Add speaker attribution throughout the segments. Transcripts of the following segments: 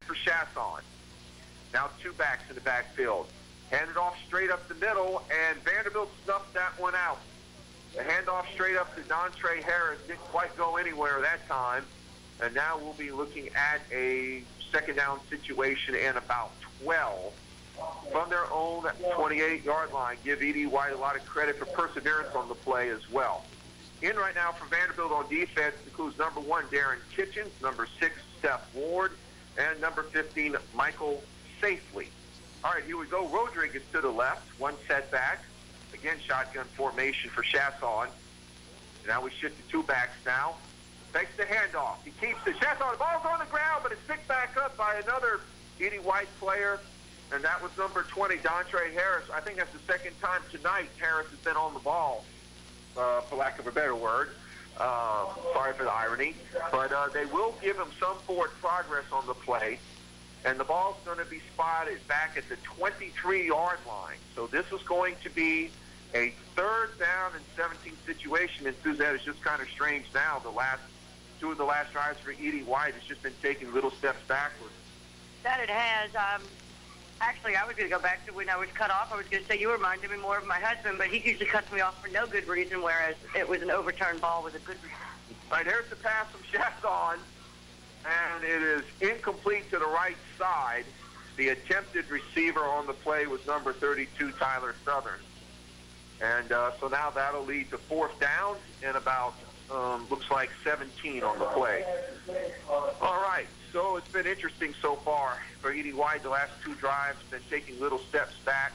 Speaker 1: for Chasson. Now two backs in the backfield. Handed off straight up the middle, and Vanderbilt snuffed that one out. The handoff straight up to Dontre Harris didn't quite go anywhere that time. And now we'll be looking at a second down situation and about 12 from their own 28-yard line. Give E.D. White a lot of credit for perseverance on the play as well. In right now for Vanderbilt on defense includes number 1, Darren Kitchens, number 6, Steph Ward, and number 15, Michael Safely. All right, here we go. Rodriguez to the left, one setback. Again, shotgun formation for Chasson. Now we shift to two backs now. Takes the handoff. He keeps it. Chasson, the ball's on the ground, but it's picked back up by another E.D. White player, and that was number 20, Dontre Harris. I think that's the second time tonight Harris has been on the ball, for lack of a better word. Sorry for the irony. But they will give him some forward progress on the play, and the ball's going to be spotted back at the 23-yard line. So this is going to be a third down and 17 situation, and Suzette, is just kind of strange now. Two of the last drives for E.D. White has just been taking little steps backwards.
Speaker 2: That it has. Actually, I was going to go back to when I was cut off. I was going to say you reminded me more of my husband, but he usually cuts me off for no good reason, whereas it was an overturned ball with a good reason.
Speaker 1: All right, here's the pass from Chasson, and it is incomplete to the right side. The attempted receiver on the play was number 32, Tyler Southern. And so now that'll lead to fourth down and about, looks like 17 on the play. All right, so it's been interesting so far for E.D. White. The last two drives been taking little steps back.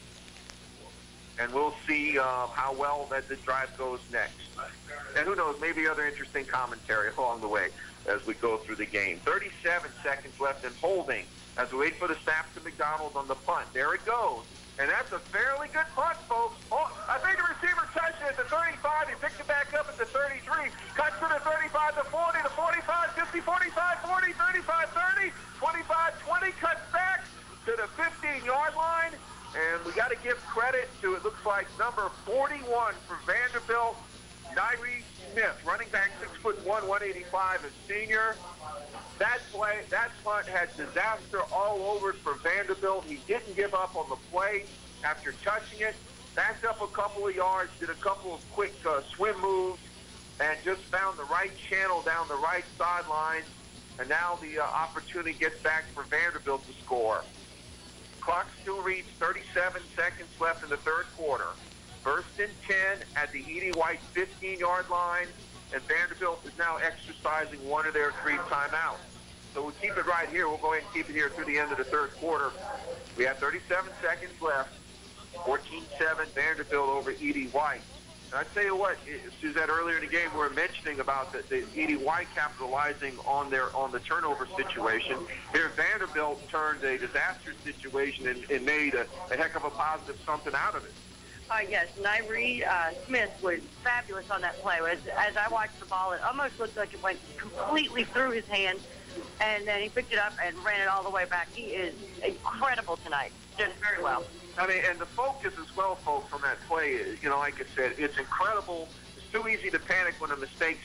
Speaker 1: And we'll see how well that this drive goes next. And who knows, maybe other interesting commentary along the way as we go through the game. 37 seconds left and holding as we wait for the snap to McDonald on the punt. There it goes. And that's a fairly good punt, folks. Oh, I think the receiver touched it at the 35. He picked it back up at the 33. Cuts to the 35, the 40, the 45, 50, 45, 40, 35, 30, 25, 20. Cuts back to the 15-yard line. And we got to give credit to, it looks like, number 41 for Vanderbilt, Nyree Smith, running back, 6'1", 185, a senior. That punt had disaster all over it for Vanderbilt. He didn't give up on the play after touching it. Backed up a couple of yards, did a couple of quick swim moves, and just found the right channel down the right sideline. And now the opportunity gets back for Vanderbilt to score. Clock still reads 37 seconds left in the third quarter. First and 10 at the E.D. White 15-yard line, and Vanderbilt is now exercising one of their 3 timeouts. So we'll keep it right here. We'll go ahead and keep it here through the end of the third quarter. We have 37 seconds left. 14-7 Vanderbilt over E.D. White. And I tell you what, Suzette, earlier in the game we were mentioning about the E.D. White capitalizing on the turnover situation. Here Vanderbilt turned a disaster situation and made a heck of a positive something out of it.
Speaker 2: Yes, Nyree Smith was fabulous on that play. As I watched the ball, it almost looked like it went completely through his hands, and then he picked it up and ran it all the way back. He is incredible tonight. Did very well.
Speaker 1: I mean, and the focus as well, folks, on that play, you know, like I said, it's incredible. It's too easy to panic when mistakes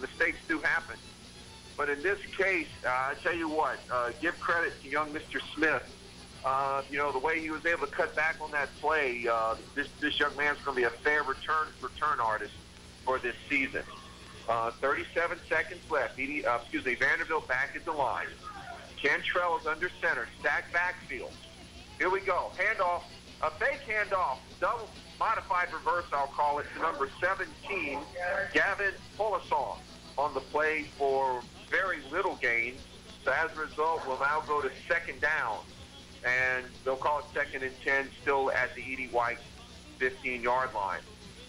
Speaker 1: do happen. But in this case, I tell you what, give credit to young Mr. Smith. You know, the way he was able to cut back on that play, this young man's going to be a fair return artist for this season. 37 seconds left. Vanderbilt back at the line. Cantrell is under center. Stacked backfield. Here we go. Handoff. A fake handoff. Double modified reverse, I'll call it, to number 17, Gavin Polisson, on the play for very little gain. So as a result, we'll now go to second down. And they'll call it second and 10, still at the E.D. White 15-yard line.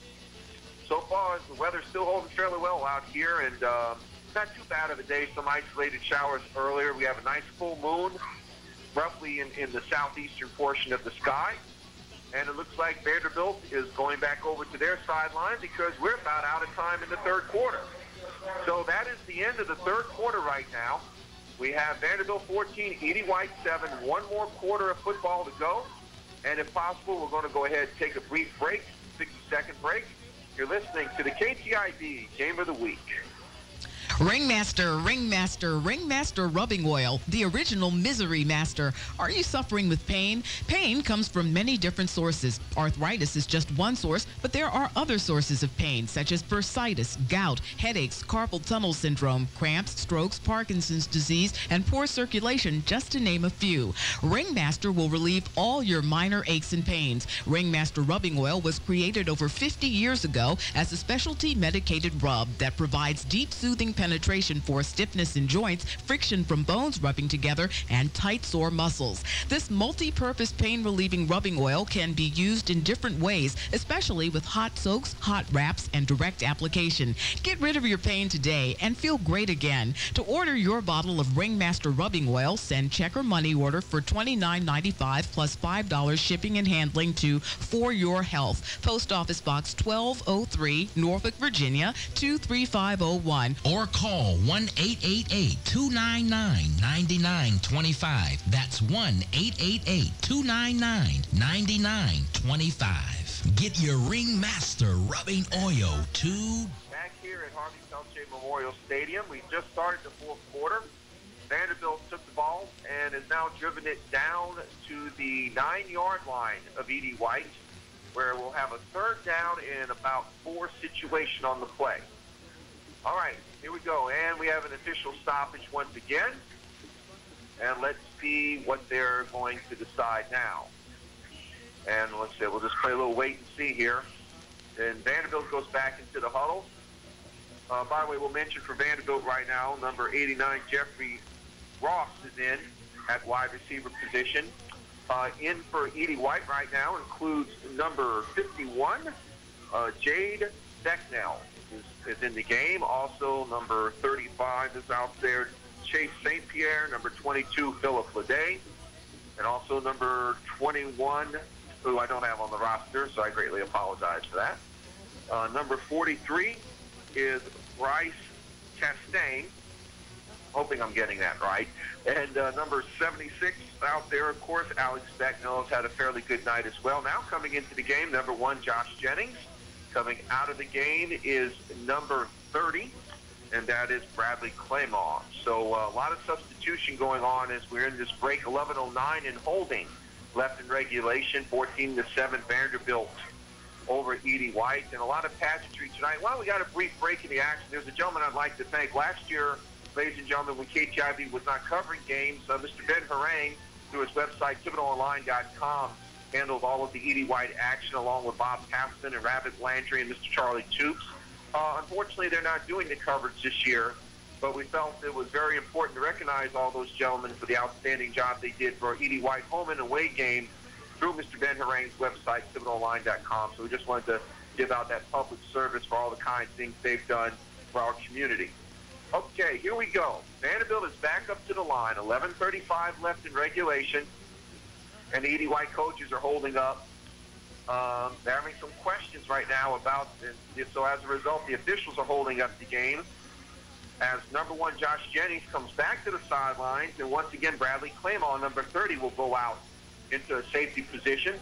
Speaker 1: So far, the weather's still holding fairly well out here, and not too bad of a day. Some isolated showers earlier. We have a nice full moon, roughly in the southeastern portion of the sky. And it looks like Vanderbilt is going back over to their sideline because we're about out of time in the third quarter. So that is the end of the third quarter right now. We have Vanderbilt 14, E.D. White 7, one more quarter of football to go. And if possible, we're going to go ahead and take a brief break, 60-second break. You're listening to the KTIB Game of the Week.
Speaker 3: Ringmaster, Ringmaster, Ringmaster Rubbing Oil, the original Misery Master. Are you suffering with pain? Pain comes from many different sources. Arthritis is just one source, but there are other sources of pain, such as bursitis, gout, headaches, carpal tunnel syndrome, cramps, strokes, Parkinson's disease, and poor circulation, just to name a few. Ringmaster will relieve all your minor aches and pains. Ringmaster Rubbing Oil was created over 50 years ago as a specialty medicated rub that provides deep soothing penetration for stiffness in joints, friction from bones rubbing together, and tight sore muscles. This multi-purpose pain-relieving rubbing oil can be used in different ways, especially with hot soaks, hot wraps, and direct application. Get rid of your pain today and feel great again. To order your bottle of Ringmaster Rubbing Oil, send check or money order for $29.95 plus $5 shipping and handling to For Your Health. Post Office Box 1203, Norfolk, Virginia 23501.
Speaker 4: Or call 1-888-299-9925. That's 1-888-299-9925. Get your Ringmaster Rubbing Oil too.
Speaker 1: Back here at Harvey Peltier Memorial Stadium, we just started the fourth quarter. Vandebilt took the ball and has now driven it down to the 9-yard line of Edie White, where we'll have a third down and about 4 situation on the play. All right, here we go, and we have an official stoppage once again. And let's see what they're going to decide now. And let's see, we'll just play a little wait and see here. And Vandebilt goes back into the huddle. By the way, we'll mention for Vandebilt right now, number 89, Jeffrey Ross is in at wide receiver position. In for Edie White right now includes number 51, Jade Becknell is in the game. Also, number 35 is out there, Chase St. Pierre. Number 22, Philip Leday. And also number 21, who I don't have on the roster, so I greatly apologize for that. Number 43 is Bryce Chastain. Hoping I'm getting that right. And number 76 out there, of course, Alex Becknell has had a fairly good night as well. Now coming into the game, number 1, Josh Jennings. Coming out of the game is number 30, and that is Bradley Claymore. So a lot of substitution going on as we're in this break. 11:09 in holding left in regulation. 14-7 Vanderbilt over Edie White, and a lot of pageantry tonight. Well, we got a brief break in the action. There's a gentleman I'd like to thank. Last year, ladies and gentlemen, when KTIB was not covering games, Mr. Ben Harang, through his website, pivotalonline.com, handled all of the Edie White action along with Bob Tapson and Rabbit Landry and Mr. Charlie Toops. Unfortunately, they're not doing the coverage this year, but we felt it was very important to recognize all those gentlemen for the outstanding job they did for Edie White home and away game through Mr. Ben Harang's website, pivotalonline.com. So we just wanted to give out that public service for all the kind things they've done for our community. Okay, here we go. Vanderbilt is back up to the line. 11:35 left in regulation, and the Edie White coaches are holding up. They're having some questions right now about this. So as a result, the officials are holding up the game as number 1, Josh Jennings, comes back to the sidelines, and once again, Bradley Claymore, number 30, will go out into a safety position.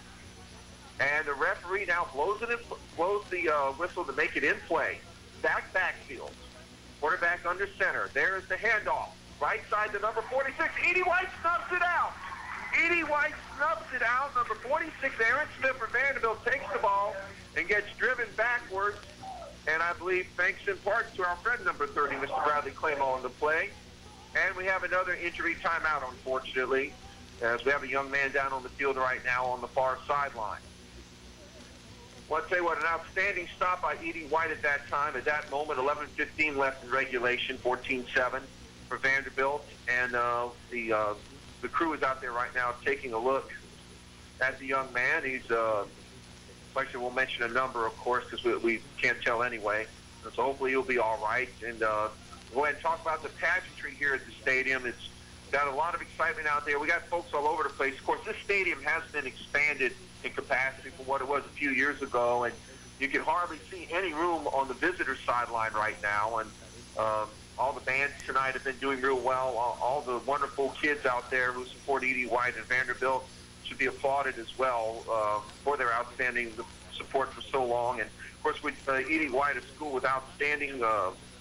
Speaker 1: And the referee now blows the whistle to make it in play. Backfield. Quarterback under center. There is the handoff. Right side to number 46. Edie White snubs it out. Edie White snubs it out. Number 46, Aaron Smith for Vanderbilt, takes the ball and gets driven backwards. And I believe thanks in part to our friend number 30, Mr. Bradley Claymore, on the play. And we have another injury timeout, unfortunately, as we have a young man down on the field right now on the far sideline. Well, I'll tell you what, an outstanding stop by Edie White at that time. At that moment, 11:15 left in regulation, 14-7 for Vanderbilt. And the crew is out there right now taking a look at the young man. He's, actually, we'll mention a number, of course, because we can't tell anyway. So hopefully he'll be all right. And go ahead and talk about the pageantry here at the stadium. It's got a lot of excitement out there. We got folks all over the place. Of course, this stadium has been expanded in capacity from what it was a few years ago, and you can hardly see any room on the visitor sideline right now. And all the bands tonight have been doing real well. All the wonderful kids out there who support Edie White and Vanderbilt should be applauded as well for their outstanding support for so long. And of course, with Edie White, a school with outstanding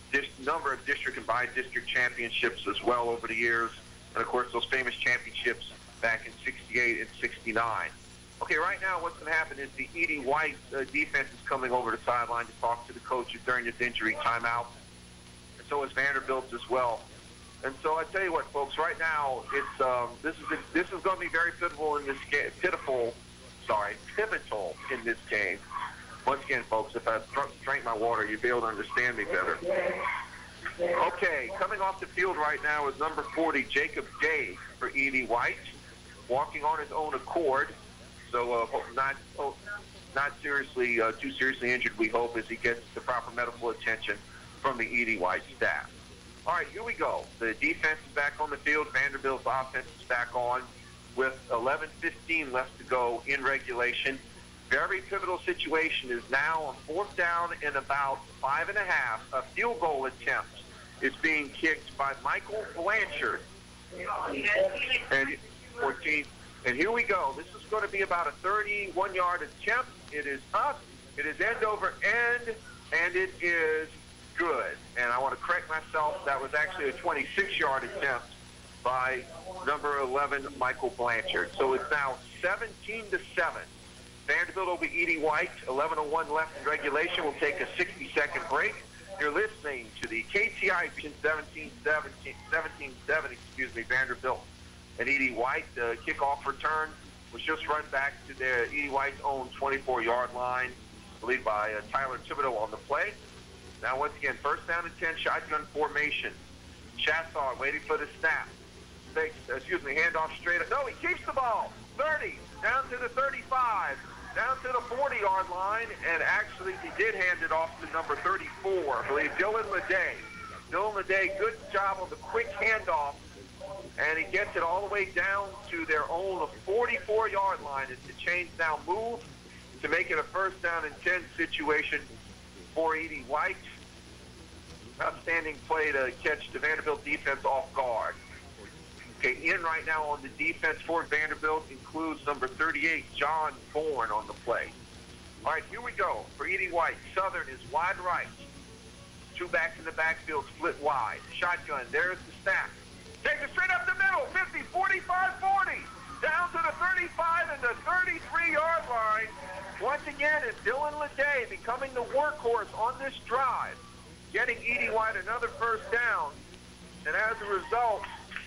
Speaker 1: number of district and by-district championships as well over the years. And, of course, those famous championships back in 68 and 69. Okay, right now what's going to happen is the Edie White defense is coming over the sideline to talk to the coaches during this injury timeout. And so is Vanderbilt as well. And so I tell you what, folks, right now it's this is going to be very pivotal in this game. Pivotal in this game. Once again, folks, if I drank my water, you'd be able to understand me better. Okay, coming off the field right now is number 40, Jacob Day for Edie White, walking on his own accord. So not seriously, too seriously injured, we hope, as he gets the proper medical attention from the Edie White staff. All right, here we go. The defense is back on the field. Vanderbilt's offense is back on with 11:15 left to go in regulation. Very pivotal situation is now on 4th down and about 5.5. A field goal attempt is being kicked by Michael Blanchard. And 14. And here we go. This is going to be about a 31-yard attempt. It is up. It is end over end, and it is good. And I want to correct myself. That was actually a 26-yard attempt by number 11, Michael Blanchard. So it's now 17-7. Vanderbilt over Edie White. 11:01 left in regulation. We'll take a 60-second break. You're listening to the KTIB 17-7, Vanderbilt and Edie White. The kickoff return was just run back to the Edie White's own 24-yard line, lead by Tyler Thibodeau on the play. Now, once again, 1st down and 10, shotgun formation. Chassaw waiting for the snap. Handoff straight up. No, he keeps the ball. 30, down to the 35, down to the 40-yard line, and actually he did hand it off to number 34, I believe, Dylan Leday. Dylan Leday, good job on the quick handoff, and he gets it all the way down to their own 44-yard line as the chains now move to make it a 1st down and 10 situation for Edie White. Outstanding play to catch the Vanderbilt defense off guard. Okay, in right now on the defense for Vanderbilt includes number 38, John Bourne on the play. All right, here we go for Edie White. Southern is wide right. 2 backs in the backfield, split wide. Shotgun, there's the snap. Takes it straight up the middle, 50, 45, 40. Down to the 35 and the 33-yard line. Once again, it's Dylan Leday becoming the workhorse on this drive, getting Edie White another 1st down. And as a result,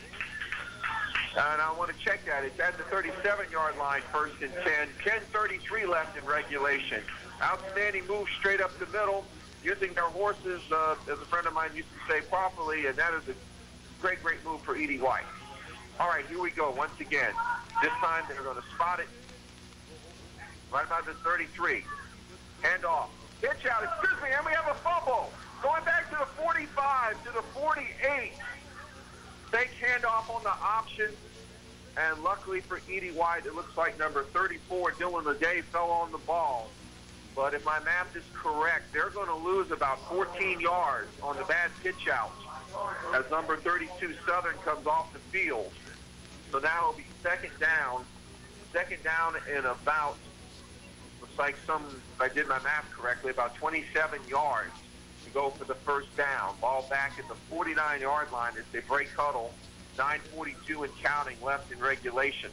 Speaker 1: and I want to check that, it's at the 37-yard line, 1st and 10. 10:33 left in regulation. Outstanding move straight up the middle, using their horses, as a friend of mine used to say, properly, and that is a great move for Edie White. All right, here we go once again. This time they're going to spot it right by the 33. Handoff. Pitch out, and we have a fumble. Going back to the 45, to the 48. Fake handoff on the option. And luckily for Edie White, it looks like number 34, Dylan Leday, fell on the ball. But if my math is correct, they're going to lose about 14 yards on the bad pitch out as number 32, Southern, comes off the field. So now it'll be 2nd down. 2nd down in about, looks like if I did my math correctly, about 27 yards to go for the 1st down. Ball back at the 49-yard line as they break huddle. 9:42 and counting left in regulation.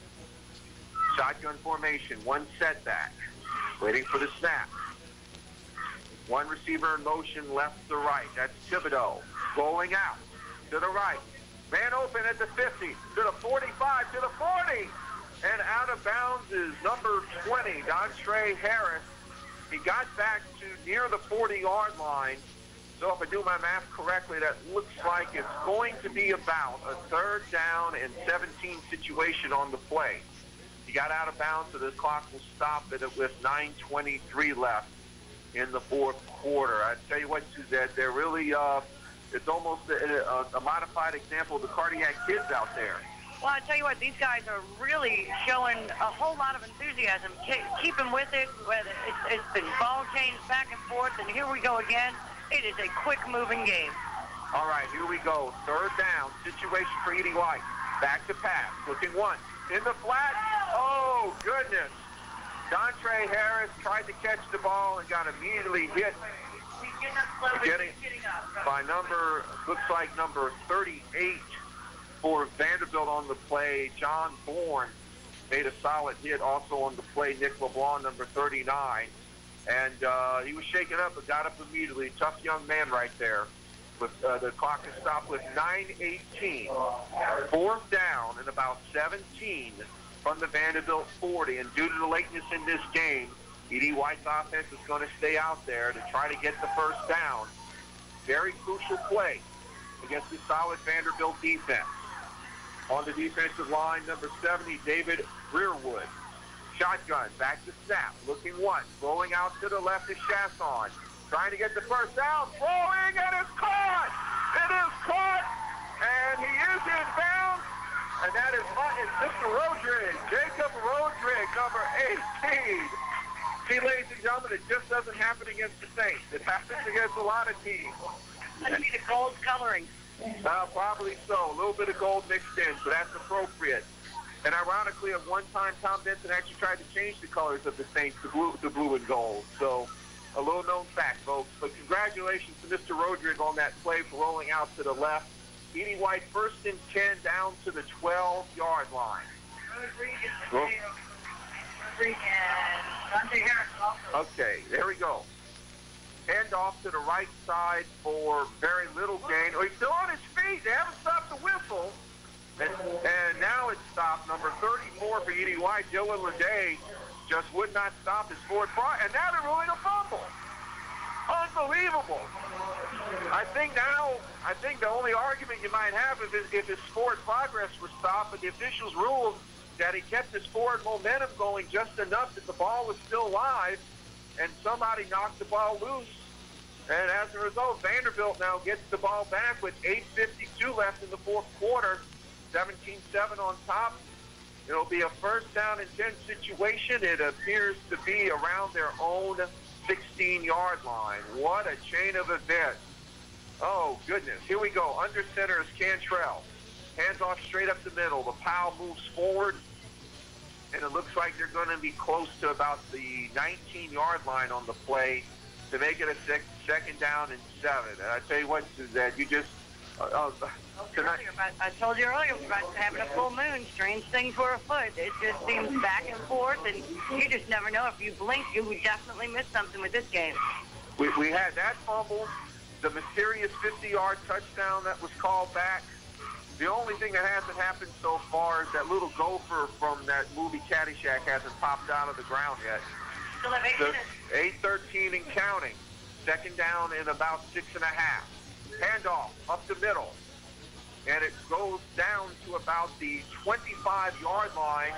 Speaker 1: Shotgun formation, 1 setback. Waiting for the snap. 1 receiver in motion left to right. That's Thibodeau. Rolling out to the right. Man open at the 50, to the 45, to the 40. And out of bounds is number 20, Dontre Harris. He got back to near the 40-yard line. So if I do my math correctly, that looks like it's going to be about a 3rd down and 17 situation on the play. He got out of bounds, so the clock will stop it with 9:23 left in the 4th quarter. I tell you what, Suzette, they're really, it's almost a modified example of the cardiac kids out there.
Speaker 2: Well, I tell you what, these guys are really showing a whole lot of enthusiasm, keeping with it. Whether it's been ball changes back and forth, and here we go again. It is a quick-moving game.
Speaker 1: All right, here we go. 3rd down situation for Edie White. Back to pass, looking once. In the flat. Oh, goodness. Dontre Harris tried to catch the ball and got immediately hit Getting by number, looks like number 38 for Vanderbilt on the play. John Bourne made a solid hit also on the play. Nick LeBlanc, number 39. And he was shaken up but got up immediately. Tough young man right there. With the clock is stopped with 9:18. Fourth down and about 17 from the Vanderbilt 40. And due to the lateness in this game, E.D. White's offense is going to stay out there to try to get the first down. Very crucial play against the solid Vanderbilt defense. On the defensive line, number 70, David Rearwood. Shotgun, back to snap, looking once, rolling out to the left is Chasson. Trying to get the first down, throwing, and it's caught! It is caught, and he is in bounds, and that is Mr. Rodriguez, Jacob Rodriguez, number 18. See, ladies and gentlemen, it just doesn't happen against the Saints. It happens against a lot of teams.
Speaker 2: Must be the gold coloring.
Speaker 1: Probably so. A little bit of gold mixed in, so that's appropriate. And ironically, at one time, Tom Benson actually tried to change the colors of the Saints to blue and gold. So a little known fact, folks. But congratulations to Mr. Rodriguez on that play for rolling out to the left. E.D. White first and 10 down to the 12-yard line. Okay, there we go. Hand off to the right side for very little gain. Oh, he's still on his feet. They haven't stopped the whistle. And now it's stopped. Number 34 for E.D. White, Dylan Leday, just would not stop his forward progress. And now they're ruling a fumble. Unbelievable. I think the only argument you might have is if his forward progress was stopped, but the officials ruled that he kept his forward momentum going just enough that the ball was still live, and somebody knocked the ball loose. And as a result, Vanderbilt now gets the ball back with 8:52 left in the fourth quarter. 17-7 on top. It'll be a first down and 10 situation. It appears to be around their own 16-yard line. What a chain of events. Oh, goodness. Here we go. Under center is Cantrell. Hands off straight up the middle. The Powell moves forward, and it looks like they're going to be close to about the 19-yard line on the play to make it a second down and 7. And I tell you what, Suzette, you just...
Speaker 2: I told you earlier about having a full moon. Strange things were afoot. It just seems back and forth, and you just never know. If you blink, you would definitely miss something with this game.
Speaker 1: We had that fumble, the mysterious 50-yard touchdown that was called back. The only thing that hasn't happened so far is that little gopher from that movie Caddyshack hasn't popped out of the ground yet.
Speaker 2: Still have 8 minutes.
Speaker 1: 8:13 and counting. Second down in about 6.5. Handoff up the middle. And it goes down to about the 25-yard line,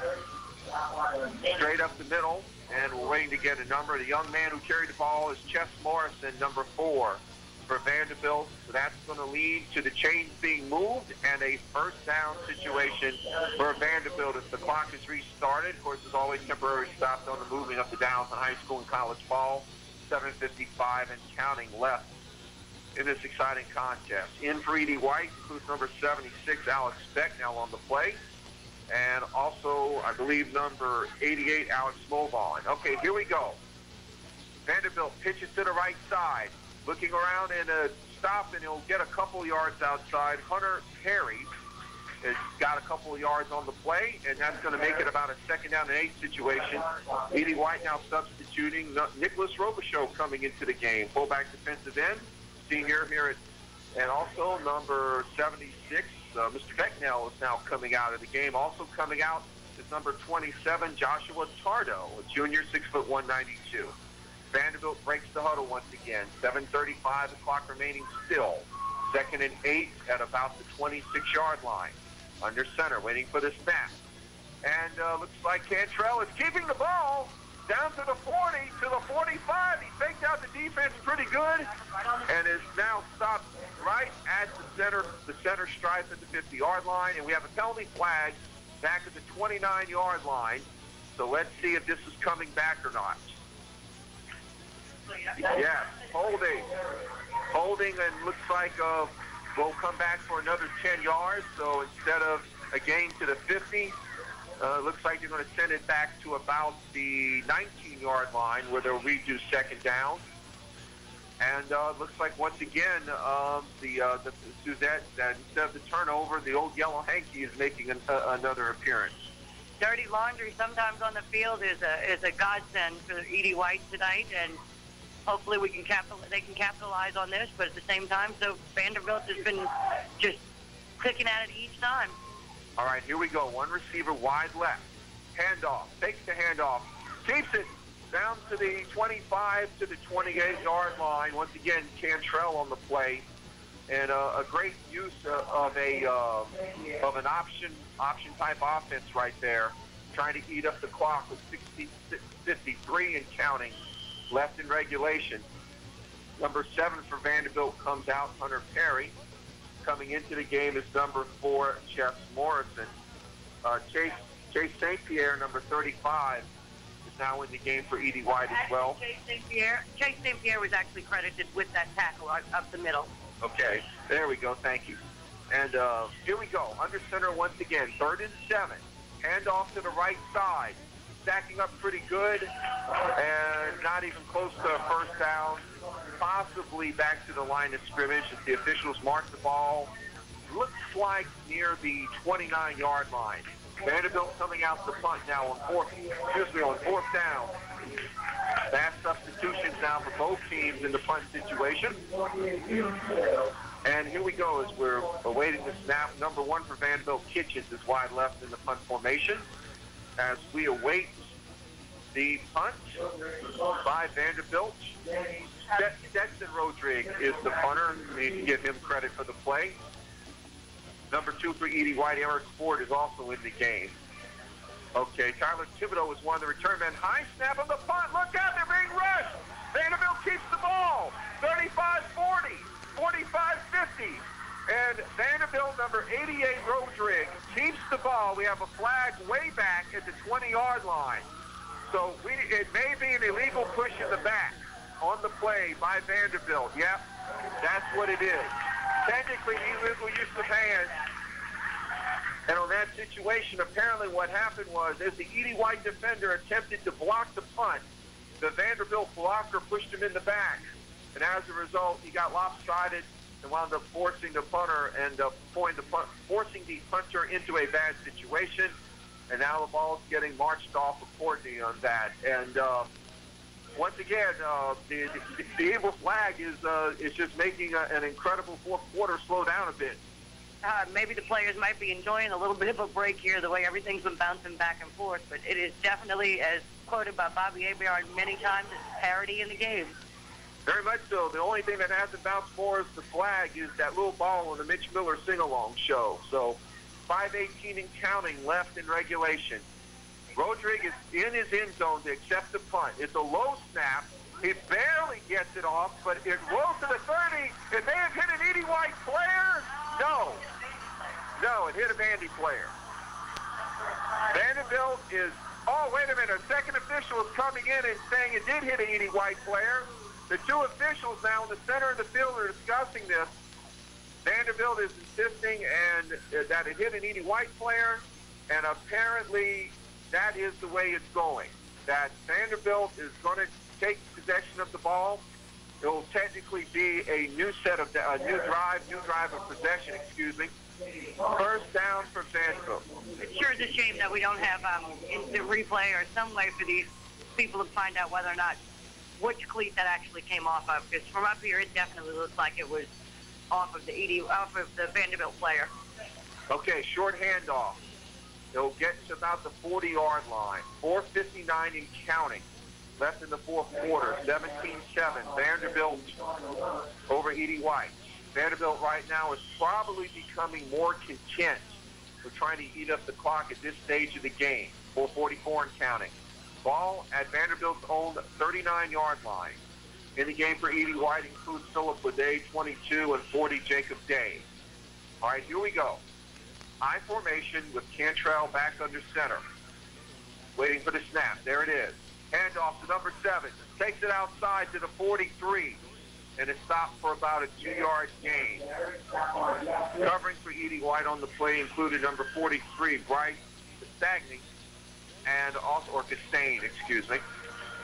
Speaker 1: straight up the middle. And we're waiting to get a number. The young man who carried the ball is Chess Morrison, number 4 for Vanderbilt. So that's going to lead to the chains being moved and a first down situation for Vanderbilt as the clock is restarted. Of course, there's always temporary stops on the moving of the downs in high school and college ball. 7:55 and counting left in this exciting contest. In for E.D. White includes number 76, Alex Beck, now on the play. And also, I believe, number 88, Alex Mulvaughn. Okay, here we go. Vanderbilt pitches to the right side. Looking around and a stop, and he'll get a couple yards outside. Hunter Perry has got a couple of yards on the play, and that's going to make it about a second down and 8 situation. E.D. White now substituting. Nicholas Robichaux coming into the game. Fullback defensive end. Senior here and also number 76, Mr. Becknell is now coming out of the game. Also coming out is number 27, Joshua Tardo, a junior, 6'1", 192. Vanderbilt breaks the huddle once again. 7:35, the clock remaining still. Second and 8 at about the 26-yard line. Under center, waiting for the snap. And looks like Cantrell is keeping the ball down to the 40, to the 45. He faked out the defense pretty good and is now stopped right at the center stripe at the 50-yard line. And we have a penalty flag back at the 29-yard line. So let's see if this is coming back or not. Yes, holding. Holding, and looks like we'll come back for another 10 yards. So instead of a gain to the 50, looks like they're going to send it back to about the 19-yard line where they'll redo second down. And looks like once again the Suzette, instead of the turnover, the old yellow hanky is making another appearance.
Speaker 2: Dirty laundry sometimes on the field is a godsend for Edie White tonight, and hopefully they can capitalize on this. But at the same time, so Vanderbilt has been just clicking at it each time.
Speaker 1: All right, here we go. One receiver wide left. Handoff. Takes the handoff. Keeps it down to the 25 to the 28-yard line. Once again, Cantrell on the play. And a great use of an option type offense right there, trying to eat up the clock with 53 and counting left in regulation. Number 7 for Vanderbilt comes out, Hunter Perry. Coming into the game is number 4, Jeff Morrison. Chase St. Pierre, number 35, is now in the game for Edie White as well.
Speaker 2: Chase St. Pierre was actually credited with that tackle up the middle.
Speaker 1: Okay, there we go. Thank you. And here we go. Under center once again. 3rd and 7. Handoff to the right side. Stacking up pretty good, and not even close to a first down. Possibly back to the line of scrimmage as the officials mark the ball. Looks like near the 29-yard line. Vanderbilt coming out to punt now on 4th down. Fast substitutions now for both teams in the punt situation. And here we go as we're awaiting the snap. Number 1 for Vanderbilt, Kitchens, is wide left in the punt formation. As we await the punt by Vanderbilt, Stetson Rodriguez is the punter. We need to give him credit for the play. Number 2 for Edie White, Eric Ford, is also in the game. Okay, Tyler Thibodeau is one of the return men. High snap on the punt. Look out, they're being rushed. Vanderbilt keeps the ball. 35-40, 45-50. And Vanderbilt, number 88, Rodriguez, keeps the ball. We have a flag way back at the 20-yard line. So it may be an illegal push in the back on the play by Vanderbilt. Yep, that's what it is. Technically, illegal use of hands. And on that situation, apparently what happened was, as the Edie White defender attempted to block the punt, the Vanderbilt blocker pushed him in the back. And as a result, he got lopsided and wound up forcing the punter and forcing the punter into a bad situation. And now the ball is getting marched off accordingly on that. And once again, the Eagle flag is just making an incredible fourth quarter slow down a bit.
Speaker 2: Maybe the players might be enjoying a little bit of a break here, the way everything's been bouncing back and forth. But it is definitely, as quoted by Bobby Abeard many times, it's parity in the game.
Speaker 1: Very much so. The only thing that hasn't bounced more is the flag, is that little ball on the Mitch Miller sing-along show. So 5:18 and counting left in regulation. Rodriguez in his end zone to accept the punt. It's a low snap. He barely gets it off, but it rolls to the 30. It may have hit an Edie White player. No, it hit a Vandy player. Vanderbilt is, oh, wait a minute, a second official is coming in and saying it did hit an Edie White player. The two officials now in the center of the field are discussing this. Vanderbilt is insisting that it hit an Edie White player, and apparently that is the way it's going. That Vanderbilt is going to take possession of the ball. It will technically be a new new drive of possession, excuse me. First down for Vanderbilt.
Speaker 2: It sure is a shame that we don't have instant replay or some way for these people to find out whether or not which cleat that actually came off of. Because from up here, it definitely looks like it was off of the Vanderbilt player.
Speaker 1: Okay, short handoff. It'll get to about the 40-yard line. 4:59 and counting. Left in the fourth quarter, 17-7. Vanderbilt over Edie White. Vanderbilt right now is probably becoming more content with trying to eat up the clock at this stage of the game. 4:44 and counting. Ball at Vanderbilt's own 39-yard line. In the game for Edie White includes Philip Leday, 22, and 40, Jacob Day. All right, here we go. I formation with Cantrell back under center. Waiting for the snap. There it is. Handoff to number 7. Takes it outside to the 43. And it's stopped for about a 2-yard gain. Covering for Edie White on the play included number 43, Bryce Castagni, and also, or Castaigne, excuse me.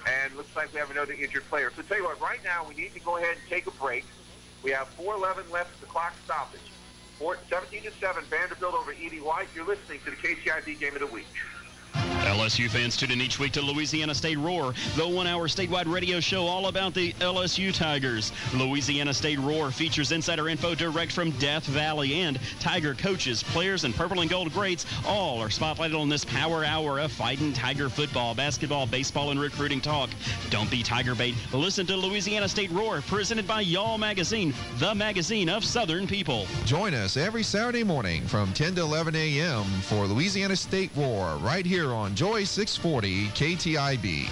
Speaker 1: And looks like we have another injured player. So tell you what, right now we need to go ahead and take a break. We have 4:11 left at the clock stoppage. 17-7, Vanderbilt over Edie White. You're listening to the KTIB Game of the Week.
Speaker 5: LSU fans tune in each week to Louisiana State Roar, the 1-hour statewide radio show all about the LSU Tigers. Louisiana State Roar features insider info direct from Death Valley, and Tiger coaches, players, and purple and gold greats all are spotlighted on this power hour of fighting Tiger football, basketball, baseball, and recruiting talk. Don't be Tiger bait. Listen to Louisiana State Roar, presented by Y'all Magazine, the magazine of Southern people.
Speaker 6: Join us every Saturday morning from 10 to 11 a.m. for Louisiana State Roar right here on Joy 640 KTIB.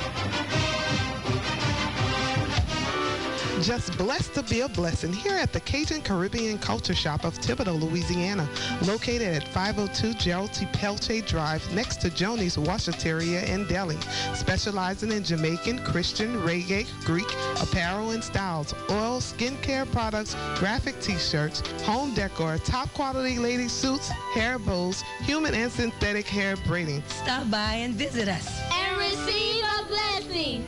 Speaker 7: Just blessed to be a blessing here at the Cajun Caribbean Culture Shop of Thibodaux, Louisiana, located at 502 Gerald T. Pelche Drive next to Joni's Washateria and Deli, specializing in Jamaican, Christian, reggae, Greek, apparel and styles, oil, skincare products, graphic t-shirts, home decor, top quality lady suits, hair bows, human and synthetic hair braiding.
Speaker 8: Stop by and visit us.
Speaker 9: And receive a blessing.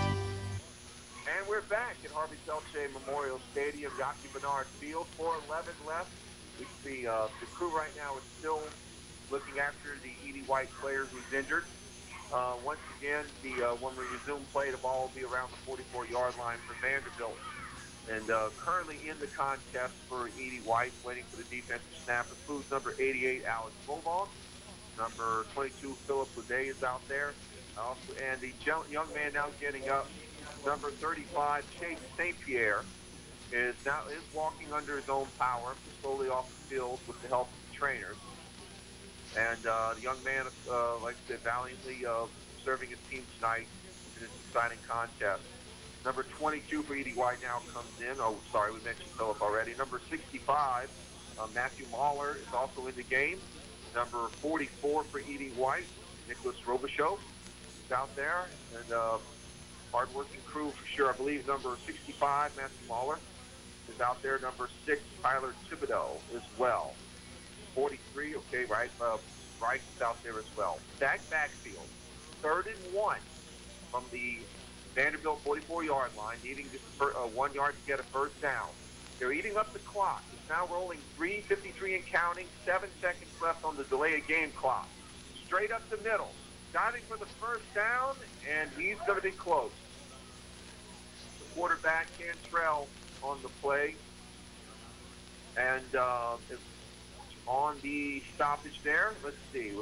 Speaker 1: And we're back at Harvey Pelche Memorial Stadium, Yaki Bernard Field. 4:11 left. We see the crew right now is still looking after the Edie White player who's injured. Once again, when we resume play, the ball will be around the 44-yard line for Vanderbilt. And currently in the contest for Edie White, waiting for the defensive snap, includes number 88, Alex Bovon. Number 22, Philip Ledet is out there. And the young man now getting up, number 35, Chase St. Pierre, is walking under his own power, slowly off the field with the help of the trainers. And the young man, like I said, valiantly serving his team tonight in this exciting contest. Number 22 for Edie White now comes in. Oh, sorry, we mentioned Philip already. Number 65, Matthew Mahler is also in the game. Number 44 for Edie White, Nicholas Robichaud is out there. And hard-working crew for sure. I believe number 65, Matthew Mahler, is out there. Number 6, Tyler Thibodeau as well. 43, okay, right, Rice is out there as well. Stacked backfield, 3rd and 1 from the Vanderbilt 44-yard line, needing just 1 yard to get a first down. They're eating up the clock. It's now rolling 3:53 and counting, 7 seconds left on the delay of game clock. Straight up the middle. Diving for the first down, and he's going to be close. The quarterback, Cantrell, on the play. And it's on the stoppage there. Let's see.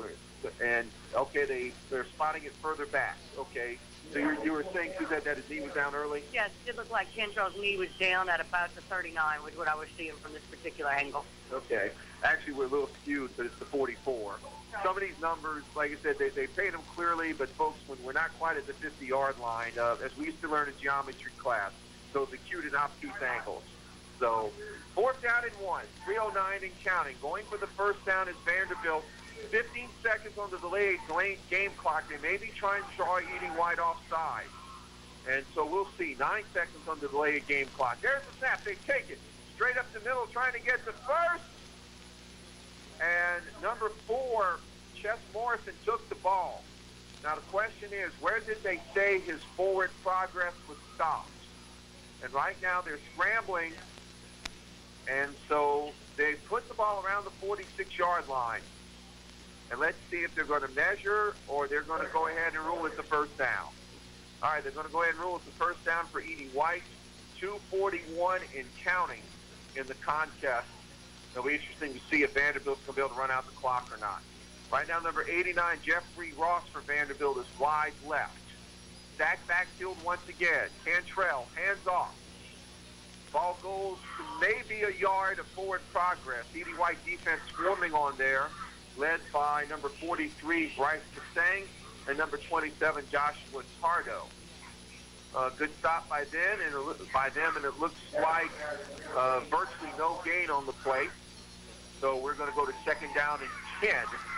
Speaker 1: Okay, they're spotting it further back. Okay. So you were saying, Suzette, that his knee was down early?
Speaker 2: Yes, it looked like Cantrell's knee was down at about the 39, with what I was seeing from this particular angle.
Speaker 1: Okay. Actually, we're a little skewed, but it's the 44. Some of these numbers, like I said, they paint them clearly, but folks, when we're not quite at the 50-yard line, as we used to learn in geometry class, those acute and obtuse angles. So 4th down and 1, 3:09 and counting. Going for the first down is Vanderbilt. 15 seconds on the delayed game clock. They may be trying to draw Edie White offside. And so we'll see. 9 seconds on the delayed game clock. There's the snap. They take it straight up the middle, trying to get the first. And number 4, Chess Morrison, took the ball. Now the question is, where did they say his forward progress was stopped? And right now they're scrambling. And so they put the ball around the 46-yard line. And let's see if they're going to measure or they're going to go ahead and rule it the first down. All right, they're going to go ahead and rule it the first down for Edie White. 2:41 and counting in the contest. It'll be interesting to see if Vanderbilt's going to be able to run out the clock or not. Right now, number 89, Jeffrey Ross for Vanderbilt, is wide left. Stacked backfield once again. Cantrell, hands off. Ball goes to maybe a yard of forward progress. Edie White defense swarming on there, led by number 43, Bryce Kasang, and number 27, Joshua Tardo. Good stop by them, and it looks like virtually no gain on the play. So we're going to go to 2nd down and 10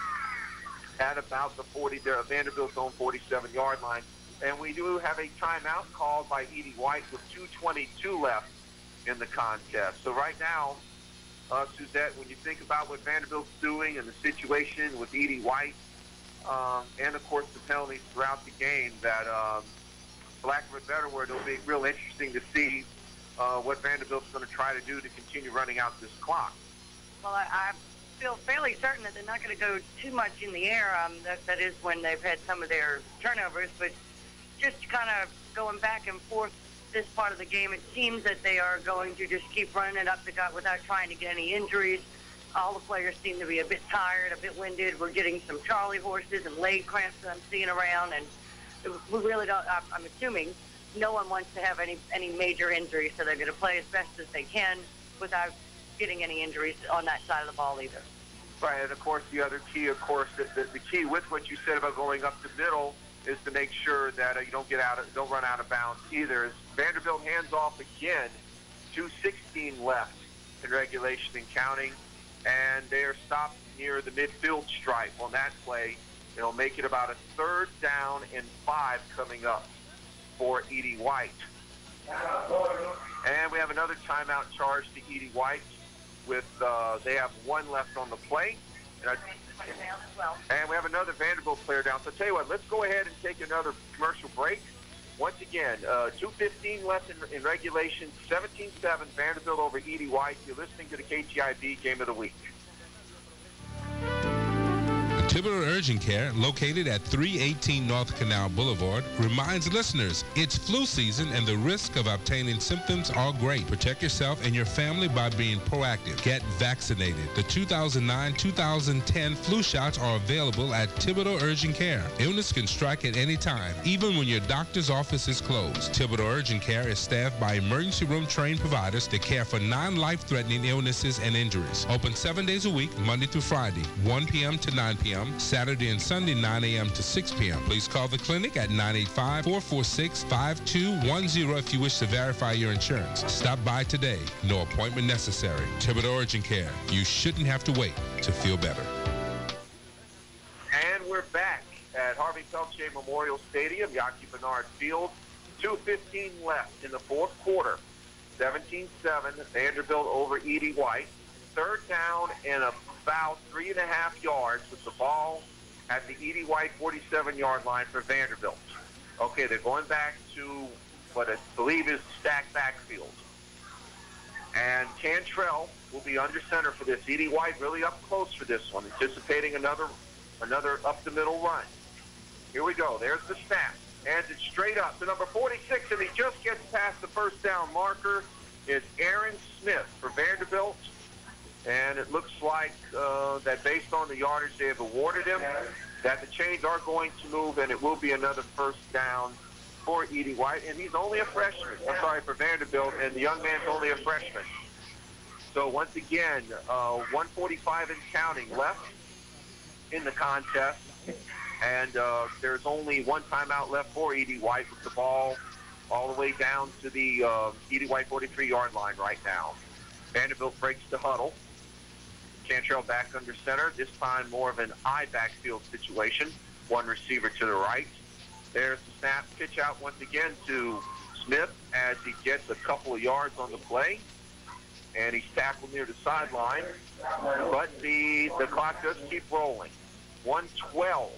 Speaker 1: at about the Vanderbilt's own 47-yard line. And we do have a timeout called by Edie White with 2:22 left in the contest. So right now, Suzette, when you think about what Vanderbilt's doing and the situation with Edie White, and of course the penalties throughout the game, that for lack of a better word, it'll be real interesting to see what Vanderbilt's going to try to do to continue running out this clock.
Speaker 2: Well, I feel fairly certain that they're not going to go too much in the air. That is when they've had some of their turnovers. But just kind of going back and forth this part of the game, it seems that they are going to just keep running it up the gut without trying to get any injuries. All the players seem to be a bit tired, a bit winded. We're getting some Charlie horses and leg cramps that I'm seeing around, and we really don't. I'm assuming no one wants to have any major injuries, so they're going to play as best as they can without getting any injuries on that side of the ball either.
Speaker 1: Right, and of course the other key, the key with what you said about going up the middle is to make sure that you don't run out of bounds either. As Vanderbilt hands off again, 2:16 left in regulation and counting, and they are stopped near the midfield stripe on that play. It'll make it about a 3rd down and 5 coming up for Edie White. And we have another timeout charge to Edie White with they have 1 left on the play. And we have another Vanderbilt player down. So I'll tell you what, let's go ahead and take another commercial break. Once again, 2:15 left in regulation, 17-7, Vanderbilt over Edie White. You're listening to the KTIB Game of the Week.
Speaker 10: Thibodeau Urgent Care, located at 318 North Canal Boulevard, reminds listeners it's flu season and the risk of obtaining symptoms are great. Protect yourself and your family by being proactive. Get vaccinated. The 2009-2010 flu shots are available at Thibodeau Urgent Care. Illness can strike at any time, even when your doctor's office is closed. Thibodeau Urgent Care is staffed by emergency room trained providers that care for non-life-threatening illnesses and injuries. Open 7 days a week, Monday through Friday, 1 p.m. to 9 p.m., Saturday and Sunday, 9 a.m. to 6 p.m. Please call the clinic at 985-446-5210 if you wish to verify your insurance. Stop by today. No appointment necessary. Thibodeau Urgent Care. You shouldn't have to wait to feel better.
Speaker 1: And we're back at Harvey Peltier Memorial Stadium, Yaki Bernard Field. 2:15 left in the 4th quarter. 17-7, Vanderbilt over Edie White. 3rd down and about 3.5 yards with the ball at the Edie White 47-yard line for Vanderbilt. Okay, they're going back to what I believe is stacked backfield. And Cantrell will be under center for this. Edie White really up close for this one, anticipating another up-the-middle run. Here we go. There's the snap. Hands it straight up to number 46, and he just gets past the 1st down marker. It's Aaron Smith for Vanderbilt. And it looks like that based on the yardage they have awarded him, that the chains are going to move, and it will be another 1st down for Edie White. And he's only a freshman. I'm sorry, for Vanderbilt, and the young man's only a freshman. So once again, 1:45 and counting left in the contest. And there's only 1 timeout left for Edie White with the ball all the way down to the Edie White 43-yard line right now. Vanderbilt breaks the huddle. Cantrell back under center, this time more of an eye backfield situation. 1 receiver to the right. There's the snap, pitch out once again to Smith as he gets a couple of yards on the play. And he's tackled near the sideline. But the clock does keep rolling. 1:12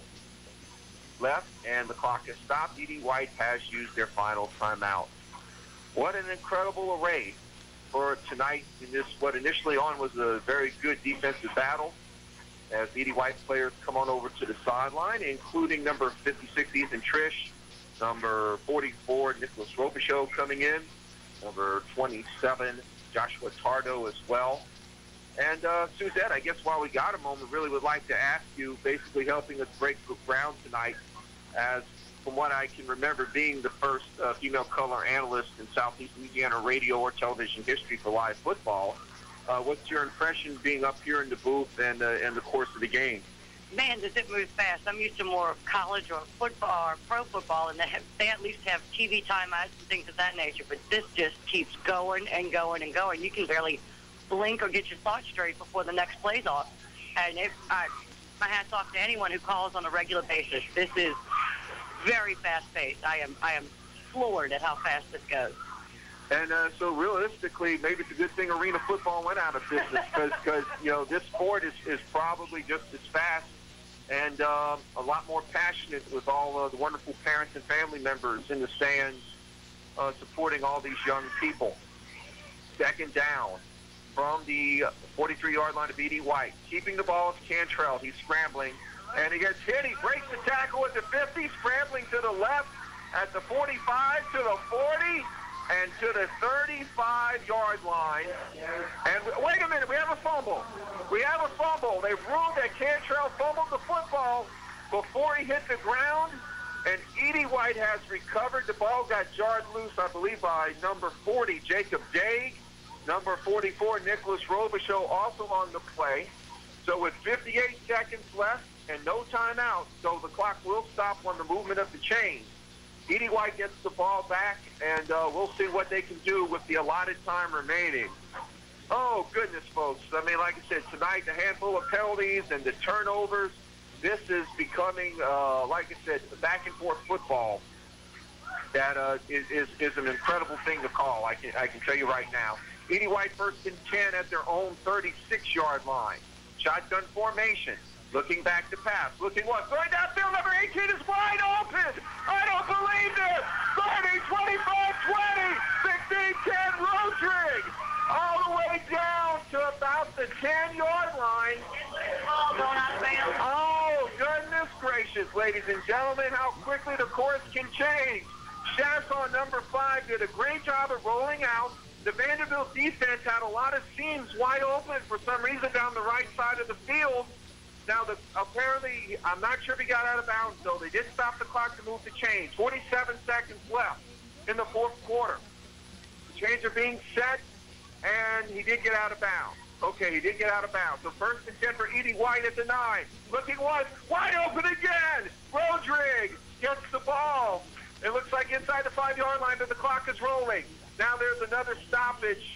Speaker 1: left, and the clock has stopped. Edie White has used their final timeout. What an incredible array for tonight in this, what initially on was a very good defensive battle, as Edie White players come on over to the sideline, including number 56, Ethan Trish, number 44, Nicholas Robichaud coming in, number 27, Joshua Tardo as well. And Suzette, I guess while we got a moment, really would like to ask you, basically helping us break ground tonight, as from what I can remember, being the first female color analyst in Southeast Louisiana radio or television history for live football. What's your impression being up here in the booth and the course of the game?
Speaker 2: Man, does it move fast. I'm used to more college or football or pro football, and they at least have TV timeouts and things of that nature. But this just keeps going and going and going. You can barely blink or get your thoughts straight before the next play's off. And my hat's off to anyone who calls on a regular basis. This is very fast-paced. I am floored at how fast this goes.
Speaker 1: And so realistically, maybe it's a good thing arena football went out of business because you know, this sport is probably just as fast and a lot more passionate with all the wonderful parents and family members in the stands supporting all these young people. Second down from the 43-yard line of E.D. White. Keeping the ball is Cantrell. He's scrambling, and he gets hit. He breaks the tackle at the 50, scrambling to the left at the 45, to the 40, and to the 35-yard line. And wait a minute, we have a fumble. We have a fumble. They've ruled that Cantrell fumbled the football before he hit the ground, and E.D. White has recovered. The ball got jarred loose, I believe, by number 40, Jacob Daig. Number 44, Nicholas Robichaux, also on the play. So with 58 seconds left and no timeout, so the clock will stop on the movement of the chains. E.D. White gets the ball back, and we'll see what they can do with the allotted time remaining. Oh, goodness, folks. I mean, like I said, tonight, the handful of penalties and the turnovers, this is becoming, like I said, the back-and-forth football that is an incredible thing to call, I can tell you right now. E.D. White first and 10 at their own 36-yard line. Shotgun formation. Looking back to pass. Looking what? Throwing downfield. Number 18 is wide open. I don't believe this. 30, 25, 20, 16, 10. Rodrigue. All the way down to about the 10-yard line. Oh, goodness gracious, ladies and gentlemen, how quickly the course can change. Chasson, number 5, did a great job of rolling out. The Vanderbilt defense had a lot of seams wide open for some reason down the right side of the field. Now, apparently, I'm not sure if he got out of bounds, though. They did stop the clock to move the chains. 47 seconds left in the fourth quarter. The chains are being set, and he did get out of bounds. Okay, he did get out of bounds. So first and 10 for E.D. White at the 9. Looking wide open again. Rodrigue gets the ball. It looks like inside the 5-yard line, but the clock is rolling. Now there's another stoppage.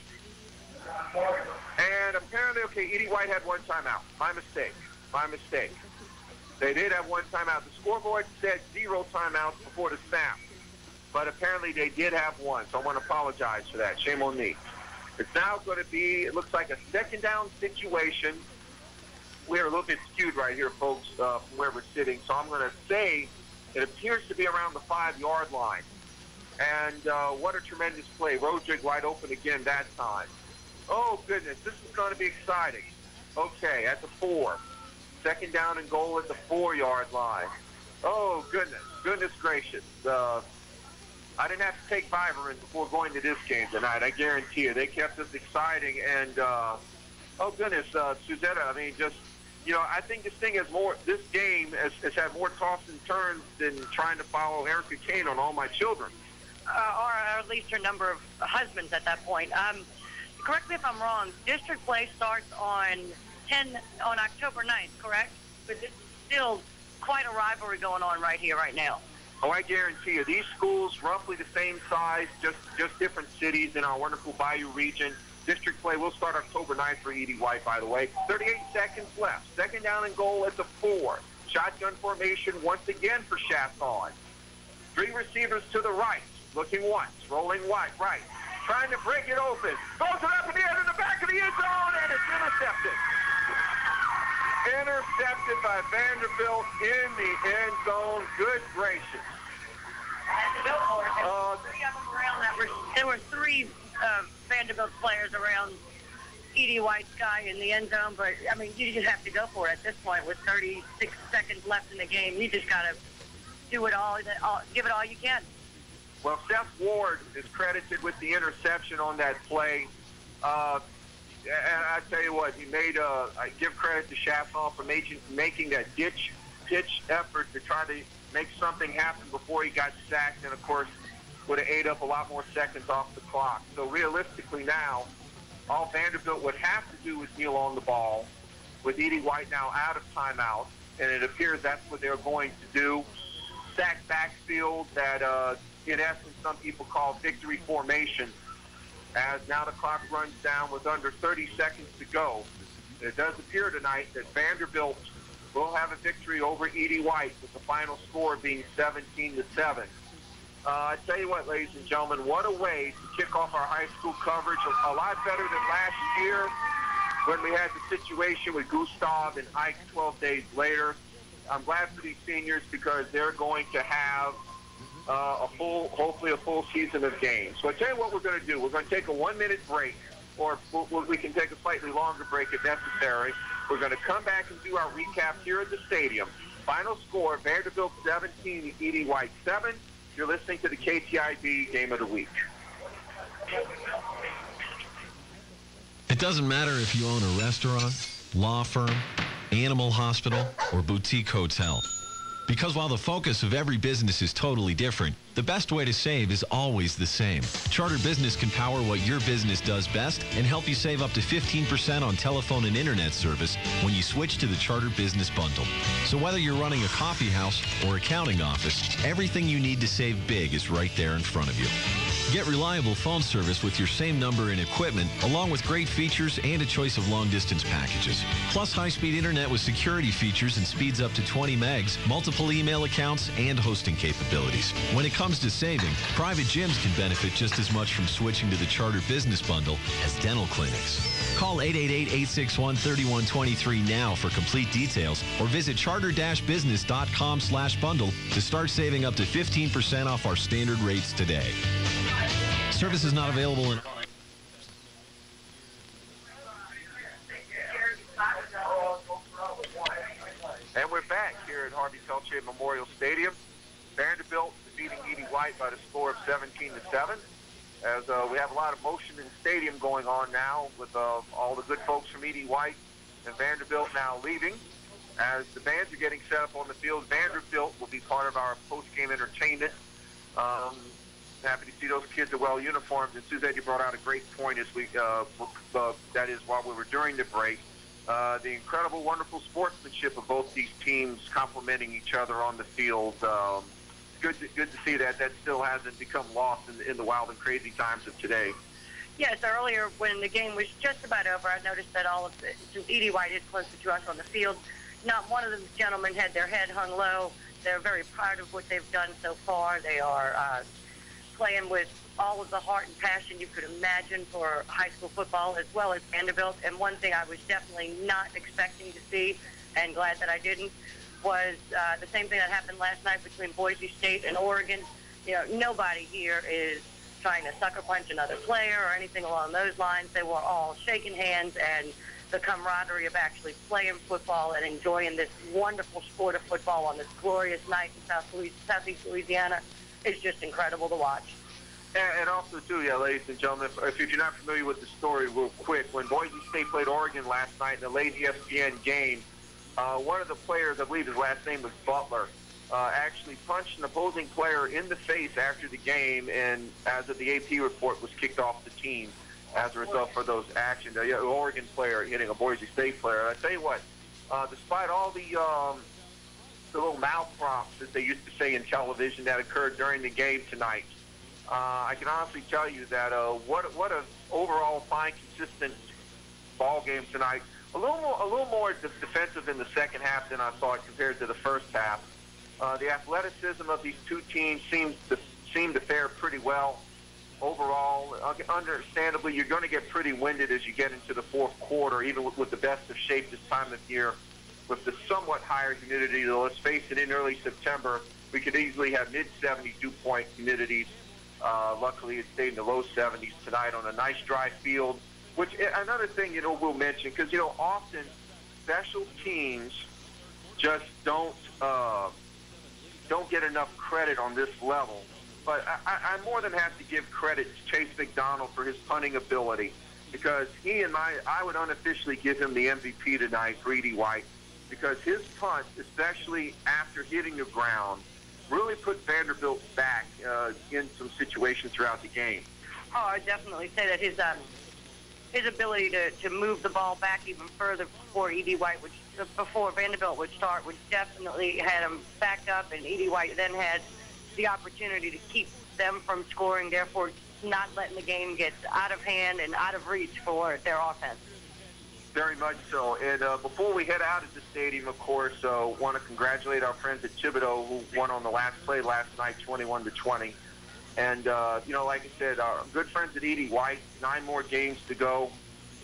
Speaker 1: And apparently, okay, E.D. White had one timeout. My mistake. They did have one timeout. The scoreboard said 0 timeouts before the snap. But apparently they did have one, so I want to apologize for that. Shame on me. It's now going to be, it looks like a second down situation. We're a little bit skewed right here, folks, from where we're sitting. So I'm going to say it appears to be around the 5-yard line. And what a tremendous play. Rodrigue wide open again that time. Oh, goodness, this is going to be exciting. Okay, at the 4. Second down and goal at the 4-yard line. Oh, goodness gracious. I didn't have to take Vivarin before going to this game tonight, I guarantee you. They kept us exciting, and, oh, goodness, Suzette, I mean, just, you know, I think this game has had more toss and turns than trying to follow Erica Kane on All My Children.
Speaker 2: Or at least her number of husbands at that point. Correct me if I'm wrong, district play starts on October 9th, correct? But it's still quite a rivalry going on right here, right now.
Speaker 1: Oh, I guarantee you, these schools, roughly the same size, just different cities in our wonderful Bayou region. District play will start October 9th for E.D. White, by the way. 38 seconds left. Second down and goal at the 4. Shotgun formation once again for Chasson. 3 receivers to the right. Looking once, rolling wide, right. Trying to break it open. Throws it up in the air in the back of the end zone, and it's intercepted. Intercepted by Vanderbilt in the end zone. Good gracious.
Speaker 2: There were 3 Vanderbilt players around E.D. White's guy in the end zone, but, I mean, you just have to go for it at this point with 36 seconds left in the game. You just got to do it all, give it all you can.
Speaker 1: Well, Seth Ward is credited with the interception on that play. And I tell you what, he made I give credit to Chasson for making that ditch effort to try to make something happen before he got sacked, and of course would have ate up a lot more seconds off the clock. So realistically now, all Vanderbilt would have to do is kneel on the ball, with E.D. White now out of timeout, and it appears that's what they're going to do. Sack backfield that, in essence, some people call victory formation. As now the clock runs down with under 30 seconds to go. It does appear tonight that Vanderbilt will have a victory over E.D. White, with the final score being 17-7. I tell you what, ladies and gentlemen, what a way to kick off our high school coverage. A lot better than last year when we had the situation with Gustav and Ike 12 days later. I'm glad for these seniors because they're going to have hopefully a full season of games. So I tell you what we're going to do. We're going to take a 1-minute break, or we can take a slightly longer break if necessary. We're going to come back and do our recap here at the stadium. Final score, Vanderbilt 17, Edie White 7. You're listening to the KTIB Game of the Week.
Speaker 11: It doesn't matter if you own a restaurant, law firm, animal hospital, or boutique hotel. Because while the focus of every business is totally different, the best way to save is always the same. Charter Business can power what your business does best and help you save up to 15% on telephone and internet service when you switch to the Charter Business Bundle. So whether you're running a coffee house or accounting office, everything you need to save big is right there in front of you. Get reliable phone service with your same number and equipment, along with great features and a choice of long-distance packages. Plus high-speed internet with security features and speeds up to 20 megs, multiple email accounts, and hosting capabilities. When it comes to saving, private gyms can benefit just as much from switching to the Charter Business Bundle as dental clinics. Call 888-861-3123 now for complete details, or visit charter-business.com/bundle to start saving up to 15% off our standard rates today. Service is not available in...
Speaker 1: And we're back here at Harvey Peltier Memorial Stadium. Vanderbilt defeating Edie White by the score of 17-7. As we have a lot of motion in the stadium going on now with all the good folks from Edie White and Vanderbilt now leaving. As the bands are getting set up on the field, Vanderbilt will be part of our post-game entertainment. Happy to see those kids are well uniformed. And Suzette, you brought out a great point as we, that is while we were during the break. The incredible, wonderful sportsmanship of both these teams complementing each other on the field. Good to see that still hasn't become lost in the wild and crazy times of today.
Speaker 2: Yes, earlier when the game was just about over, I noticed that all of the, since Edie White is closer to us on the field, not one of the gentlemen had their head hung low. They're very proud of what they've done so far. They are playing with all of the heart and passion you could imagine for high school football, as well as Vanderbilt. And one thing I was definitely not expecting to see, and glad that I didn't, was the same thing that happened last night between Boise State and Oregon. You know, nobody here is trying to sucker punch another player or anything along those lines. They were all shaking hands, and the camaraderie of actually playing football and enjoying this wonderful sport of football on this glorious night in Southeast Louisiana is just incredible to watch.
Speaker 1: And also, too, ladies and gentlemen, if you're not familiar with the story real quick, when Boise State played Oregon last night in the late ESPN game, one of the players, I believe his last name was Butler, actually punched an opposing player in the face after the game, and as of the AP report, was kicked off the team as a result for those actions. The Oregon player hitting a Boise State player. And I tell you what, despite all the little mouth prompts, as they used to say in television, that occurred during the game tonight, I can honestly tell you that what an overall fine, consistent ball game tonight. A little more defensive in the second half than I thought compared to the first half. The athleticism of these two teams seem to fare pretty well overall. Understandably, you're going to get pretty winded as you get into the fourth quarter, even with the best of shape this time of year, with the somewhat higher humidity. Though let's face it, in early September, we could easily have mid-70 dew-point humidities. Luckily, it stayed in the low 70s tonight on a nice dry field. Which, another thing, we'll mention, because, often special teams just don't get enough credit on this level. But I more than have to give credit to Chase McDonald for his punting ability, because I would unofficially give him the MVP tonight for Edie White, because his punt, especially after hitting the ground, really put Vanderbilt back in some situations throughout the game.
Speaker 2: Oh, I definitely say that his ability to move the ball back even further before Vanderbilt would start, would definitely had him backed up, and Edie White then had the opportunity to keep them from scoring, therefore not letting the game get out of hand and out of reach for their offense.
Speaker 1: Very much so. And before we head out of the stadium, of course, want to congratulate our friends at Thibodeau, who won on the last play last night, 21-20. And, like I said, our good friends at Edie White, 9 more games to go.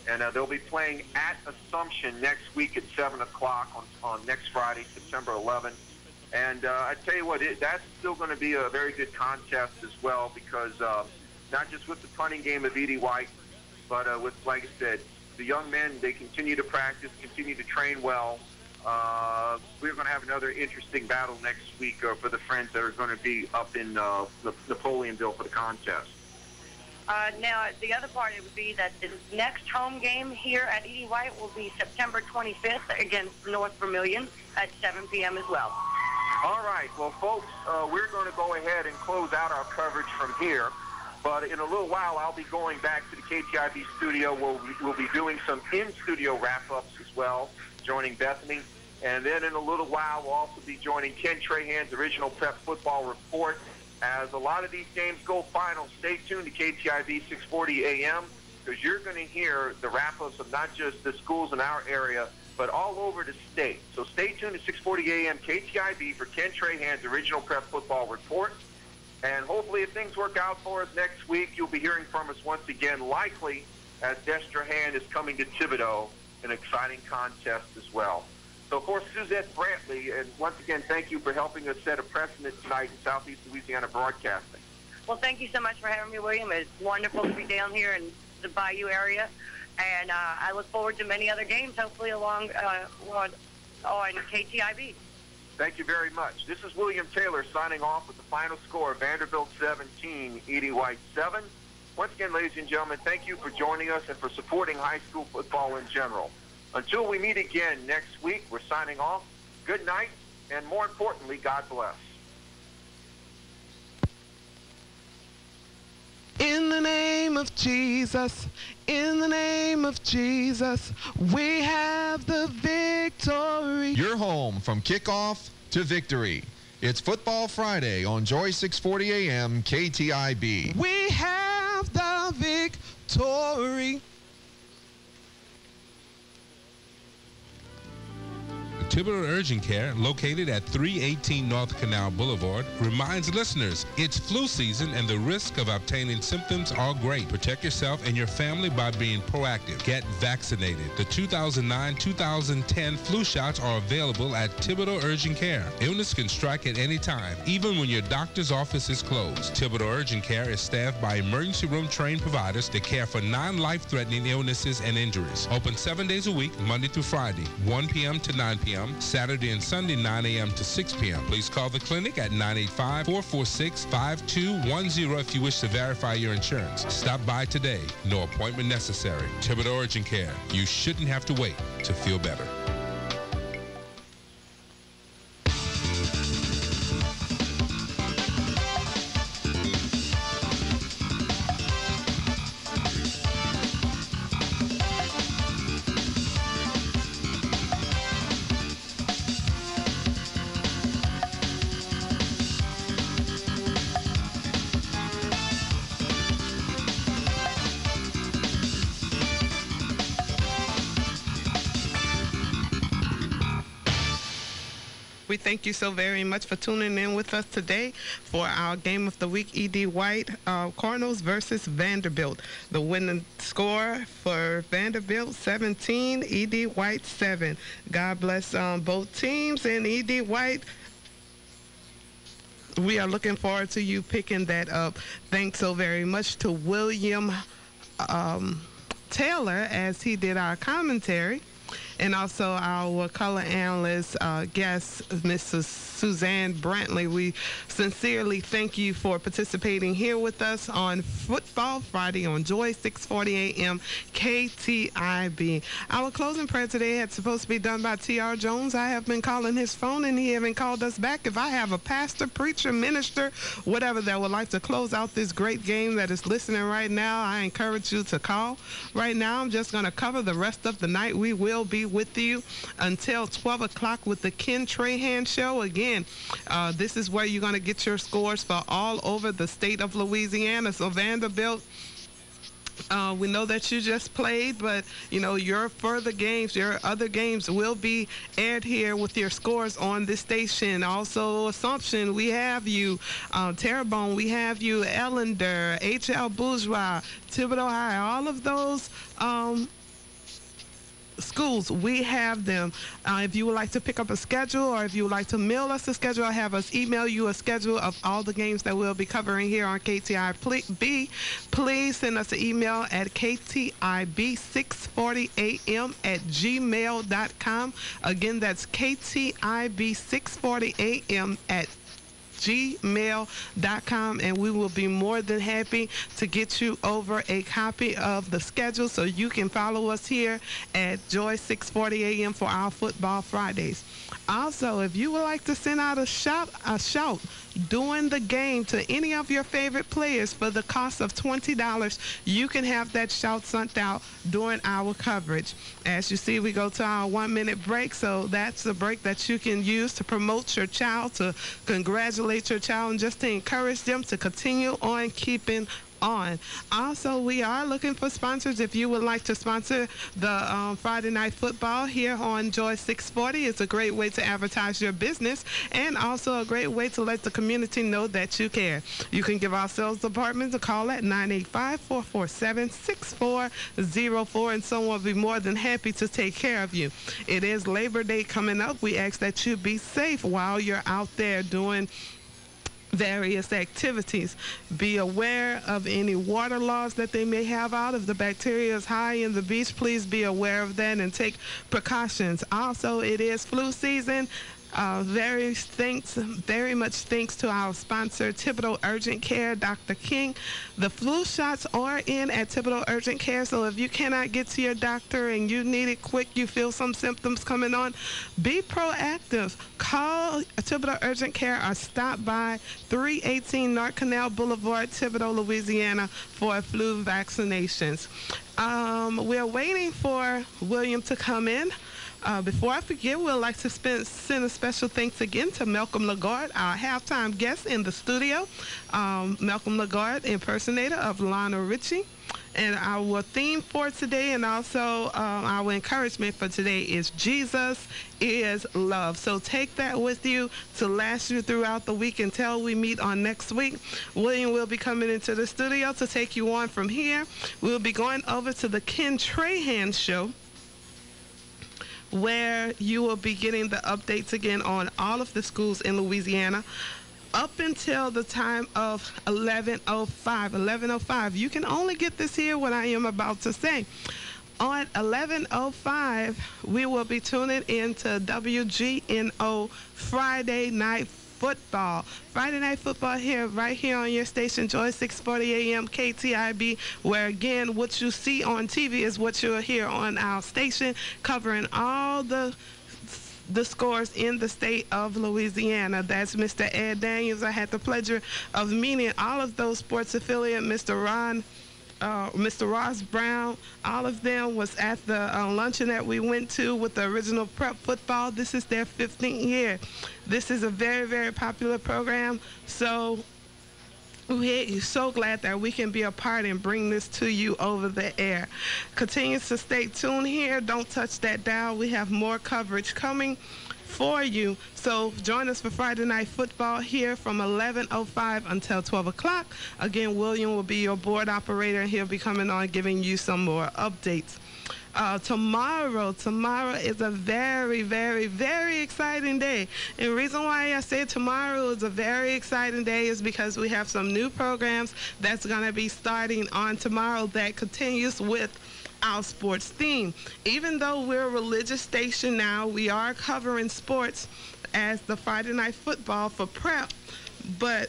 Speaker 1: And they'll be playing at Assumption next week at 7 o'clock on next Friday, September 11th. And I tell you what, that's still going to be a very good contest as well, because not just with the punting game of Edie White, but with, like I said, the young men, they continue to practice, continue to train well. We're going to have another interesting battle next week for the friends that are going to be up in Napoleonville for the contest.
Speaker 2: Now, the other part, it would be that the next home game here at Edie White will be September 25th against North Vermilion at 7 p.m. as well.
Speaker 1: All right. Well, folks, we're going to go ahead and close out our coverage from here. But in a little while, I'll be going back to the KTIB studio where we'll be doing some in-studio wrap-ups as well, joining Bethany. And then in a little while, we'll also be joining Ken Trahan's original prep football report. As a lot of these games go final, stay tuned to KTIB 640 AM, because you're going to hear the wrap-ups of not just the schools in our area, but all over the state. So stay tuned to 640 AM KTIB for Ken Trahan's original prep football report. And hopefully, if things work out for us next week, you'll be hearing from us once again, likely as Des Trahan is coming to Thibodaux, an exciting contest as well. So for Suzette Brantley, and once again, thank you for helping us set a precedent tonight in Southeast Louisiana broadcasting.
Speaker 2: Well, thank you so much for having me, William. It's wonderful to be down here in the Bayou area. And I look forward to many other games, hopefully along on KTIB.
Speaker 1: Thank you very much. This is William Taylor signing off with the final score, Vanderbilt 17, Edie White 7. Once again, ladies and gentlemen, thank you for joining us and for supporting high school football in general. Until we meet again next week, we're signing off. Good night, and more importantly, God bless.
Speaker 7: In the name of Jesus, in the name of Jesus, we have the victory.
Speaker 6: You're home from kickoff to victory. It's Football Friday on Joy 640 AM KTIB.
Speaker 7: We have the victory.
Speaker 10: Thibodaux Urgent Care, located at 318 North Canal Boulevard, reminds listeners it's flu season and the risk of obtaining symptoms are great. Protect yourself and your family by being proactive. Get vaccinated. The 2009-2010 flu shots are available at Thibodaux Urgent Care. Illness can strike at any time, even when your doctor's office is closed. Thibodaux Urgent Care is staffed by emergency room trained providers that care for non-life-threatening illnesses and injuries. Open 7 days a week, Monday through Friday, 1 p.m. to 9 p.m. Saturday and Sunday, 9 a.m. to 6 p.m. Please call the clinic at 985-446-5210 if you wish to verify your insurance. Stop by today. No appointment necessary. Thibodaux Urgent Care. You shouldn't have to wait to feel better.
Speaker 7: We thank you so very much for tuning in with us today for our game of the week, Edie White Cardinals versus Vanderbilt. The winning score for Vanderbilt, 17, Edie White 7. God bless both teams, and Edie White, we are looking forward to you picking that up. Thanks so very much to William Taylor as he did our commentary. And also our color analyst guest, Mrs. Suzette Brantley. We sincerely thank you for participating here with us on Football Friday on Joy 640 AM KTIB. Our closing prayer today had supposed to be done by T.R. Jones. I have been calling his phone and he haven't called us back. If I have a pastor, preacher, minister, whatever that would like to close out this great game that is listening right now, I encourage you to call. Right now, I'm just going to cover the rest of the night. We will be with you until 12 o'clock with the Ken Trahan Show. Again, this is where you're going to get your scores for all over the state of Louisiana. So Vanderbilt, we know that you just played, but you know your further games, your other games will be aired here with your scores on this station. Also Assumption, we have you. Terrebonne, we have you. Ellender, H.L. Bourgeois, Thibodaux High, all of those schools, we have them. If you would like to pick up a schedule, or if you would like to mail us a schedule, or have us email you a schedule of all the games that we'll be covering here on KTIB, please send us an email at KTIB640AM@gmail.com. Again, that's KTIB640AM@gmail.com, and we will be more than happy to get you over a copy of the schedule so you can follow us here at Joy 640 AM for our Football Fridays. Also, if you would like to send out a shout during the game to any of your favorite players for the cost of $20, you can have that shout sent out during our coverage. As you see, we go to our 1-minute break, so that's a break that you can use to promote your child, to congratulate your child, and just to encourage them to continue on keeping on. Also, we are looking for sponsors. If you would like to sponsor the Friday Night Football here on Joy 640, it's a great way to advertise your business, and also a great way to let the community know that you care. You can give our sales department a call at 985-447-6404, and someone will be more than happy to take care of you. It is Labor Day coming up. We ask that you be safe while you're out there doing various activities. Be aware of any water loss that they may have out. If the bacteria is high in the beach, please be aware of that and take precautions. Also, it is flu season. Very much thanks to our sponsor, Thibodeau Urgent Care, Dr. King. The flu shots are in at Thibodeau Urgent Care, so if you cannot get to your doctor and you need it quick, you feel some symptoms coming on, be proactive. Call Thibodeau Urgent Care or stop by 318 North Canal Boulevard, Thibodeau, Louisiana, for flu vaccinations. We're waiting for William to come in. Before I forget, we'd like to send a special thanks again to Malcolm Lagarde, our halftime guest in the studio. Malcolm Lagarde, impersonator of Lionel Richie. And our theme for today, and also our encouragement for today, is Jesus is love. So take that with you to last you throughout the week until we meet on next week. William will be coming into the studio to take you on from here. We'll be going over to the Ken Trahan Show, where you will be getting the updates again on all of the schools in Louisiana up until the time of 11:05. 11:05. You can only get this here, what I am about to say. On 11:05, we will be tuning into WGNO Friday Night Football. Friday Night Football here, right here on your station, Joy 640 AM KTIB, where again, what you see on TV is what you'll hear on our station, covering all the scores in the state of Louisiana. That's Mr. Ed Daniels. I had the pleasure of meeting all of those sports affiliates, Mr. Ross Brown, all of them was at the luncheon that we went to with the original prep football. This is their 15th year. This is a very, very popular program. So we're so glad that we can be a part and bring this to you over the air. Continue to stay tuned here. Don't touch that dial. We have more coverage coming for you. So join us for Friday Night Football here from 11:05 until 12 o'clock. Again, William will be your board operator, and he'll be coming on giving you some more updates. Tomorrow is a very, very, very exciting day. And the reason why I say tomorrow is a very exciting day is because we have some new programs that's going to be starting on tomorrow that continues with our sports theme. Even though we're a religious station now, we are covering sports as the Friday Night Football for prep. But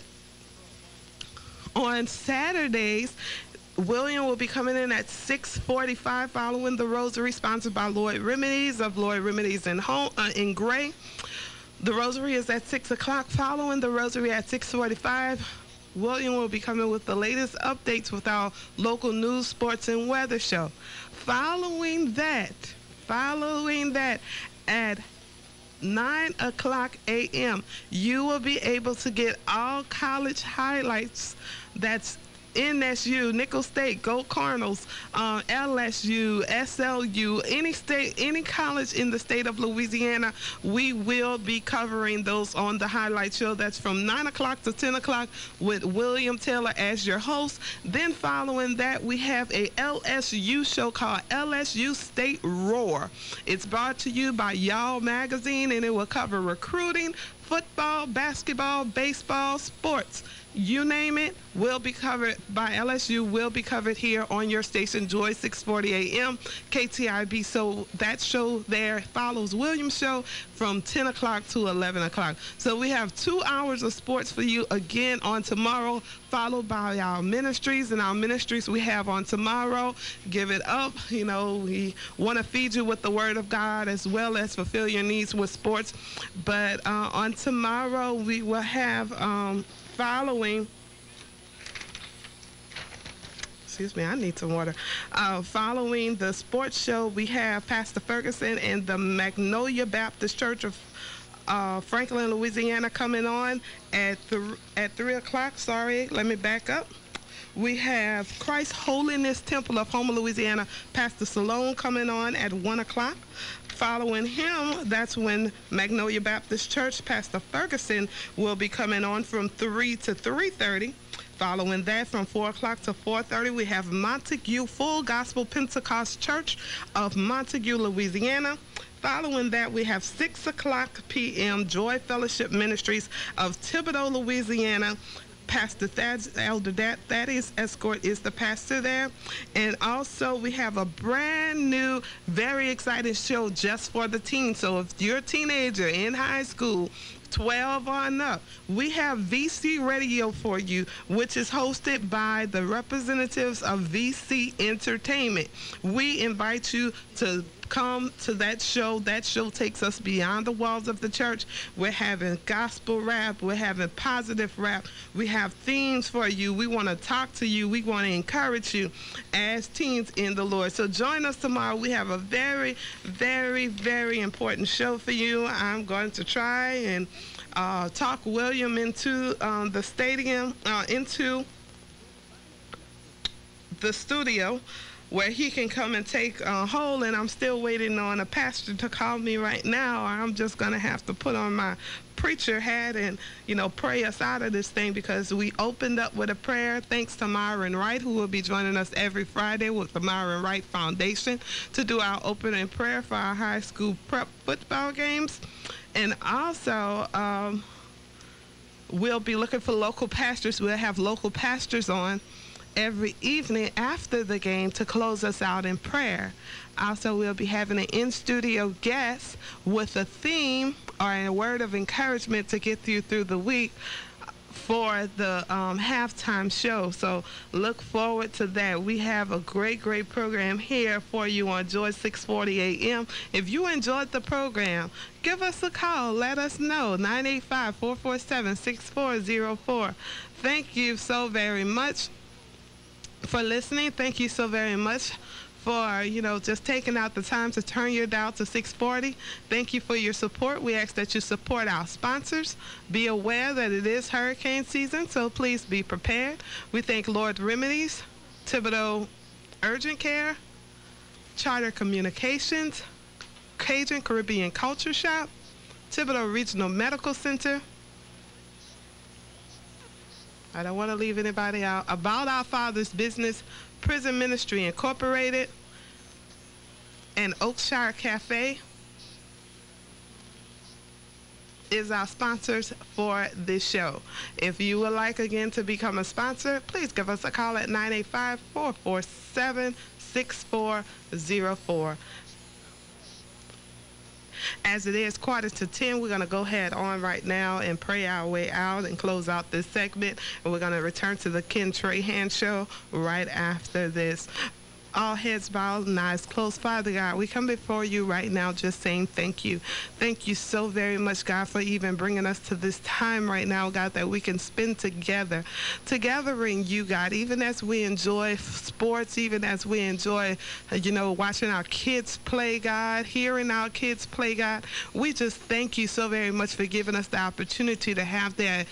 Speaker 7: on Saturdays, William will be coming in at 6:45 following the Rosary, sponsored by Lloyd Remedies of Lloyd Remedies in Gray. The Rosary is at 6 o'clock. Following the Rosary at 6:45, William will be coming with the latest updates with our local news, sports, and weather show. Following that, at 9 o'clock a.m., you will be able to get all college highlights that's NSU, Nicholls State, Go Cardinals, LSU, SLU, any college in the state of Louisiana, we will be covering those on the highlight show. That's from 9 o'clock to 10 o'clock with William Taylor as your host. Then following that, we have a LSU show called LSU State Roar. It's brought to you by Y'all Magazine, and it will cover recruiting, football, basketball, baseball, sports. You name it, will be covered by LSU, will be covered here on your station, Joy 640 AM, KTIB. So that show there follows William's show from 10 o'clock to 11 o'clock. So we have 2 hours of sports for you again on tomorrow, followed by our ministries. And our ministries we have on tomorrow, Give It Up. You know, we want to feed you with the Word of God as well as fulfill your needs with sports. But on tomorrow, we will have following, excuse me, I need some water. Following the sports show, we have Pastor Ferguson and the Magnolia Baptist Church of Franklin, Louisiana coming on at 3 o'clock. Sorry, let me back up. We have Christ Holiness Temple of Houma, Louisiana, Pastor Salone coming on at 1 o'clock. Following him, that's when Magnolia Baptist Church, Pastor Ferguson, will be coming on from 3 to 3:30. Following that, from 4 o'clock to 4:30, we have Montague Full Gospel Pentecost Church of Montague, Louisiana. Following that, we have 6 o'clock p.m. Joy Fellowship Ministries of Thibodaux, Louisiana. Pastor Elder Thaddeus Escort is the pastor there. And also we have a brand new, very exciting show just for the teens. So if you're a teenager in high school, 12 on up, we have VC Radio for you, which is hosted by the representatives of VC Entertainment. We invite you to come to that show. That show takes us beyond the walls of the church. We're having gospel rap. We're having positive rap. We have themes for you. We want to talk to you. We want to encourage you as teens in the Lord. So join us tomorrow. We have a very, very, very important show for you. I'm going to try and talk William into the stadium, into the studio, where he can come and take a hold. And I'm still waiting on a pastor to call me right now. I'm just going to have to put on my preacher hat and, you know, pray us out of this thing, because we opened up with a prayer. Thanks to Myron Wright, who will be joining us every Friday with the Myron Wright Foundation to do our opening prayer for our high school prep football games. And also, we'll be looking for local pastors. We'll have local pastors on every evening after the game to close us out in prayer. Also, we'll be having an in-studio guest with a theme or a word of encouragement to get you through the week for the halftime show. So look forward to that. We have a great, great program here for you on Joy 640 AM. If you enjoyed the program, give us a call. Let us know. 985-447-6404. Thank you so very much for listening. Thank you so very much for, you know, just taking out the time to turn your dial to 640. Thank you for your support. We ask that you support our sponsors. Be aware that it is hurricane season, so please be prepared. We thank Lord Remedies, Thibodaux Urgent Care, Charter Communications, Cajun Caribbean Culture Shop, Thibodaux Regional Medical Center. I don't want to leave anybody out. About Our Father's Business, Prison Ministry Incorporated, and Oakshire Cafe is our sponsors for this show. If you would like, again, to become a sponsor, please give us a call at 985-447-6404. As it is 9:45, we're going to go ahead on right now and pray our way out and close out this segment. And we're going to return to the Ken Trahan Show right after this. all heads bowed and eyes closed. Father God, we come before you right now just saying thank you. Thank you so very much, God, for even bringing us to this time right now, God, that we can spend together in you, God, even as we enjoy sports, even as we enjoy, watching our kids play, God, hearing our kids play, God. We just thank you so very much for giving us the opportunity to have the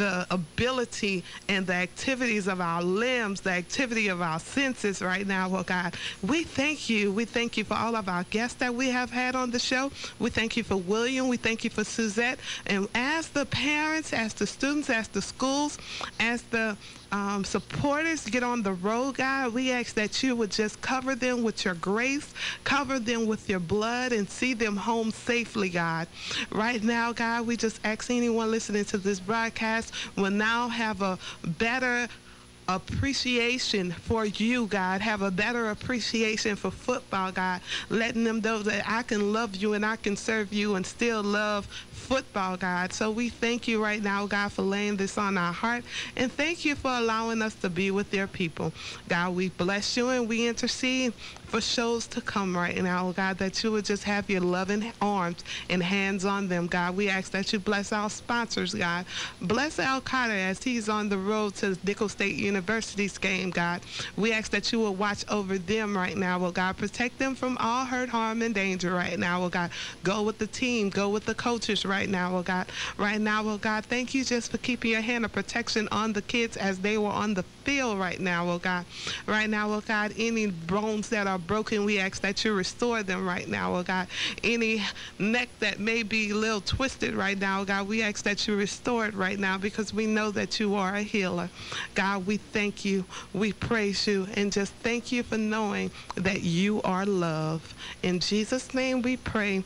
Speaker 7: ability and the activities of our limbs, the activity of our senses right now, oh God. We thank you. We thank you for all of our guests that we have had on the show. We thank you for William. We thank you for Suzette. And as the parents, as the students, as the schools, as the supporters get on the road, God, we ask that you would just cover them with your grace, cover them with your blood, and see them home safely, God. Right now, God, we just ask anyone listening to this broadcast will now have a better appreciation for you, God, have a better appreciation for football, God, letting them know that I can love you and I can serve you and still love football, God. So we thank you right now, God, for laying this on our heart, and thank you for allowing us to be with your people. God, we bless you and we intercede for shows to come right now, God, that you would just have your loving arms and hands on them, God. We ask that you bless our sponsors, God. Bless Al Carter as he's on the road to Nicholls State University's game, God. We ask that you will watch over them right now, oh God. Protect them from all hurt, harm, and danger right now, oh God. Go with the team. Go with the coaches right now, oh God. Right now, oh God, thank you just for keeping your hand of protection on the kids as they were on the field right now, oh God. Right now, oh God, any bones that are broken, we ask that you restore them right now, oh God. Any neck that may be a little twisted right now, oh God, we ask that you restore it right now because we know that you are a healer. God, we thank you, we praise you, and just thank you for knowing that you are love. In Jesus' name we pray.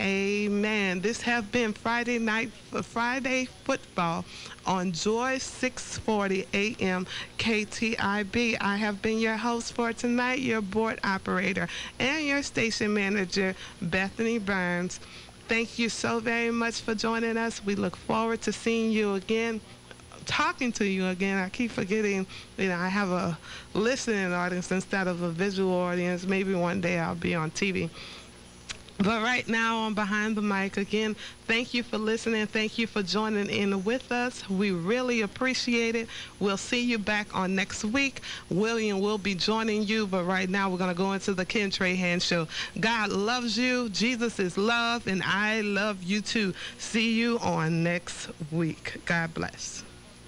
Speaker 7: Amen. This have been Friday football on Joy 640 AM KTIB. I have been your host for tonight, your board operator, and your station manager, Bethany Burns. Thank you so very much for joining us. We look forward to seeing you again, talking to you again. I keep forgetting, I have a listening audience instead of a visual audience. Maybe one day I'll be on TV. But right now, I'm behind the mic again. Thank you for listening. Thank you for joining in with us. We really appreciate it. We'll see you back on next week. William will be joining you, but right now we're going to go into the Ken Trahan Show. God loves you. Jesus is love, and I love you too. See you on next week. God bless.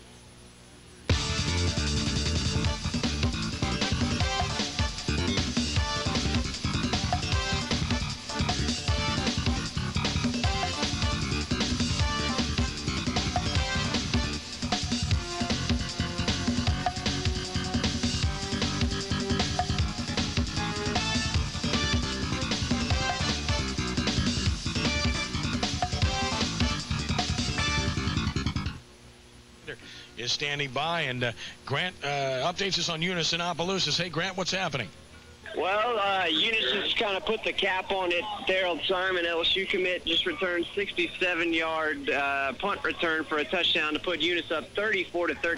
Speaker 12: Is standing by, and Grant updates us on Eunice and Opelousas. Hey, Grant, what's happening?
Speaker 13: Well, Eunice just kind of put the cap on it. Daryl Simon, LSU commit, just returned 67-yard punt return for a touchdown to put Eunice up 34-13.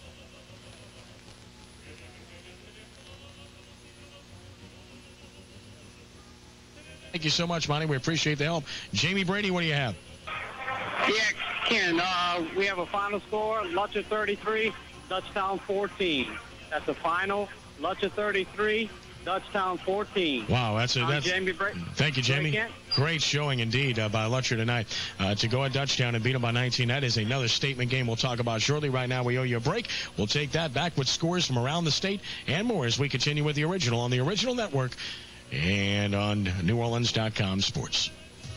Speaker 12: Thank you so much, Monty. We appreciate the help. Jamie Brady, what do you have?
Speaker 14: Yeah, Ken, we have a final score, Lutcher 33, Dutchtown 14. That's the final, Lutcher 33, Dutchtown 14.
Speaker 12: Wow, that's
Speaker 14: Jamie Brady.
Speaker 12: Thank you, Jamie. Great showing indeed by Lutcher tonight to go at Dutchtown and beat them by 19. That is another statement game we'll talk about shortly. Right now, we owe you a break. We'll take that back with scores from around the state and more as we continue with the original on the Original Network and on NewOrleans.com Sports.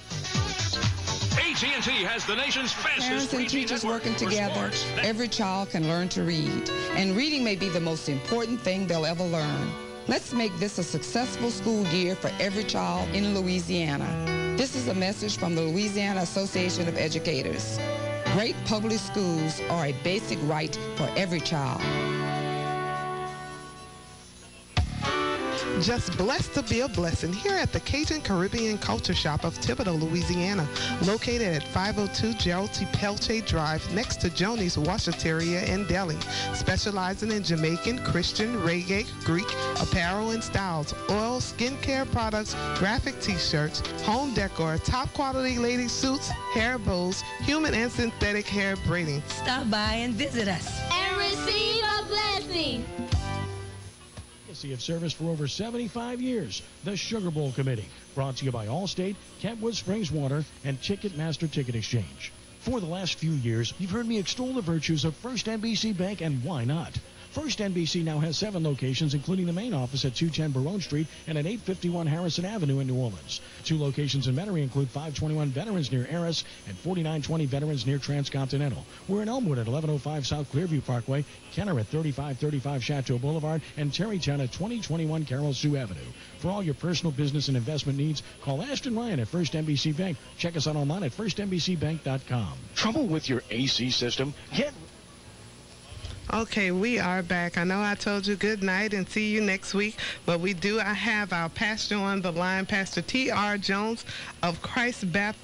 Speaker 15: AT&T has the nation's fastest
Speaker 16: Parents and teachers working together, every child can learn to read. And reading may be the most important thing they'll ever learn. Let's make this a successful school year for every child in Louisiana. This is a message from the Louisiana Association of Educators. Great public schools are a basic right for every child.
Speaker 7: Just blessed to be a blessing here at the Cajun Caribbean Culture Shop of Thibodaux, Louisiana, located at 502 Gerald T. Pelche Drive next to Joni's Washateria and Deli, specializing in Jamaican, Christian, reggae, Greek, apparel and styles, oil, skincare products, graphic t-shirts, home decor, top quality lady suits, hair bows, human and synthetic hair braiding.
Speaker 8: Stop by and visit us.
Speaker 9: And receive a blessing.
Speaker 12: Have service for over 75 years. The Sugar Bowl Committee, brought to you by Allstate, Kentwood Springs Water, and Ticketmaster Ticket Exchange. For the last few years, you've heard me extol the virtues of First NBC Bank, and why not? First NBC now has 7 locations, including the main office at 210 Barone Street and at 851 Harrison Avenue in New Orleans. 2 locations in Metairie include 521 Veterans near Eris and 4920 Veterans near Transcontinental. We're in Elmwood at 1105 South Clearview Parkway, Kenner at 3535 Chateau Boulevard, and Terrytown at 2021 Carol Sue Avenue. For all your personal, business, and investment needs, call Ashton Ryan at First NBC Bank. Check us out online at firstnbcbank.com. Trouble with your AC system? Get
Speaker 7: Okay, we are back. I know I told you good night and see you next week, but I have our pastor on the line, Pastor T.R. Jones of Christ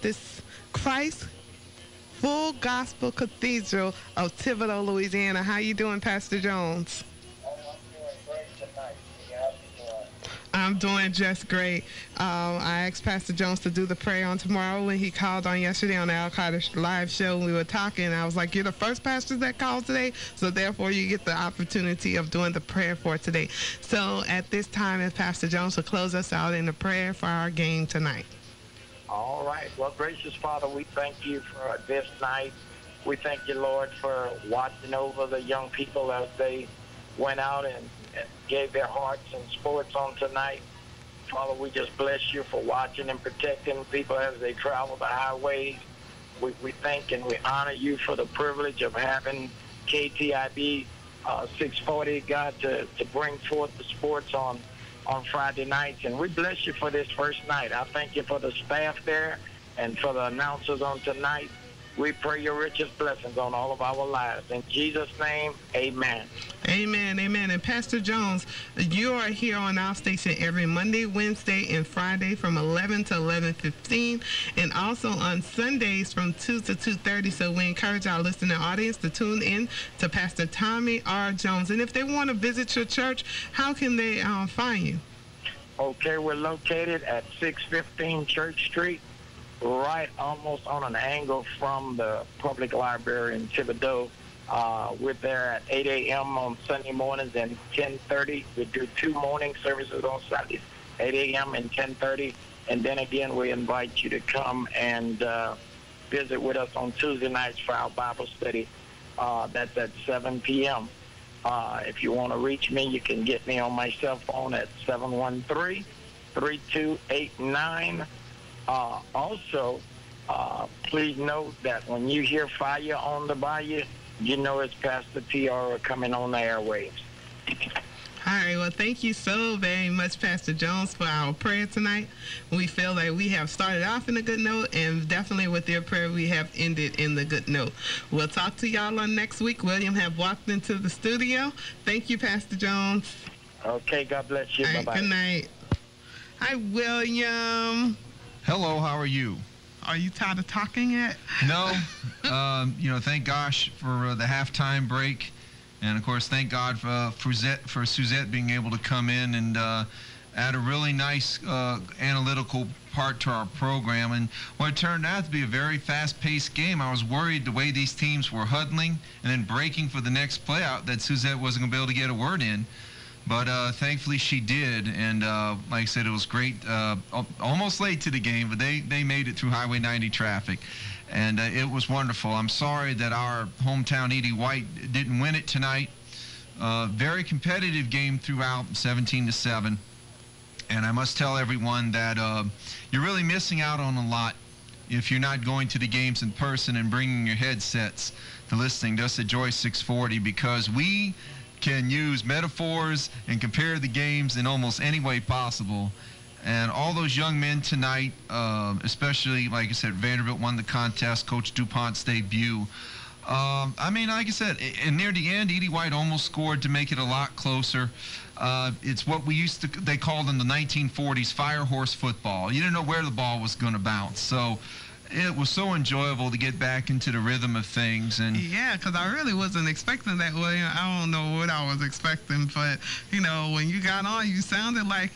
Speaker 7: Full Gospel Cathedral of Thibodaux, Louisiana. How you doing, Pastor Jones? I'm doing just great. I asked Pastor Jones to do the prayer on tomorrow when he called on yesterday on the Al Qaeda live show. We were talking. I was like, you're the first pastor that called today, so therefore you get the opportunity of doing the prayer for today. So at this time, if Pastor Jones will close us out in the prayer for our game tonight.
Speaker 17: All right. Well, gracious Father, we thank you for this night. We thank you, Lord, for watching over the young people as they went out and gave their hearts and sports on tonight. Father, we just bless you for watching and protecting people as they travel the highways. We thank and we honor you for the privilege of having KTIB 640, God, to bring forth the sports on Friday nights. And we bless you for this first night. I thank you for the staff there and for the announcers on tonight. We pray your richest blessings on all of our lives. In Jesus' name, amen.
Speaker 7: Amen, amen. And Pastor Jones, you are here on our station every Monday, Wednesday, and Friday from 11 to 11:15, and also on Sundays from 2 to 2:30. So we encourage our listening audience to tune in to Pastor Tommy R. Jones. And if they want to visit your church, how can they find you? Okay, we're located at 615 Church Street, right almost on an angle from the public library in Thibodaux. We're there at 8 a.m. on Sunday mornings and 10:30. We do 2 morning services on Sundays, 8 a.m. and 10:30. And then again, we invite you to come and visit with us on Tuesday nights for our Bible study. That's at 7 p.m. If you want to reach me, you can get me on my cell phone at 713-3289. Also, please note that when you hear fire on the bayou, you know it's Pastor TR coming on the airwaves. All right, well, thank you so very much, Pastor Jones, for our prayer tonight. We feel that we have started off in a good note, and definitely with your prayer, we have ended in the good note. We'll talk to y'all on next week. William have walked into the studio. Thank you, Pastor Jones.
Speaker 17: Okay, God bless you.
Speaker 7: All right,
Speaker 17: bye-bye.
Speaker 7: Good night. Hi, William.
Speaker 6: Hello, how are you?
Speaker 7: Are you tired of talking yet?
Speaker 6: No. Thank gosh for the halftime break. And, of course, thank God for Suzette being able to come in and add a really nice analytical part to our program. And what it turned out to be a very fast-paced game. I was worried the way these teams were huddling and then breaking for the next play out that Suzette wasn't going to be able to get a word in. But thankfully she did, and like I said, it was great. Almost late to the game, but they made it through Highway 90 traffic, and it was wonderful. I'm sorry that our hometown Edie White didn't win it tonight. Very competitive game throughout, 17-7. And I must tell everyone that you're really missing out on a lot if you're not going to the games in person and bringing your headsets to listening to us at Joy 640, because we can use metaphors and compare the games in almost any way possible. And all those young men tonight, especially, like I said, Vanderbilt won the contest, Coach DuPont's debut. I mean, like I said, and near the end, Edie White almost scored to make it a lot closer. It's what they called in the 1940s fire horse football. You didn't know where the ball was going to bounce. So it was so enjoyable to get back into the rhythm of things. And
Speaker 7: yeah, because I really wasn't expecting that, William. I don't know what I was expecting, but, when you got on, you sounded like,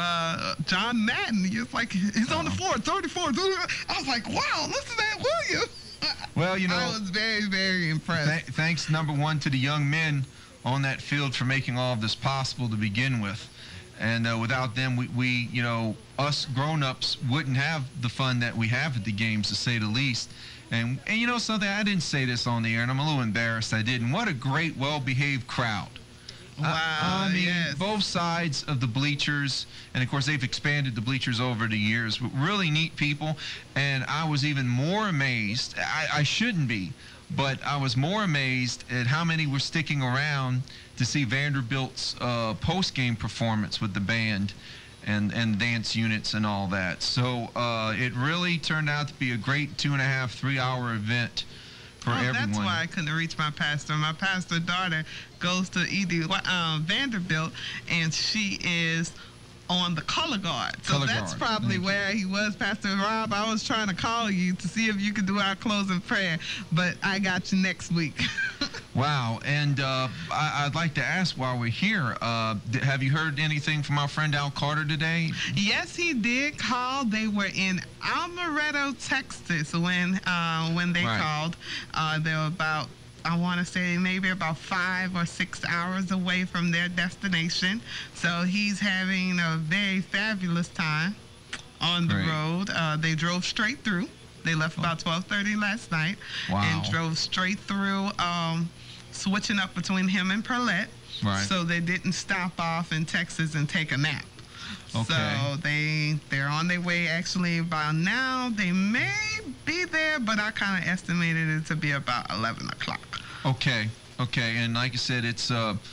Speaker 7: John Madden. It's like, he's on the floor, 34. I was like, wow, listen to that, William.
Speaker 6: Well,
Speaker 7: I was very, very impressed.
Speaker 6: Thanks, number one, to the young men on that field for making all of this possible to begin with. And without them, we us grown-ups wouldn't have the fun that we have at the games, to say the least. And something, I didn't say this on the air, and I'm a little embarrassed I didn't. What a great, well-behaved crowd.
Speaker 7: Wow,
Speaker 6: I mean,
Speaker 7: yes.
Speaker 6: Both sides of the bleachers, and of course they've expanded the bleachers over the years. Really neat people, and I was even more amazed. I shouldn't be, but I was more amazed at how many were sticking around to see Vanderbilt's post-game performance with the band and dance units and all that. So it really turned out to be a great 2.5, 3-hour event for everyone.
Speaker 7: That's why I couldn't reach my pastor. My pastor's daughter goes to Vandebilt, and she is on the color guard. So that's probably where he was. Pastor Rob, I was trying to call you to see if you could do our closing prayer, but I got you next week.
Speaker 6: Wow. And I'd like to ask while we're here, have you heard anything from our friend Al Carter today?
Speaker 7: Yes, he did call. They were in Alvarado, Texas when they called. They were about, I want to say, maybe about 5 or 6 hours away from their destination. So he's having a very fabulous time on the road. They drove straight through. They left about 12:30 last night and drove straight through, switching up between him and Perlette.
Speaker 6: Right.
Speaker 7: So they didn't stop off in Texas and take a nap.
Speaker 6: Okay.
Speaker 7: So they're on their way. Actually, by now they may be there, but I kind of estimated it to be about 11 o'clock.
Speaker 6: Okay. And like I said, it's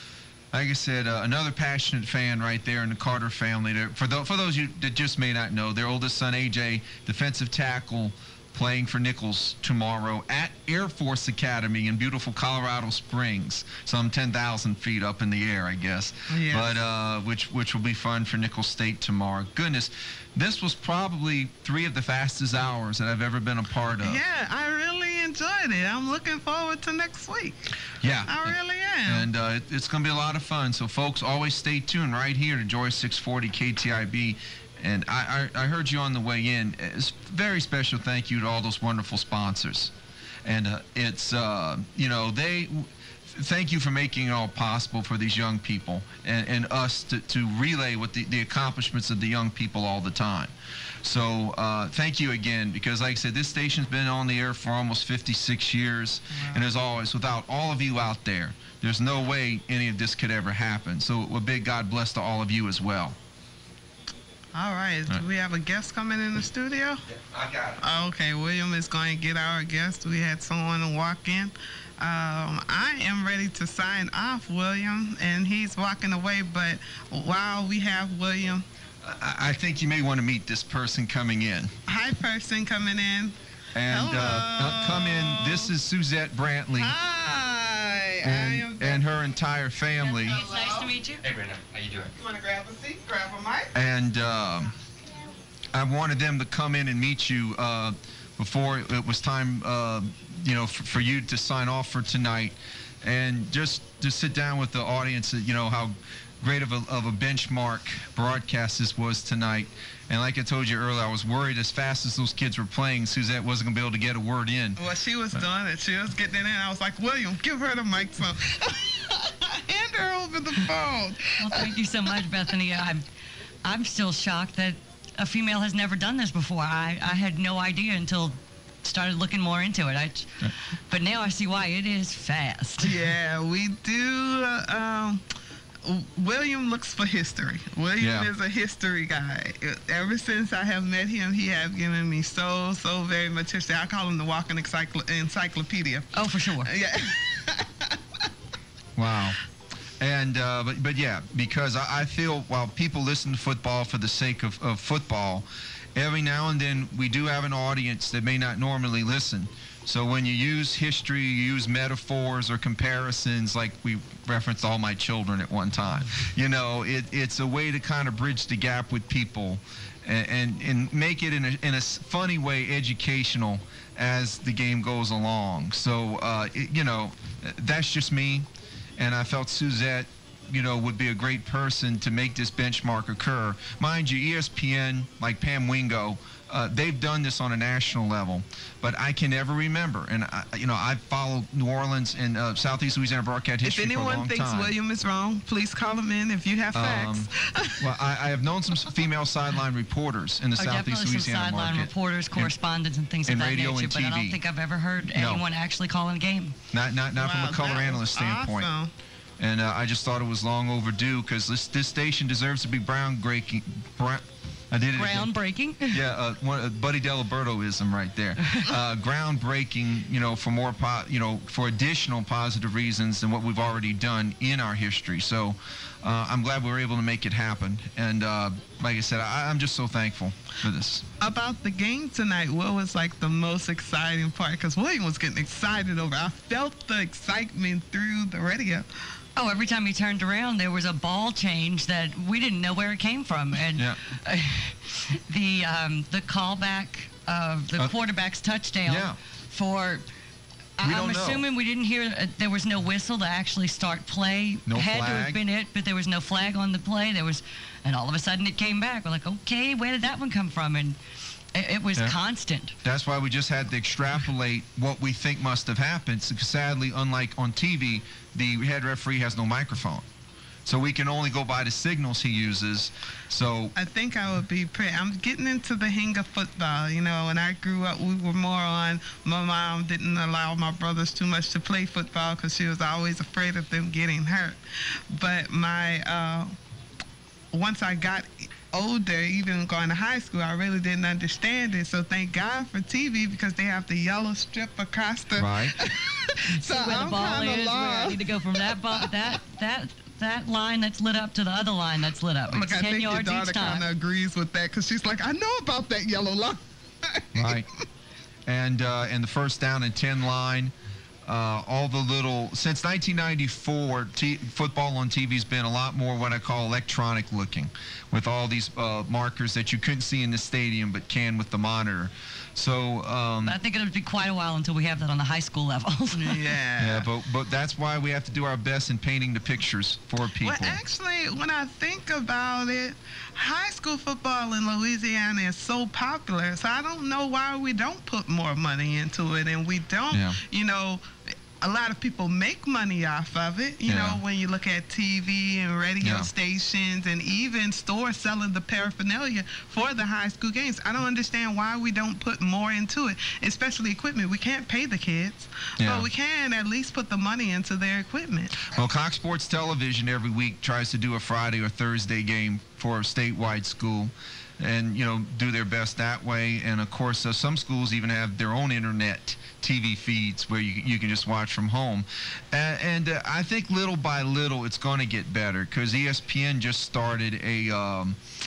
Speaker 6: another passionate fan right there in the Carter family. For those you that just may not know, their oldest son AJ, defensive tackle, playing for Nichols tomorrow at Air Force Academy in beautiful Colorado Springs, some 10,000 feet up in the air, I guess.
Speaker 7: Yes.
Speaker 6: But which will be fun for Nichols State tomorrow. Goodness, this was probably 3 of the fastest hours that I've ever been a part of.
Speaker 7: Yeah, I really enjoyed it. I'm looking forward to next week.
Speaker 6: Yeah,
Speaker 7: I really am.
Speaker 6: And it's going to be a lot of fun. So, folks, always stay tuned right here to Joy 640 KTIB. And I heard you on the way in. It's a very special thank you to all those wonderful sponsors. And thank you for making it all possible for these young people and us to relay what the accomplishments of the young people all the time. So thank you again, because like I said, this station's been on the air for almost 56 years. Wow. And as always, without all of you out there, there's no way any of this could ever happen. So a big God bless to all of you as well.
Speaker 7: All right. Do we have a guest coming in the studio?
Speaker 6: Yeah, I got it.
Speaker 7: Okay, William is going to get our guest. We had someone walk in. I am ready to sign off, William, and he's walking away. But while we have William,
Speaker 6: I think you may want to meet this person coming in.
Speaker 7: Hi, person coming in.
Speaker 6: And come in. This is Suzette Brantley.
Speaker 7: Hi.
Speaker 6: And her entire family.
Speaker 18: It's nice to meet you. Hey, Brenda. How you doing?
Speaker 7: You want to grab a seat? Grab a mic?
Speaker 6: And I wanted them to come in and meet you before it was time, for you to sign off for tonight, and just to sit down with the audience. How great of a benchmark broadcast this was tonight. And like I told you earlier, I was worried as fast as those kids were playing, Suzette wasn't going to be able to get a word in.
Speaker 7: Well, she was doing it. She was getting it in. I was like, William, give her the mic. So hand her over the phone.
Speaker 18: Well, thank you so much, Bethany. I'm still shocked that a female has never done this before. I had no idea until started looking more into it. But now I see why. It is fast.
Speaker 7: Yeah, we do. William looks for history. William is a history guy. Ever since I have met him, he has given me so very much history. I call him the walking encyclopedia.
Speaker 18: Oh, for sure.
Speaker 7: Yeah.
Speaker 6: Wow. And but yeah, because I feel while people listen to football for the sake of football, every now and then we do have an audience that may not normally listen So when you use history, you use metaphors or comparisons, like we referenced All My Children at one time. You know, it's a way to kind of bridge the gap with people and make it in a funny way educational as the game goes along. So, you know, that's just me. And I felt Suzette, you know, would be a great person to make this benchmark occur. Mind you, ESPN, like Pam Wingo, they've done this on a national level, but I can never remember. And you know, I've followed New Orleans and Southeast Louisiana broadcast history for a long time.
Speaker 7: If anyone thinks William is wrong, please call him in if you have facts.
Speaker 6: Well, I have known some female sideline reporters in the Southeast Louisiana
Speaker 18: some sideline reporters, correspondents, and things of that
Speaker 6: radio
Speaker 18: nature.
Speaker 6: and
Speaker 18: But I
Speaker 6: TV.
Speaker 18: don't think I've ever heard anyone actually calling a game.
Speaker 6: Not from a color analyst standpoint.
Speaker 7: Awesome.
Speaker 6: And I just thought it was long overdue because this station deserves to be groundbreaking. I did it again.
Speaker 18: Groundbreaking?
Speaker 6: Yeah, Buddy Deliberto-ism right there. Groundbreaking, you know, for more, for additional positive reasons than what we've already done in our history. So I'm glad we were able to make it happen. And like I said, I'm just so thankful for this.
Speaker 7: About the game tonight, what was like the most exciting part? Because William was getting excited over it. I felt the excitement through the radio.
Speaker 18: Oh, every time he turned around, there was a ball change that we didn't know where it came from. And the callback of the quarterback's touchdown for... I'm assuming we didn't hear, there was no whistle to actually start play.
Speaker 6: No
Speaker 18: Had
Speaker 6: flag.
Speaker 18: to have been it, but there was no flag on the play. And all of a sudden it came back. We're like, okay, where did that one come from? And it was constant.
Speaker 6: That's why we just had to extrapolate what we think must have happened. So sadly, unlike on TV, the head referee has no microphone. So we can only go by the signals he uses. So
Speaker 7: I think I would be I'm getting into the hang of football. You know, when I grew up, we were more on, my mom didn't allow my brothers too much to play football because she was always afraid of them getting hurt. But once I got older, even going to high school, I really didn't understand it. So thank God for TV because they have the yellow strip across the...
Speaker 6: Right.
Speaker 18: So where the ball is, where I need to go from that line that's lit up to the other line that's lit up.
Speaker 7: Look, I
Speaker 18: 10
Speaker 7: think your
Speaker 18: yards
Speaker 7: daughter
Speaker 18: each time.
Speaker 7: kind of agrees with that because she's like, I know about that yellow line.
Speaker 6: Right. And the first down and 10 line, all the little, since 1994, football on TV has been a lot more what I call electronic looking, with all these markers that you couldn't see in the stadium but can with the monitor. So
Speaker 18: I think it'll be quite a while until we have that on the high school level.
Speaker 6: Yeah, but that's why we have to do our best in painting the pictures for people.
Speaker 7: Well, actually, when I think about it, high school football in Louisiana is so popular, so I don't know why we don't put more money into it, and we don't, you know, a lot of people make money off of it, you know, when you look at TV and radio stations and even stores selling the paraphernalia for the high school games. I don't understand why we don't put more into it, especially equipment. We can't pay the kids, but we can at least put the money into their equipment.
Speaker 6: Well, Cox Sports Television every week tries to do a Friday or Thursday game for a statewide school and, you know, do their best that way. And, of course, some schools even have their own internet TV feeds where you can just watch from home. And I think little by little it's going to get better because ESPN just started a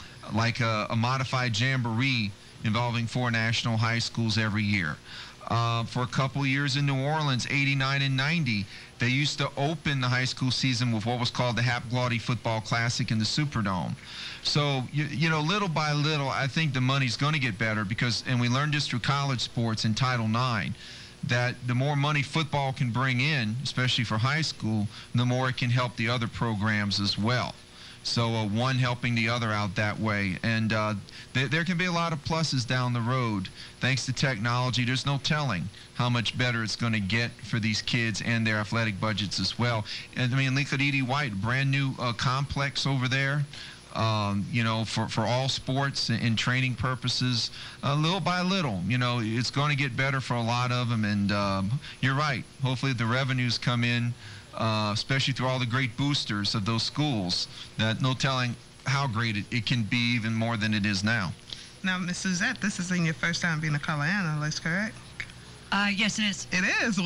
Speaker 6: modified jamboree involving 4 national high schools every year. For a couple years in New Orleans, 89 and 90, they used to open the high school season with what was called the Hap-Glaudy Football Classic in the Superdome. So, you know, little by little, I think the money's going to get better because, and we learned this through college sports in Title IX, that the more money football can bring in, especially for high school, the more it can help the other programs as well. So one helping the other out that way. And there can be a lot of pluses down the road. Thanks to technology, there's no telling how much better it's going to get for these kids and their athletic budgets as well. And I mean, Lickety White, brand new complex over there. You know, for all sports and training purposes, little by little, you know, it's going to get better for a lot of them. And you're right. Hopefully the revenues come in, especially through all the great boosters of those schools, that no telling how great it can be even more than it is now.
Speaker 7: Now, Ms. Suzette, this isn't your first time being a color analyst, correct?
Speaker 18: Yes, it is.
Speaker 7: It is?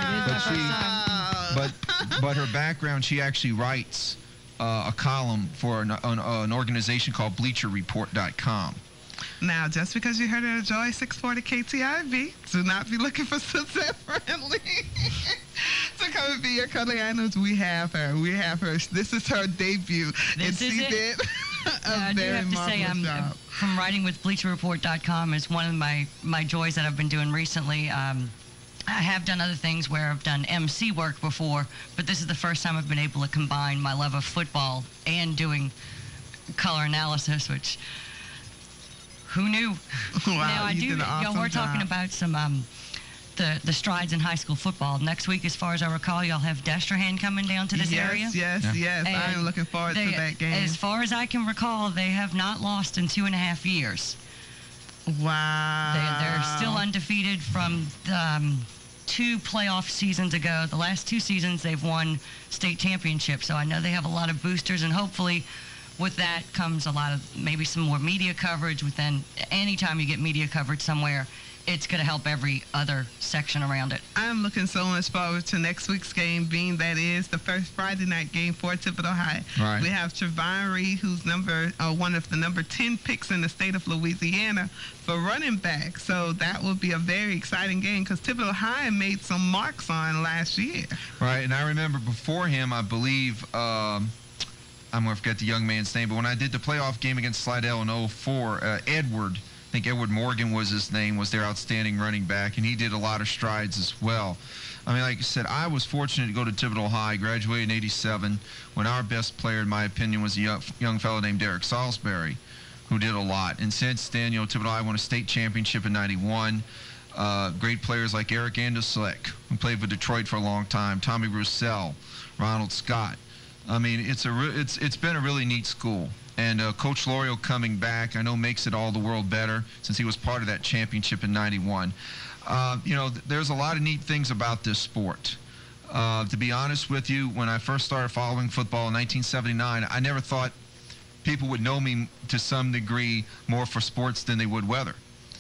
Speaker 7: Wow.
Speaker 6: But her background, she actually writes a column for an organization called BleacherReport.com.
Speaker 7: Now, just because you heard it at Joy 640 KTIB, do not be looking for Suzette Brantley to come and be your color analyst. We have her. We have her. This is her debut.
Speaker 18: This
Speaker 7: and
Speaker 18: is
Speaker 7: she
Speaker 18: it.
Speaker 7: did
Speaker 18: I do have to say, from writing with BleacherReport.com is one of my joys that I've been doing recently. I have done other things where I've done MC work before, but this is the first time I've been able to combine my love of football and doing color analysis, which who knew?
Speaker 7: Wow,
Speaker 18: now I do.
Speaker 7: did an awesome
Speaker 18: We're talking
Speaker 7: job.
Speaker 18: about some the strides in high school football. Next week, as far as I recall, y'all have Destrehan coming down to this area.
Speaker 7: Yes. I am looking forward to that game.
Speaker 18: As far as I can recall, they have not lost in 2.5 years.
Speaker 7: Wow.
Speaker 18: They're still undefeated from 2 playoff seasons ago. The last 2 seasons, they've won state championships. So I know they have a lot of boosters, and hopefully with that comes a lot of maybe some more media coverage. Within anytime you get media coverage somewhere, it's going to help every other section around it.
Speaker 7: I'm looking so much forward to next week's game, being that is the first Friday night game for Thibodaux High.
Speaker 6: Right.
Speaker 7: We have Trevon Reed, who's one of the number 10 picks in the state of Louisiana for running back. So that will be a very exciting game because Thibodaux High made some marks on last year.
Speaker 6: Right, and I remember before him, I believe, I'm going to forget the young man's name, but when I did the playoff game against Slidell in 04, Edward, I think Edward Morgan was his name, was their outstanding running back, and he did a lot of strides as well. I mean, like I said, I was fortunate to go to Thibodaux High, graduated in 87, when our best player, in my opinion, was a young fellow named Derek Salisbury, who did a lot. And since then, Thibodaux High won a state championship in 91. Great players like Eric Andeslick, who played for Detroit for a long time, Tommy Roussel, Ronald Scott. I mean, it's been a really neat school. And Coach L'Oreal coming back, I know, makes it all the world better since he was part of that championship in 91. There's a lot of neat things about this sport. To be honest with you, when I first started following football in 1979, I never thought people would know me to some degree more for sports than they would weather.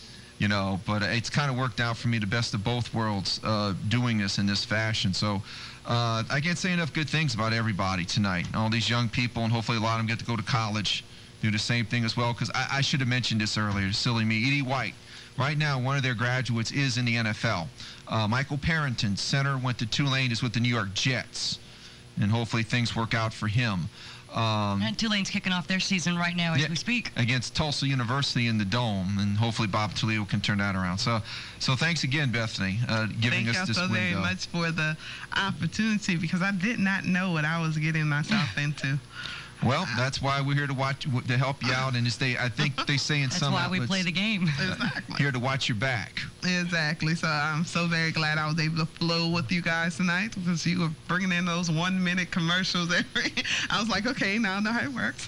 Speaker 6: But it's kind of worked out for me, the best of both worlds, doing this in this fashion. So I can't say enough good things about everybody tonight. All these young people, and hopefully a lot of them get to go to college, do the same thing as well. Because I should have mentioned this earlier. Silly me. Edie White, right now, one of their graduates is in the NFL. Michael Parrington, center, went to Tulane, is with the New York Jets. And hopefully things work out for him.
Speaker 18: And Tulane's kicking off their season right now as we speak.
Speaker 6: Against Tulsa University in the Dome, and hopefully Bob Toledo can turn that around. So thanks again, Bethany, giving us this window.
Speaker 7: Thank you so very much for the opportunity, because I did not know what I was getting myself into.
Speaker 6: Well, that's why we're here to help you out. And I think they say in some
Speaker 18: outlets,
Speaker 6: we
Speaker 18: play the game.
Speaker 7: Exactly.
Speaker 6: Here to watch your back.
Speaker 7: Exactly. So I'm so very glad I was able to flow with you guys tonight, because you were bringing in those 1-minute commercials. I was like, okay, now I know how it works.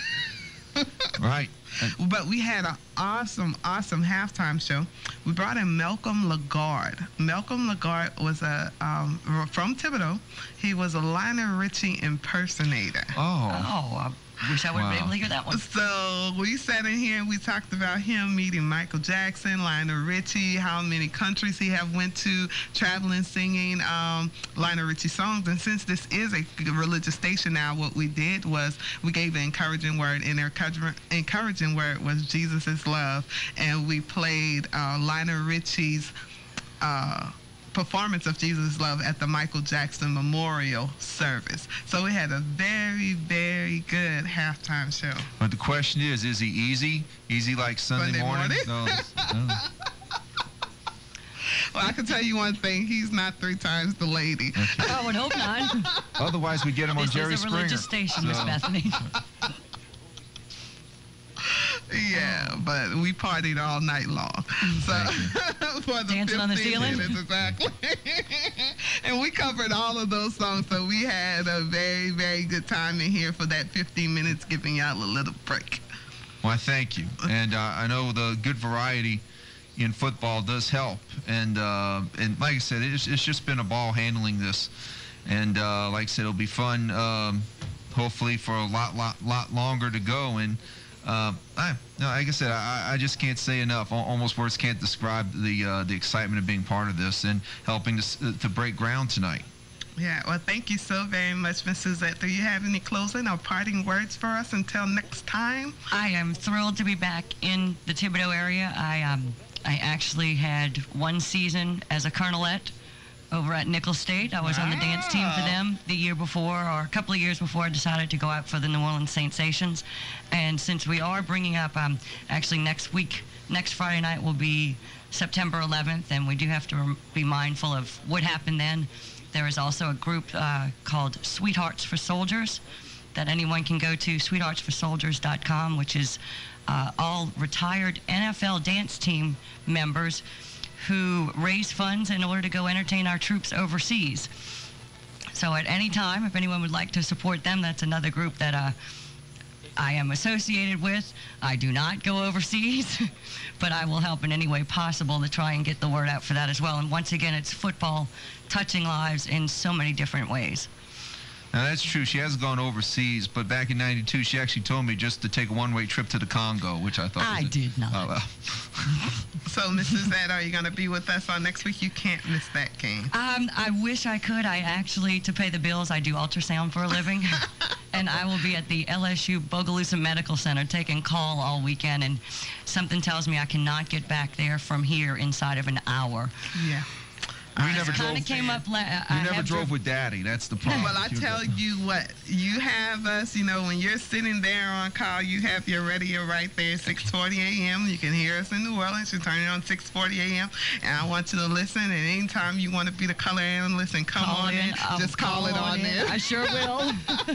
Speaker 6: Right.
Speaker 7: But we had an awesome halftime show. We brought in Malcolm Lagarde. Malcolm Lagarde was from Thibodaux. He was a Lionel Richie impersonator.
Speaker 18: I wish I would have been able to hear that one.
Speaker 7: So we sat in here and we talked about him meeting Michael Jackson, Lionel Richie, how many countries he have went to, traveling, singing Lionel Richie songs. And since this is a religious station now, what we did was we gave an encouraging word, and their encouraging word was Jesus is love. And we played Lionel Richie's performance of Jesus' Love at the Michael Jackson Memorial Service. So we had a very, very good halftime show.
Speaker 6: But the question is he easy? Easy like Sunday morning? No.
Speaker 7: Well, I can tell you one thing. He's not 3 times the lady.
Speaker 18: Okay. I would hope not.
Speaker 6: Otherwise, we get him on Jerry Springer.
Speaker 18: This is a religious station, Miss Bethany.
Speaker 7: Yeah, but we partied all night long. So for the
Speaker 18: dancing on the ceiling,
Speaker 7: minutes, exactly. And we covered all of those songs, so we had a very, very good time in here for that 15 minutes, giving y'all a little break.
Speaker 6: Well, thank you. And I know the good variety in football does help. And like I said, it's just been a ball handling this. And like I said, it'll be fun. Hopefully for a lot longer to go. And like I said, I just can't say enough. Almost words can't describe the excitement of being part of this and helping to break ground tonight.
Speaker 7: Yeah, well, thank you so very much, Ms. Suzette. Do you have any closing or parting words for us until next time?
Speaker 18: I am thrilled to be back in the Thibodaux area. I actually had one season as a colonelette over at Nickel State. I was on the dance team for them the year before, or a couple of years before I decided to go out for the New Orleans Sensations. And since we are bringing up, actually next Friday night will be September 11th, and we do have to be mindful of what happened then. There is also a group called Sweethearts for Soldiers that anyone can go to, sweetheartsforsoldiers.com, which is all retired NFL dance team members who raise funds in order to go entertain our troops overseas. So at any time, if anyone would like to support them, that's another group that I am associated with. I do not go overseas, but I will help in any way possible to try and get the word out for that as well. And once again, it's football touching lives in so many different ways.
Speaker 6: Now, that's true. She has gone overseas, but back in '92, she actually told me just to take a one-way trip to the Congo, which I thought
Speaker 18: I did not.
Speaker 6: Oh, well.
Speaker 7: So, Mrs. Zed, are you going to be with us on next week? You can't miss that game.
Speaker 18: I wish I could. I actually, to pay the bills, I do ultrasound for a living. And I will be at the LSU Bogalusa Medical Center taking call all weekend. And something tells me I cannot get back there from here inside of an hour.
Speaker 7: Yeah.
Speaker 6: We never drove with Daddy. That's the problem.
Speaker 7: Well, I tell you what, you have us, you know, when you're sitting there on call, you have your radio right there, 6:40 a.m. You can hear us in New Orleans. You turn it on 6:40 a.m. And I want you to listen. And anytime you want to be the color analyst and come on in, just call it on in.
Speaker 18: I sure will.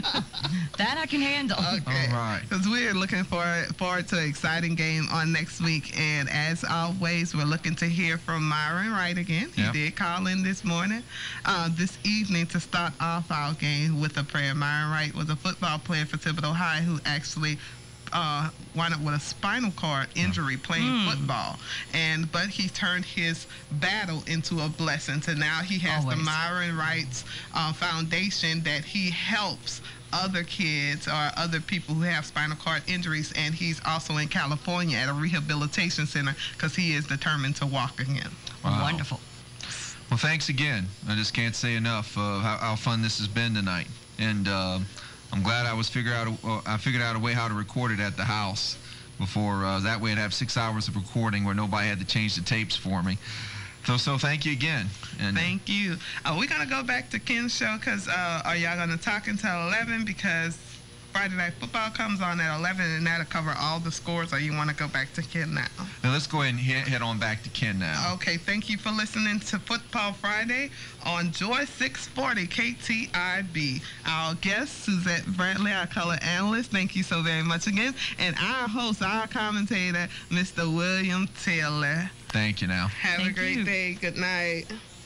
Speaker 18: That I can handle.
Speaker 7: Okay.
Speaker 6: All right.
Speaker 7: Because we're looking forward to an exciting game on next week. And as always, we're looking to hear from Myron Wright again. He did call in this morning, this evening to start off our game with a prayer. Myron Wright was a football player for Thibodaux High who actually wound up with a spinal cord injury playing football, but he turned his battle into a blessing. So now he has the Myron Wright's foundation that he helps other kids or other people who have spinal cord injuries, and he's also in California at a rehabilitation center because he is determined to walk again.
Speaker 6: Wow.
Speaker 18: Wonderful.
Speaker 6: Well, thanks again. I just can't say enough how fun this has been tonight, and I'm glad I figured out a way how to record it at the house before. That way, I'd have 6 hours of recording where nobody had to change the tapes for me. So thank you again. And
Speaker 7: thank you. We're gonna go back to Ken's show because are y'all gonna talk until 11 because Friday Night Football comes on at 11, and that'll cover all the scores, or you want to go back to Ken now?
Speaker 6: Now let's go ahead and head on back to Ken now.
Speaker 7: Okay, thank you for listening to Football Friday on Joy 640 KTIB. Our guest, Suzette Brantley, our color analyst, thank you so very much again. And our host, our commentator, Mr. William Taylor.
Speaker 6: Thank you now.
Speaker 7: Have a great day. Good night.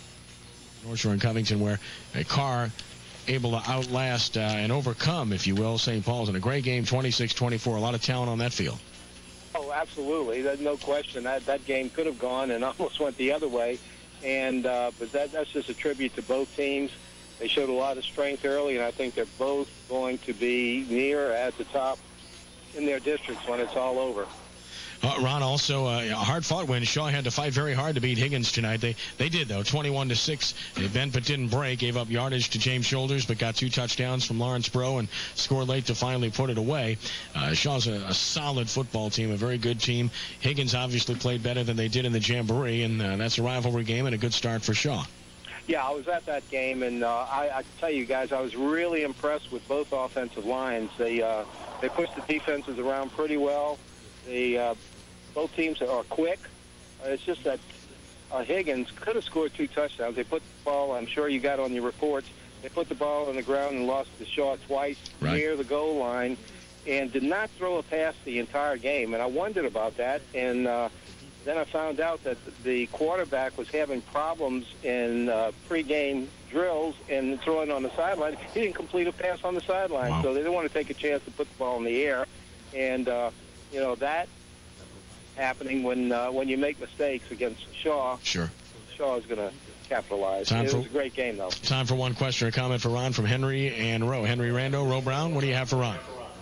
Speaker 12: North Shore and Covington, where a car able to outlast and overcome, if you will, St. Paul's in a great game, 26-24. A lot of talent on that field.
Speaker 14: Oh, absolutely. There's no question. That game could have gone and almost went the other way. And but that's just a tribute to both teams. They showed a lot of strength early, and I think they're both going to be near at the top in their districts when it's all over.
Speaker 12: Ron, also a hard-fought win. Shaw had to fight very hard to beat Higgins tonight. They did, though, 21-6. They bent but didn't break. Gave up yardage to James Shoulders, but got 2 touchdowns from Lawrence Bro and scored late to finally put it away. Shaw's a solid football team, a very good team. Higgins obviously played better than they did in the Jamboree, and that's a rivalry game and a good start for Shaw.
Speaker 14: Yeah, I was at that game, and I can tell you guys, I was really impressed with both offensive lines. They pushed the defenses around pretty well. Both teams are quick. It's just that Higgins could have scored 2 touchdowns. They put the ball, I'm sure you got on your reports, they put the ball on the ground and lost to Shaw twice near the goal line and did not throw a pass the entire game. And I wondered about that. And then I found out that the quarterback was having problems in pregame drills and throwing on the sideline. He didn't complete a pass on the sideline. Wow. So they didn't want to take a chance to put the ball in the air. And, that happening when you make mistakes against Shaw.
Speaker 12: Sure.
Speaker 14: Shaw is going to capitalize. It was a great game, though.
Speaker 12: Time for one question or comment for Ron from Henry and Roe. Henry Rando, Roe Brown, what do you have for Ron?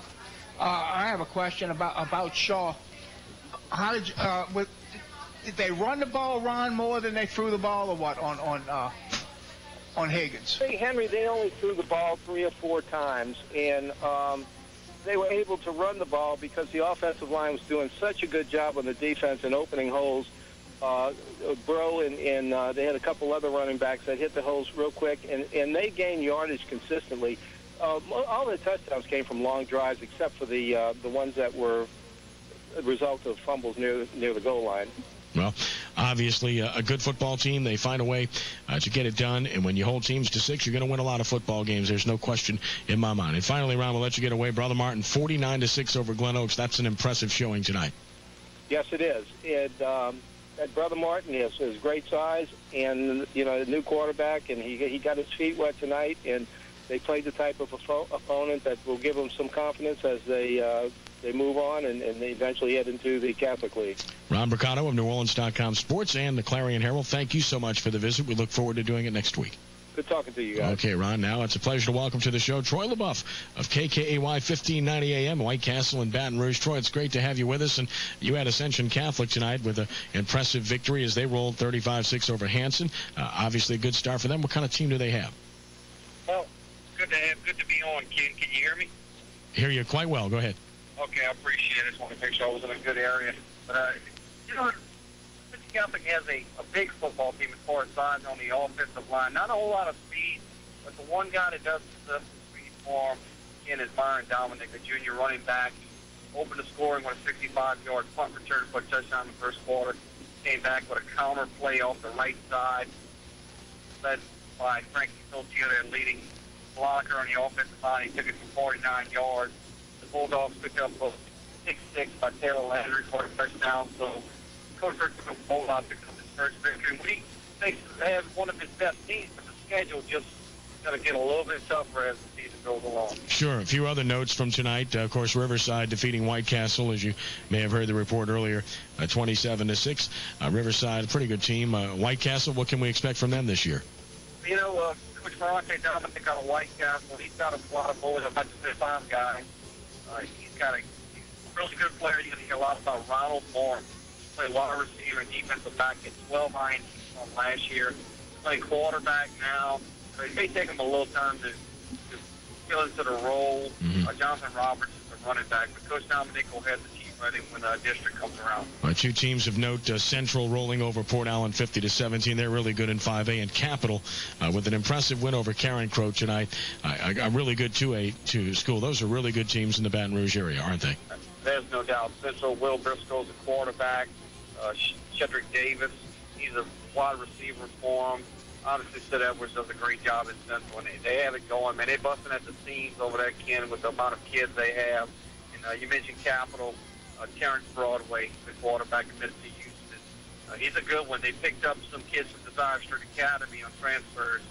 Speaker 19: I have a question about Shaw. How did did they run the ball, Ron, more than they threw the ball, or what? on Higgins?
Speaker 14: Hey, Henry, they only threw the ball 3 or 4 times, and they were able to run the ball because the offensive line was doing such a good job on the defense and opening holes. Bro and they had a couple other running backs that hit the holes real quick, and they gained yardage consistently. All the touchdowns came from long drives, except for the ones that were a result of fumbles near the goal line.
Speaker 12: Well, obviously, a good football team. They find a way to get it done. And when you hold teams to 6, you're going to win a lot of football games. There's no question in my mind. And finally, Ron, we'll let you get away. Brother Martin, 49-6 over Glen Oaks. That's an impressive showing tonight.
Speaker 14: Yes, it is. Brother Martin is great size and, a new quarterback, and he got his feet wet tonight. And they played the type of opponent that will give them some confidence as they move on and they eventually head into the Catholic League.
Speaker 12: Ron Bricado of NewOrleans.com Sports and the Clarion Herald, thank you so much for the visit. We look forward to doing it next week.
Speaker 14: Good talking to you guys.
Speaker 12: Okay, Ron, now it's a pleasure to welcome to the show Troy LaBeouf of KKAY 1590 AM, White Castle in Baton Rouge. Troy, it's great to have you with us, and you had Ascension Catholic tonight with an impressive victory as they rolled 35-6 over Hanson. Obviously a good start for them. What kind of team do they have?
Speaker 20: Well, good to be on, Ken. Can you hear me?
Speaker 12: Hear you quite well. Go ahead.
Speaker 20: Okay, I appreciate it. I just want to make sure I was in a good area. But, Catholic has a big football team as far as size on the offensive line. Not a whole lot of speed, but the one guy that does possess the speed for him, again, is Byron Dominic, a junior running back. He opened the scoring with a 65-yard punt return for a touchdown in the first quarter. Came back with a counter play off the right side, led by Frankie Filtier, their leading blocker on the offensive line. He took it for 49 yards. The Bulldogs picked up a 6-6 by Taylor Landry for a touchdown. So Coach Rick took a Bulldog picked up his first victory. We think they have one of his best teams, but the schedule just going to get a little bit tougher as the season goes along.
Speaker 12: Sure. A few other notes from tonight. Of course, Riverside defeating White Castle, as you may have heard the report earlier, 27-6. Riverside, a pretty good team. White Castle, what can we expect from them this year?
Speaker 20: Coach Ferrante Dominic out of White Castle, he's got a lot of boys. I'm not just a farm guy. He's a really good player. You're going to hear a lot about Ronald Moore. Played wide receiver and defensive back at 12 INTs from last year. Playing quarterback now. So it may take him a little time to get into the role. Jonathan Roberts is the running back, but Coach Dominic will have the team ready when the district comes around.
Speaker 12: Two teams of note, Central rolling over Port Allen 50-17. They're really good in 5A, and Capital with an impressive win over Karen Crow tonight. A really good 2A school. Those are really good teams in the Baton Rouge area, aren't they?
Speaker 20: There's no doubt. Central, Will Briscoe's a quarterback. Shedrick Davis, he's a wide receiver for him. Honestly, Sid Edwards does a great job at Central, and they have it going, man. They're busting at the seams over there, Ken, with the amount of kids they have. And you mentioned Capital, Terrence Broadway, the quarterback committed to Houston. He's a good one. They picked up some kids from Desire Street Academy on transfers.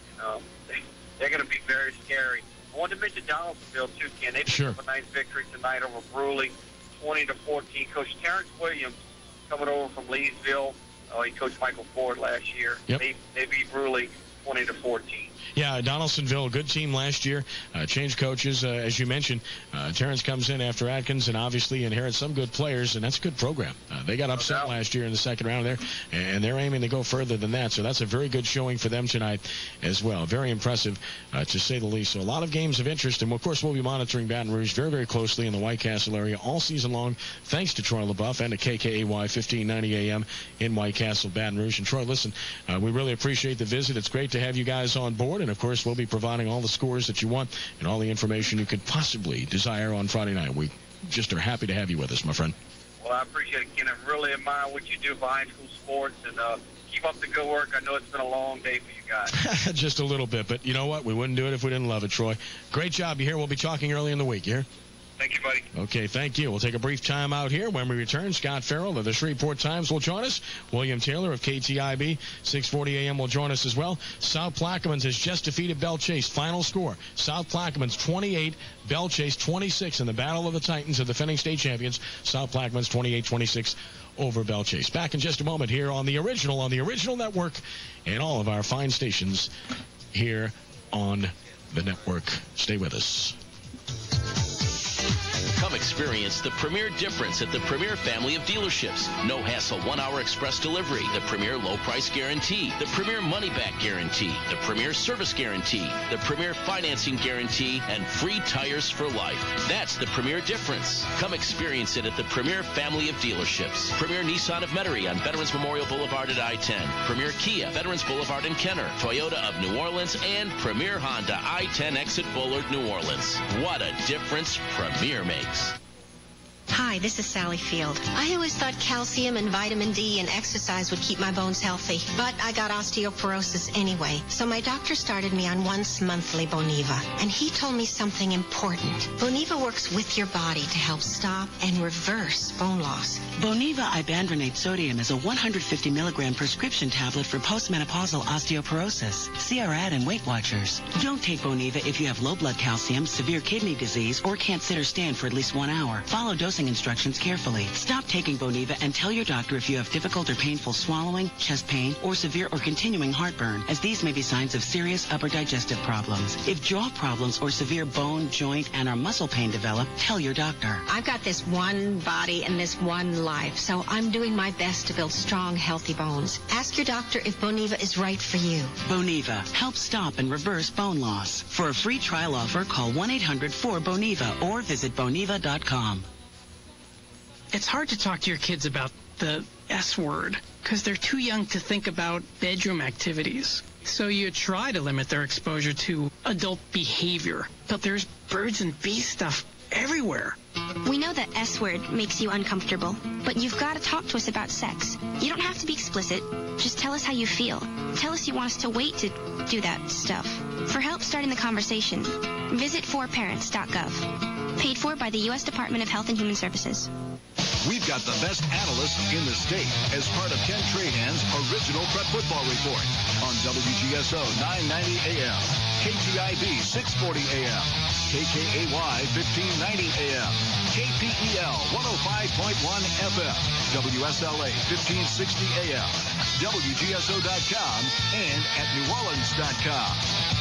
Speaker 20: They're going to be very scary. I wanted to mention Donaldsonville, too, Ken. They picked up a nice victory tonight over Bruley, 20-14. Coach Terrence Williams coming over from Leesville. He coached Michael Ford last year.
Speaker 12: Yep.
Speaker 20: They beat Bruley 20-14.
Speaker 12: Yeah, Donaldsonville, a good team last year. Changed coaches, as you mentioned. Terrence comes in after Atkins and obviously inherits some good players, and that's a good program. They got upset last year in the second round there, and they're aiming to go further than that. So that's a very good showing for them tonight as well. Very impressive, to say the least. So a lot of games of interest, and of course we'll be monitoring Baton Rouge very, very closely in the White Castle area all season long, thanks to Troy LaBeouf and to KKAY 1590 AM in White Castle, Baton Rouge. And Troy, listen, we really appreciate the visit. It's great to have you guys on board. And, of course, we'll be providing all the scores that you want and all the information you could possibly desire on Friday night. We just are happy to have you with us, my friend.
Speaker 20: Well, I appreciate it, Ken. I really admire what you do for high school sports, and keep up the good work. I know it's been a long day for you guys.
Speaker 12: Just a little bit, but you know what? We wouldn't do it if we didn't love it, Troy. Great job. You here? We'll be talking early in the week. You here?
Speaker 20: Thank you, buddy.
Speaker 12: Okay, thank you. We'll take a brief time out here. When we return, Scott Farrell of the Shreveport Times will join us. William Taylor of KTIB 640 AM will join us as well. South Plaquemines has just defeated Belle Chase. Final score, South Plaquemines 28, Belle Chase 26 in the Battle of the Titans of the defending state champions. South Plaquemines 28-26 over Belle Chase. Back in just a moment here on the original network and all of our fine stations here on the network. Stay with us.
Speaker 21: Come experience the premier difference at the Premier family of dealerships. No hassle 1-hour express delivery, the Premier low price guarantee, the Premier money back guarantee, the Premier service guarantee, the Premier financing guarantee, and free tires for life. That's the Premier difference. Come experience it at the Premier family of dealerships. Premier Nissan of Metairie on Veterans Memorial Boulevard at I-10. Premier Kia, Veterans Boulevard in Kenner. Toyota of New Orleans and Premier Honda, I-10 exit Bullard, New Orleans. What a difference Premier makes.
Speaker 22: Hi, this is Sally Field. I always thought calcium and vitamin D and exercise would keep my bones healthy, but I got osteoporosis anyway. So my doctor started me on once monthly Boniva, and he told me something important. Boniva works with your body to help stop and reverse bone loss.
Speaker 23: Boniva ibandronate sodium is a 150 milligram prescription tablet for postmenopausal osteoporosis. See our ad in Weight Watchers. Don't take Boniva if you have low blood calcium, severe kidney disease, or can't sit or stand for at least 1 hour. Follow dosing instructions carefully. Stop taking Boniva and tell your doctor if you have difficult or painful swallowing, chest pain, or severe or continuing heartburn, as these may be signs of serious upper digestive problems. If jaw problems or severe bone, joint, and or muscle pain develop, tell your doctor.
Speaker 22: I've got this one body and this one life, so I'm doing my best to build strong, healthy bones. Ask your doctor if Boniva is right for you.
Speaker 23: Boniva. Help stop and reverse bone loss. For a free trial offer, call 1-800-4-BONIVA or visit boniva.com.
Speaker 24: It's hard to talk to your kids about the S word because they're too young to think about bedroom activities. So you try to limit their exposure to adult behavior. But there's birds and bee stuff everywhere.
Speaker 25: We know that S word makes you uncomfortable, but you've got to talk to us about sex. You don't have to be explicit. Just tell us how you feel. Tell us you want us to wait to do that stuff. For help starting the conversation, visit forparents.gov. Paid for by the U.S. Department of Health and Human Services.
Speaker 26: We've got the best analyst in the state as part of Ken Trahan's original Prep Football Report on WGSO 990 AM, KTIB 640 AM, KKAY 1590 AM, KPEL 105.1 FM, WSLA 1560 AM, WGSO.com, and at NewOrleans.com.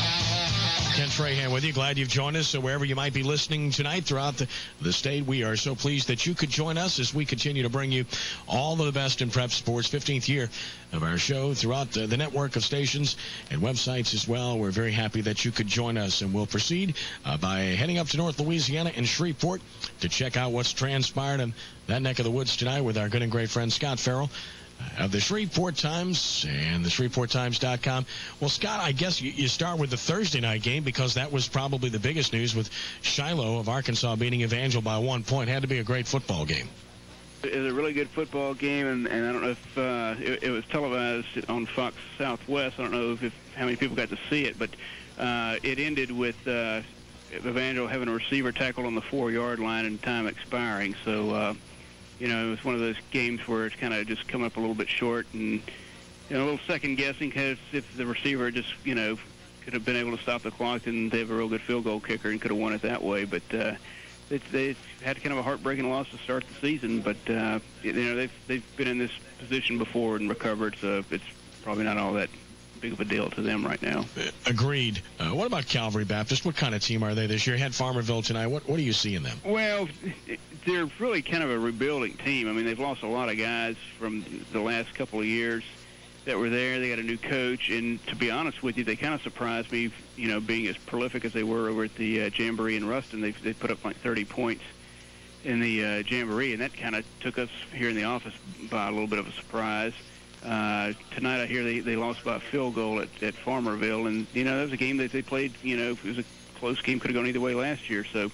Speaker 12: Ken Trahan with you. Glad you've joined us. So wherever you might be listening tonight throughout the state, we are so pleased that you could join us as we continue to bring you all of the best in prep sports. 15th year of our show throughout the network of stations and websites as well. We're very happy that you could join us, and we'll proceed by heading up to North Louisiana and Shreveport to check out what's transpired in that neck of the woods tonight with our good and great friend Scott Farrell of the Shreveport Times and the ShreveportTimes.com. Well, Scott, I guess you start with the Thursday night game because that was probably the biggest news with Shiloh of Arkansas beating Evangel by 1 point. Had to be a great football game.
Speaker 27: It was a really good football game, and I don't know if it was televised on Fox Southwest. I don't know how many people got to see it, but it ended with Evangel having a receiver tackled on the 4-yard line and time expiring. So, it was one of those games where it's kind of just come up a little bit short and, a little second-guessing because if the receiver just, could have been able to stop the clock, and they have a real good field goal kicker and could have won it that way. But they had kind of a heartbreaking loss to start the season. But, they've been in this position before and recovered, so it's probably not all that big of a deal to them right now.
Speaker 12: Agreed. What about Calvary Baptist? What kind of team are they this year? Had Farmerville tonight. What do you see in them?
Speaker 27: Well, they're really kind of a rebuilding team. I mean, they've lost a lot of guys from the last couple of years that were there. They got a new coach, and to be honest with you, they kind of surprised me, being as prolific as they were over at the Jamboree in Ruston. They put up like 30 points in the Jamboree, and that kind of took us here in the office by a little bit of a surprise. Tonight I hear they lost by a field goal at Farmerville, and that was a game that they played. It was a close game, could have gone either way last year. So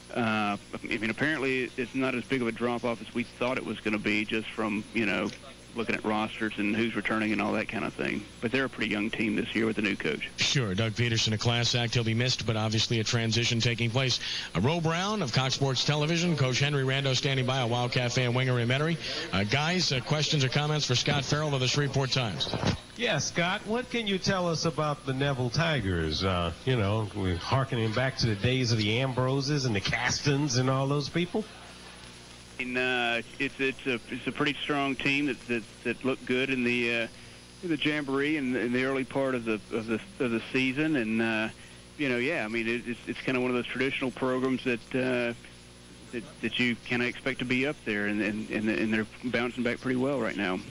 Speaker 27: apparently it's not as big of a drop off as we thought it was going to be, just from looking at rosters and who's returning and all that kind of thing. But they're a pretty young team this year with a new coach.
Speaker 12: Sure. Doug Peterson, a class act. He'll be missed, but obviously a transition taking place. Ro Brown of Cox Sports Television, Coach Henry Rando standing by, a Wildcat fan, Winger in Metairie. Guys, questions or comments for Scott Farrell of the Shreveport Times?
Speaker 28: Yeah, Scott, what can you tell us about the Neville Tigers? We're hearkening back to the days of the Ambroses and the Castons and all those people.
Speaker 27: And it's a pretty strong team that looked good in the Jamboree and in the early part of the season, and it's kind of one of those traditional programs that that you kind of expect to be up there, and they're bouncing back pretty well right now.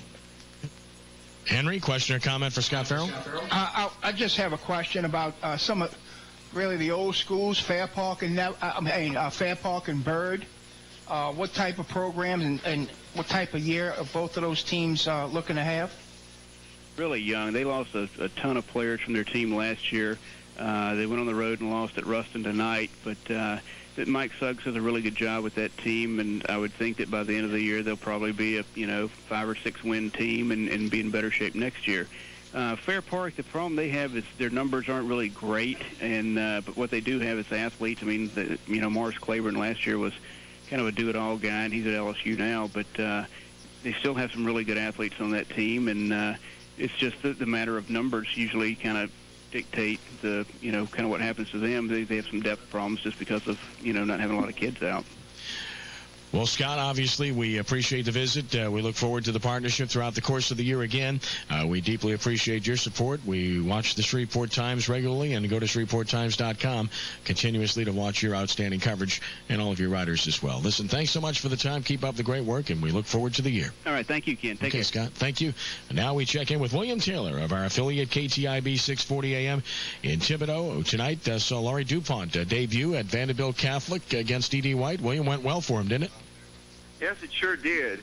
Speaker 12: Henry, question or comment for Scott Farrell?
Speaker 19: I just have a question about some of really the old schools, Fair Park and Fair Park and Bird. What type of programs and what type of year are both of those teams looking to have?
Speaker 27: Really young. They lost a ton of players from their team last year. They went on the road and lost at Ruston tonight, but Mike Suggs does a really good job with that team, and I would think that by the end of the year they'll probably be a 5 or 6 win team and be in better shape next year. Fair Park, the problem they have is their numbers aren't really great, and but what they do have is athletes. I mean, Morris Claiborne last year was kind of a do-it-all guy, and he's at LSU now, but they still have some really good athletes on that team, and it's just the matter of numbers usually kind of dictate the kind of what happens to them. They have some depth problems just because of not having a lot of kids out.
Speaker 12: Well, Scott, obviously, we appreciate the visit. We look forward to the partnership throughout the course of the year again. We deeply appreciate your support. We watch the Shreveport Times regularly and go to ShreveportTimes.com continuously to watch your outstanding coverage and all of your writers as well. Listen, thanks so much for the time. Keep up the great work, and we look forward to the year.
Speaker 27: All right. Thank you, Ken. Take care.
Speaker 12: Scott. Thank you. And now we check in with William Taylor of our affiliate KTIB 640 AM in Thibodaux. Tonight saw Laurie DuPont debut at Vandebilt Catholic against E.D. White. William, went well for him, didn't it?
Speaker 1: Yes, it sure did.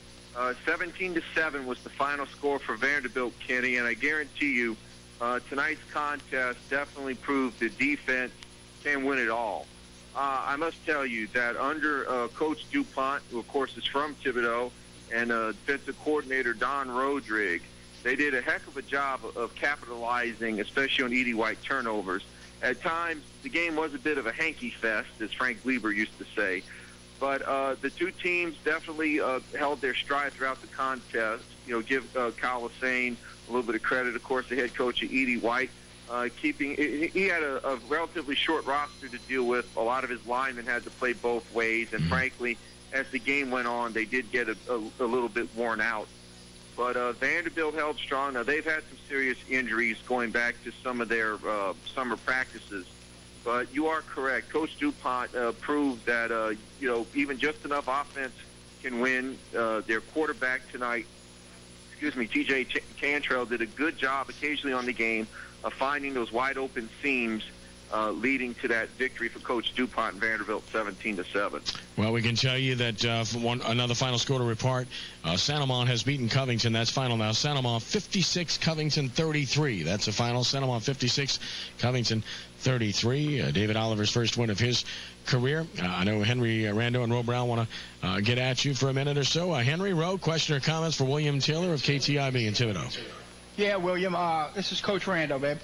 Speaker 1: 17-7 was the final score for Vanderbilt, Kenny, and I guarantee you tonight's contest definitely proved the defense can win it all. I must tell you that under Coach DuPont, who of course is from Thibodaux, and defensive coordinator Don Rodrigue, they did a heck of a job of capitalizing, especially on E.D. White turnovers. At times, the game was a bit of a hanky fest, as Frank Lieber used to say. But the two teams definitely held their stride throughout the contest. Give Kyle Lassane a little bit of credit. Of course, the head coach of E.D. White, he had a relatively short roster to deal with. A lot of his linemen had to play both ways, and frankly, as the game went on, they did get a little bit worn out. But Vanderbilt held strong. Now, they've had some serious injuries going back to some of their summer practices. But you are correct. Coach DuPont proved that, even just enough offense can win. Their quarterback tonight, T.J. Cantrell, did a good job occasionally on the game of finding those wide open seams, leading to that victory for Coach DuPont and Vanderbilt 17-7.
Speaker 12: Well, we can tell you that another final score to report. Sangamon has beaten Covington. That's final now. Sangamon 56, Covington 33. That's the final. Sangamon 56, Covington 33. David Oliver's first win of his career. I know Henry Rando and Ro Brown want to get at you for a minute or so. Henry, Ro, question or comments for William Taylor of KTIB in Thibodaux?
Speaker 19: Yeah, William, this is Coach Rando, babe.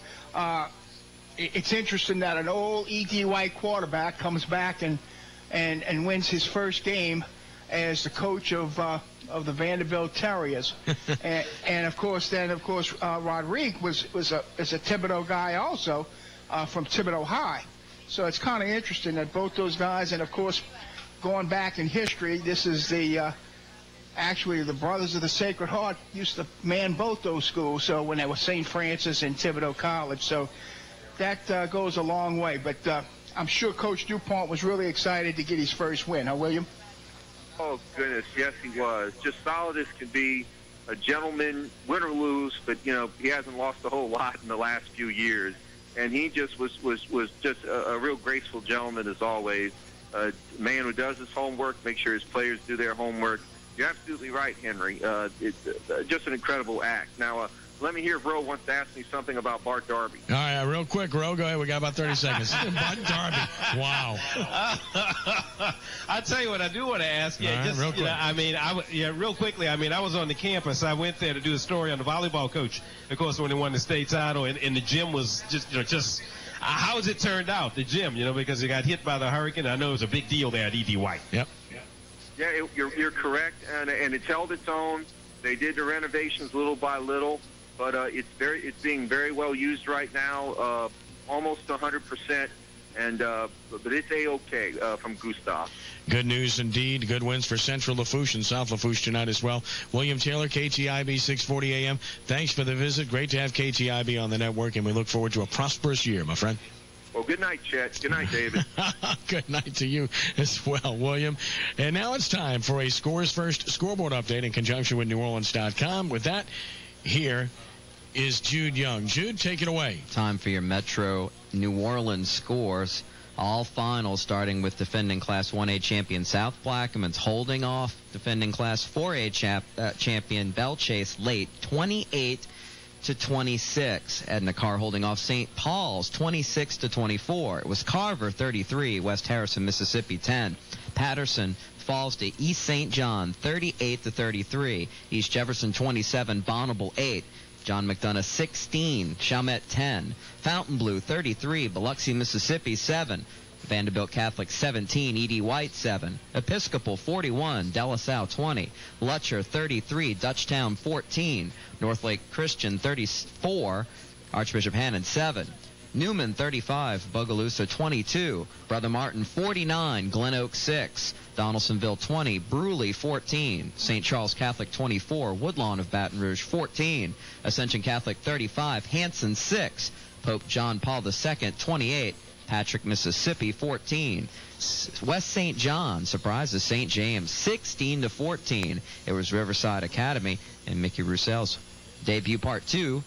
Speaker 19: It's interesting that an old E.D. White quarterback comes back and wins his first game as the coach of the Vanderbilt Terriers, and of course Rodrigue is a Thibodaux guy also from Thibodaux High, so it's kind of interesting that both those guys, and of course going back in history, this is actually the Brothers of the Sacred Heart used to man both those schools. So when they were St. Francis and Thibodaux College, so that goes a long way. But I'm sure Coach DuPont was really excited to get his first win, huh, William?
Speaker 1: Oh, goodness, yes, he was. Just solid as can be. A gentleman, win or lose, but, he hasn't lost a whole lot in the last few years. And he just was just a real graceful gentleman, as always. A man who does his homework, make sure his players do their homework. You're absolutely right, Henry. It's just an incredible act. Now, let me hear if Ro wants to ask me something about Bart Darby.
Speaker 12: All right, real quick, Ro, go ahead. We got about 30 seconds. Bart Darby. Wow.
Speaker 28: I tell you what, I do want to ask you.
Speaker 12: Right, real quick.
Speaker 28: Real quickly. I was on the campus. I went there to do a story on the volleyball coach. Of course, when they won the state title, and the gym was just how has it turned out, the gym, because it got hit by the hurricane. I know it was a big deal there at E.D. White.
Speaker 12: Yep.
Speaker 1: Yeah, you're correct, and it's held its own. They did the renovations little by little, but it's being very well used right now, almost 100%, and but it's A-OK from Gustav.
Speaker 12: Good news indeed. Good wins for Central Lafourche and South Lafourche tonight as well. William Taylor, KTIB 640 AM. Thanks for the visit. Great to have KTIB on the network, and we look forward to a prosperous year, my friend.
Speaker 1: Well, good night, Chet. Good night, David.
Speaker 12: Good night to you as well, William. And now it's time for a Scores First scoreboard update in conjunction with NewOrleans.com. With that, here is Jude Young. Jude, take it away.
Speaker 2: Time for your Metro New Orleans scores. All finals, starting with defending Class 1A champion South Plaquemines holding off defending Class 4A champion Belle Chase late, 28-26. Edna Carr holding off St. Paul's 26-24. It was Carver 33, West Harrison, Mississippi 10. Patterson falls to East St. John 38-33. East Jefferson 27, Bonneville 8. John McDonough 16, Chalmette 10, Fontainebleau 33, Biloxi, Mississippi 7, Vandebilt Catholic 17, E.D. White 7, Episcopal 41, De La Salle 20, Lutcher 33, Dutchtown 14, Northlake Christian 34, Archbishop Hannon 7, Newman 35, Bogalusa 22, Brother Martin 49, Glen Oak 6, Donaldsonville 20, Bruley 14, St. Charles Catholic 24, Woodlawn of Baton Rouge 14, Ascension Catholic 35, Hanson 6, Pope John Paul II 28, Patrick, Mississippi 14, West St. John surprises St. James 16-14. It was Riverside Academy and Mickey Roussel's debut part 2,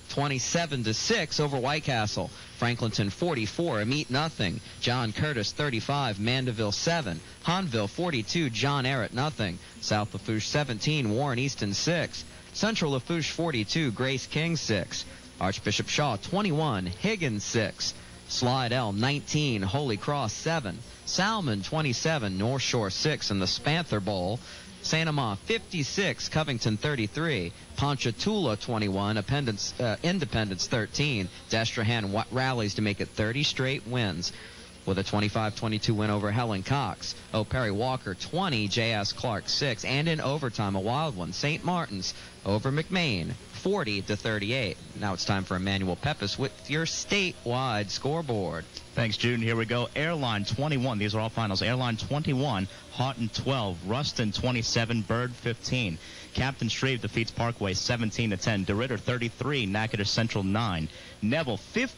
Speaker 2: 27-6 over White Castle. Franklinton 44, Amite nothing. John Curtis 35, Mandeville 7. Hanville 42, John Arrett nothing. South Lafourche 17, Warren Easton 6. Central Lafourche 42, Grace King 6. Archbishop Shaw 21, Higgins 6. Slidell 19, Holy Cross 7. Salmon 27, North Shore 6 in the Spanther Bowl. Santa Ma 56, Covington 33, Ponchatoula 21, Independence 13. Destrehan rallies to make it 30 straight wins with a 25-22 win over Helen Cox. Perry Walker 20, J.S. Clark 6, and in overtime a wild one, St. Martin's over McMain 40-38. Now it's time for Emmanuel Pepis with your statewide scoreboard.
Speaker 3: Thanks, Jude. Here we go. Airline 21. These are all finals. Airline 21, Houghton 12, Ruston 27, Bird 15. Captain Shreve defeats Parkway 17-10. DeRitter 33, Natchitoches Central 9. Neville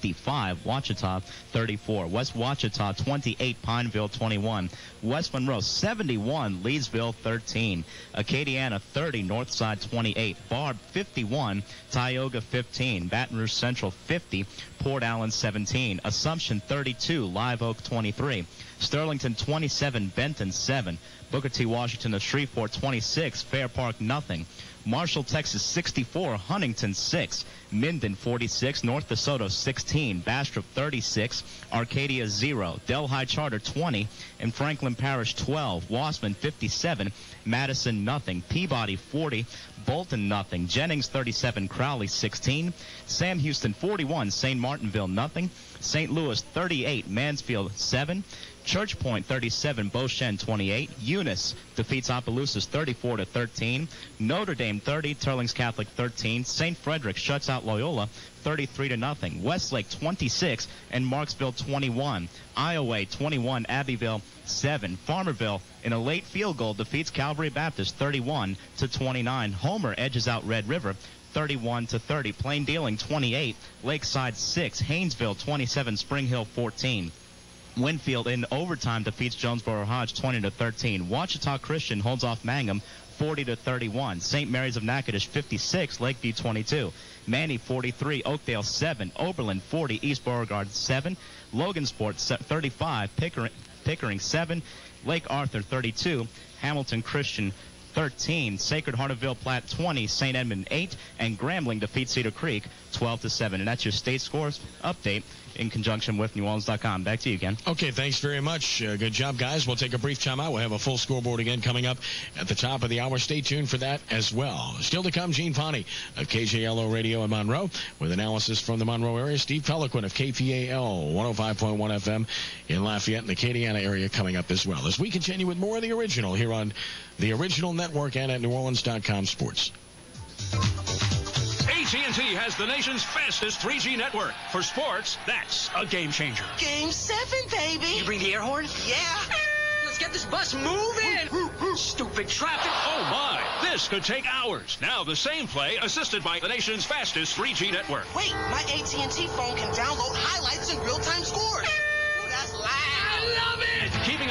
Speaker 3: 55, Ouachita 34. West Ouachita 28, Pineville 21. West Monroe 71, Leesville 13. Acadiana 30, Northside 28. Barb 51, Tioga 15. Baton Rouge Central 50, Port Allen 17. Assumption 32, Live Oak 23. Sterlington 27, Benton 7. Booker T. Washington of Shreveport 26, Fair Park nothing. Marshall, Texas 64, Huntington 6, Minden 46, North DeSoto 16, Bastrop 36, Arcadia 0, Delhi Charter 20, and Franklin Parish 12, Wassman 57, Madison nothing, Peabody 40, Bolton nothing, Jennings 37, Crowley 16, Sam Houston 41, St. Martinville nothing, St. Louis 38, Mansfield 7, Church Point 37, Beauchene 28. Eunice defeats Opelousas 34-13. Notre Dame 30, Turlings Catholic 13. St. Frederick shuts out Loyola 33-0. Westlake 26 and Marksville 21. Iowa 21, Abbeville 7. Farmerville in a late field goal defeats Calvary Baptist 31-29. Homer edges out Red River 31-30. Plain Dealing 28, Lakeside 6. Haynesville 27, Spring Hill 14. Winfield in overtime defeats Jonesboro Hodge 20-13. Ouachita Christian holds off Mangum 40-31. St. Mary's of Natchitoches 56, Lakeview 22. Manny 43, Oakdale 7. Oberlin 40, East Beauregard 7. Logansport 35, Pickering 7. Lake Arthur 32. Hamilton Christian 13, Sacred Heart of Ville Platte 20, St. Edmund 8, and Grambling defeats Cedar Creek 12-7. And that's your state scores update in conjunction with NewOrleans.com. Back to you, Ken.
Speaker 12: Okay, thanks very much. Good job, guys. We'll take a brief time out. We'll have a full scoreboard again coming up at the top of the hour. Stay tuned for that as well. Still to come, Gene Ponte of KJLO Radio in Monroe with analysis from the Monroe area. Steve Peliquin of KPAL 105.1 FM in Lafayette and the Acadiana area coming up as well. As we continue with more of the original here on the Original Network and at NewOrleans.com Sports.
Speaker 4: AT&T has the nation's fastest 3G network. For sports, that's a game changer.
Speaker 5: Game 7, baby.
Speaker 4: You bring the air horn?
Speaker 5: Yeah. Let's get this bus moving.
Speaker 4: Stupid traffic. Oh, my. This could take hours. Now the same play assisted by the nation's fastest 3G network.
Speaker 5: Wait, my AT&T phone can download highlights and real-time scores.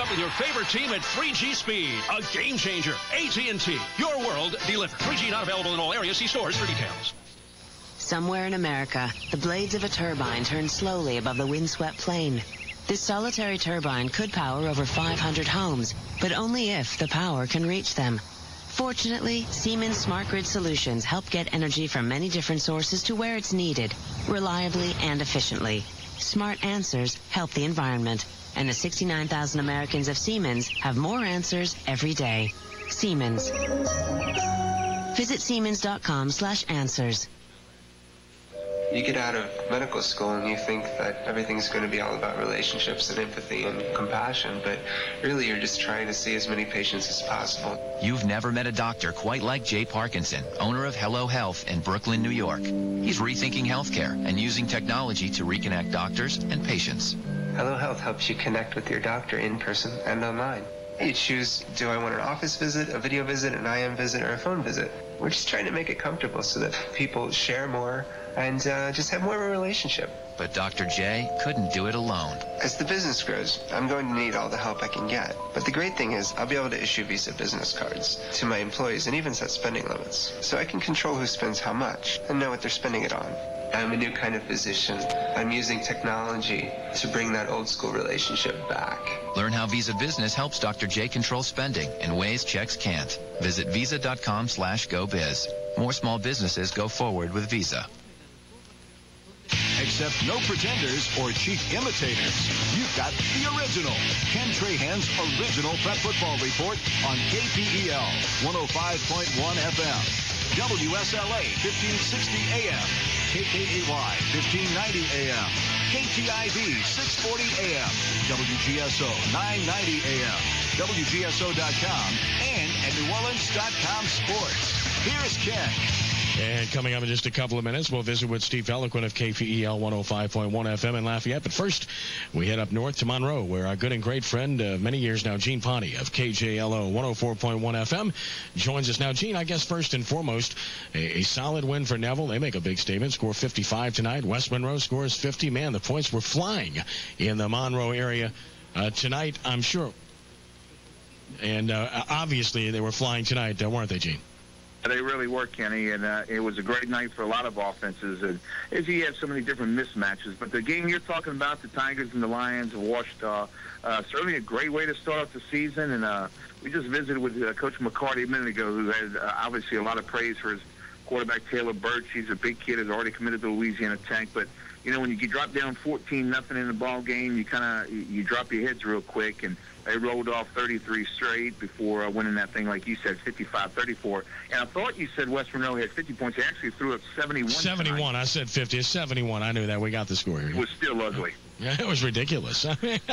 Speaker 4: up with your favorite team at 3G speed. A game changer. AT&T. Your world delivered. 3G not available in all areas. See stores for details.
Speaker 23: Somewhere in America, the blades of a turbine turn slowly above the windswept plain. This solitary turbine could power over 500 homes, but only if the power can reach them. Fortunately, Siemens Smart Grid Solutions help get energy from many different sources to where it's needed, reliably and efficiently. Smart answers help the environment, and the 69,000 Americans of Siemens have more answers every day. Siemens. Visit Siemens.com/answers.
Speaker 8: You get out of medical school and you think that everything's going to be all about relationships and empathy and compassion, but really you're just trying to see as many patients as possible.
Speaker 9: You've never met a doctor quite like Jay Parkinson, owner of Hello Health in Brooklyn, New York. He's rethinking healthcare and using technology to reconnect doctors and patients.
Speaker 8: Hello Health helps you connect with your doctor in person and online. You choose, do I want an office visit, a video visit, an IM visit, or a phone visit? We're just trying to make it comfortable so that people share more and just have more of a relationship.
Speaker 9: But Dr. J couldn't do it alone.
Speaker 8: As the business grows, I'm going to need all the help I can get. But the great thing is I'll be able to issue Visa business cards to my employees and even set spending limits. So I can control who spends how much and know what they're spending it on. I'm a new kind of physician. I'm using technology to bring that old school relationship back.
Speaker 9: Learn how Visa Business helps Dr. J control spending in ways checks can't. Visit visa.com/gobiz. More small businesses go forward with Visa.
Speaker 26: Accept no pretenders or cheap imitators. You've got the original. Ken Trahan's original Prep Football Report on KTEL 105.1 FM, WSLA 1560 AM, KTAY 1590 AM, KTIB 640 AM, WGSO 990 AM, WGSO.com, and at NewOrleans.com Sports. Here's Ken.
Speaker 12: And coming up in just a couple of minutes, we'll visit with Steve Eloquent of KTEL 105.1 FM in Lafayette. But first, we head up north to Monroe, where our good and great friend of many years now, Gene Ponte of KJLO 104.1 FM, joins us now. Gene, I guess first and foremost, a solid win for Neville. They make a big statement, score 55 tonight. West Monroe scores 50. Man, the points were flying in the Monroe area tonight, I'm sure. And obviously, they were flying tonight, weren't they, Gene?
Speaker 1: They really were, Kenny, and it was a great night for a lot of offenses. And as you have so many different mismatches, but the game you're talking about, the Tigers and the Lions of Ouachita, certainly a great way to start off the season. And we just visited with Coach McCarty a minute ago, who had obviously a lot of praise for his quarterback Taylor Birch. He's a big kid, has already committed to Louisiana Tech, but you know, when you drop down 14-0 in the ball game, you drop your heads real quick, and they rolled off 33 straight before winning that thing, like you said, 55-34. And I thought you said West Monroe had 50 points. They actually threw up 71.
Speaker 12: 71. Tonight. I said 50. It's 71. I knew that. We got the score here.
Speaker 1: It was still ugly.
Speaker 12: Yeah, it was ridiculous. I mean,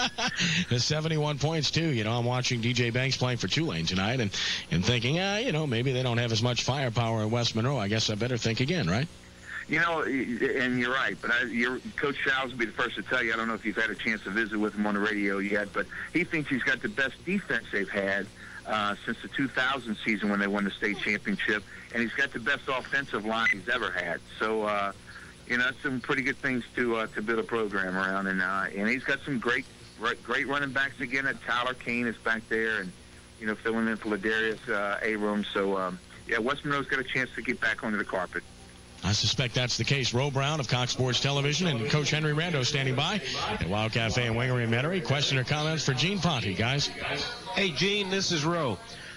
Speaker 12: 71 points, too. You know, I'm watching DJ Banks playing for Tulane tonight and thinking, you know, maybe they don't have as much firepower at West Monroe. I guess I better think again, right?
Speaker 1: You know, and you're right, but Coach Showers will be the first to tell you. I don't know if you've had a chance to visit with him on the radio yet, but he thinks he's got the best defense they've had since the 2000 season when they won the state championship, and he's got the best offensive line he's ever had. So, you know, that's some pretty good things to build a program around, and he's got some great running backs again. Tyler Kane is back there, and you know, filling in for Ladarius Abrams. So, yeah, West Monroe's got a chance to get back onto the carpet.
Speaker 12: I suspect that's the case. Roe Brown of Cox Sports Television and Coach Henry Rando standing by at Wild Cafe in Wingery Metairie. Question or comments for Gene Ponte, guys?
Speaker 28: Hey, Gene, this is Roe.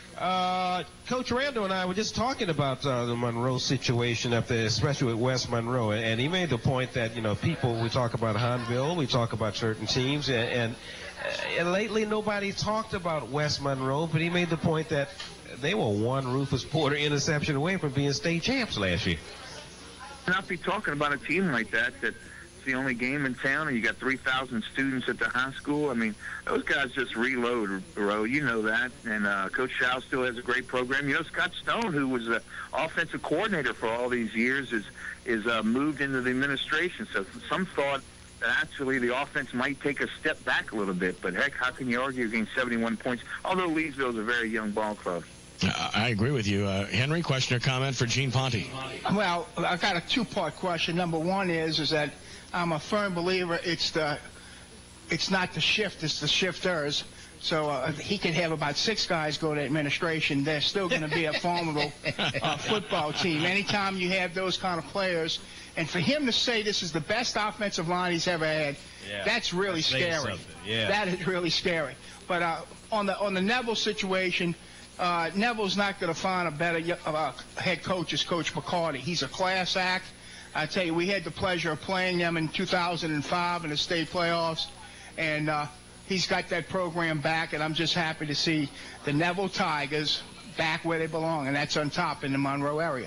Speaker 28: Coach Rando and I were just talking about the Monroe situation up there, especially with West Monroe, and he made the point that, you know, we talk about Hunville, we talk about certain teams, and lately nobody talked about West Monroe, but he made the point that they were one Rufus Porter interception away from being state champs last year.
Speaker 1: Not be talking about a team like that that's the only game in town, and you got 3,000 students at the high school. I mean, those guys just reload, Ro. You know that. And Coach Shaw still has a great program. You know, Scott Stone, who was the offensive coordinator for all these years, is moved into the administration. So some thought that actually the offense might take a step back a little bit. But, heck, how can you argue against 71 points? Although Leesville's a very young ball club.
Speaker 12: I agree with you. Henry, question or comment for Gene Ponte?
Speaker 19: Well, I got a two-part question. Number one is that I'm a firm believer it's not the shift, it's the shifters. So he could have about 6 guys go to administration. They're still going to be a formidable football team. Anytime you have those kind of players, and for him to say this is the best offensive line he's ever had, that's really scary.
Speaker 28: Yeah.
Speaker 19: That is really scary. But on the Neville situation, Neville's not going to find a better head coach as Coach McCarty. He's a class act. I tell you, we had the pleasure of playing them in 2005 in the state playoffs, and he's got that program back, and I'm just happy to see the Neville Tigers back where they belong, and that's on top in the Monroe area.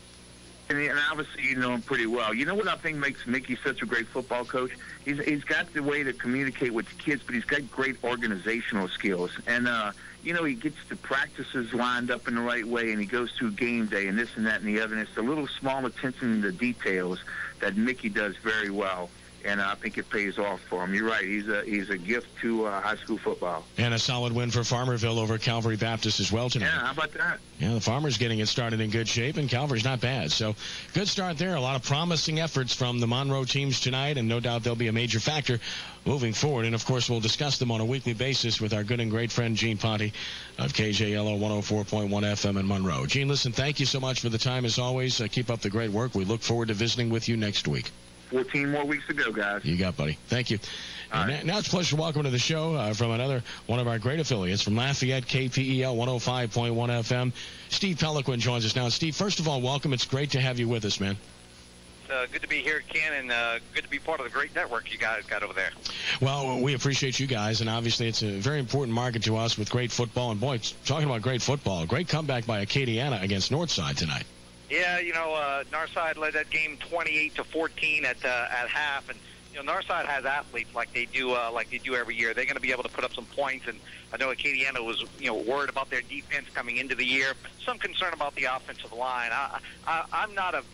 Speaker 1: And obviously you know him pretty well. You know what I think makes Mickey such a great football coach? He's got the way to communicate with the kids, but he's got great organizational skills. And, you know, he gets the practices lined up in the right way, and he goes through game day and this and that and the other. And it's the little small attention to the details that Mickey does very well. And I think it pays off for him. You're right. He's a gift to high school football.
Speaker 12: And a solid win for Farmerville over Calvary Baptist as well tonight.
Speaker 1: Yeah, how about that?
Speaker 12: Yeah, the Farmers getting it started in good shape, and Calvary's not bad. So good start there. A lot of promising efforts from the Monroe teams tonight, and no doubt they'll be a major factor moving forward. And, of course, we'll discuss them on a weekly basis with our good and great friend Gene Ponte of KJLO 104.1 FM in Monroe. Gene, listen, thank you so much for the time as always. Keep up the great work. We look forward to visiting with you next week.
Speaker 1: 14 more weeks to go, guys.
Speaker 12: You got, buddy. Thank you. And now it's a pleasure to welcome to the show from another one of our great affiliates from Lafayette, KTEL 105.1 FM. Steve Peliquin joins us now. Steve, first of all, welcome. It's great to have you with us, man.
Speaker 6: Good to be here, Ken, and good to be part of the great network you guys got over there.
Speaker 12: Well, we appreciate you guys, and obviously it's a very important market to us with great football. And, boy, talking about great football, great comeback by Acadiana against Northside tonight.
Speaker 6: Yeah, you know, Northside led that game 28-14 at half, and you know, Northside has athletes like they do every year. They're going to be able to put up some points, and I know Acadiana was worried about their defense coming into the year. Some concern about the offensive line. I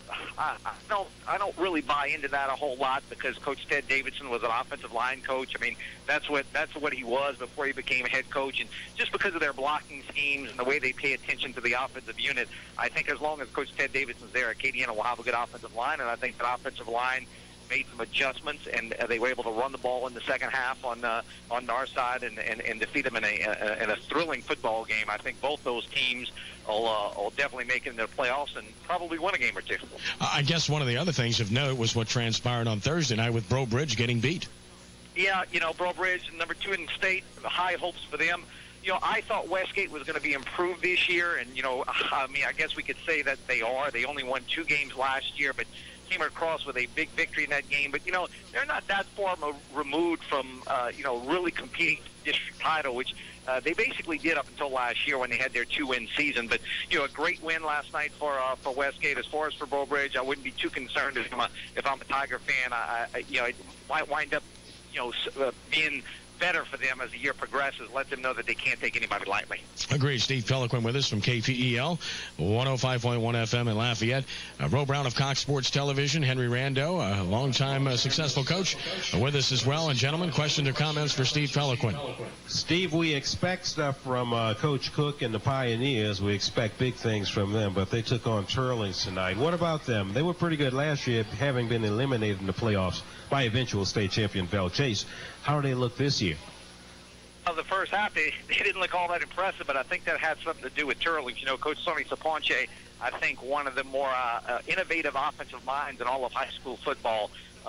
Speaker 6: don't really buy into that a whole lot because Coach Ted Davidson was an offensive line coach. I mean, that's what he was before he became a head coach, and just because of their blocking schemes and the way they pay attention to the offensive unit, I think as long as Coach Ted Davidson's there, Acadiana will have a good offensive line, and I think that offensive line made some adjustments, and they were able to run the ball in the second half on our side and defeat them in a thrilling football game. I think both those teams will definitely make it in their playoffs and probably win a game or two.
Speaker 12: I guess one of the other things of note was what transpired on Thursday night with Breaux Bridge getting beat.
Speaker 6: Yeah, Breaux Bridge, number 2 in the state, high hopes for them. I thought Westgate was going to be improved this year, and, I mean, I guess we could say that they are. They only won 2 games last year, but came across with a big victory in that game. But, they're not that far removed from, really competing for the district title, which they basically did up until last year when they had their 2-win season. But, a great win last night for Westgate. As far as for Breaux Bridge, I wouldn't be too concerned if I'm a Tiger fan. It might wind up, being better for them as the year progresses. Let them know that they can't take anybody lightly.
Speaker 12: Agreed. Steve Peliquin with us from KTEL 105.1 FM in Lafayette. Ro Brown of Cox Sports Television, Henry Rando, a longtime successful coach, with us as well. And gentlemen, questions or comments for Steve Peliquin?
Speaker 28: Steve, we expect stuff from Coach Cook and the Pioneers. We expect big things from them, but they took on Turlings tonight. What about them? They were pretty good last year, having been eliminated in the playoffs by eventual state champion Val Chase. How do they look this year?
Speaker 6: The first half, they didn't look all that impressive, but I think that had something to do with Turlings. Coach Sonny Saponche, I think one of the more innovative offensive minds in all of high school football.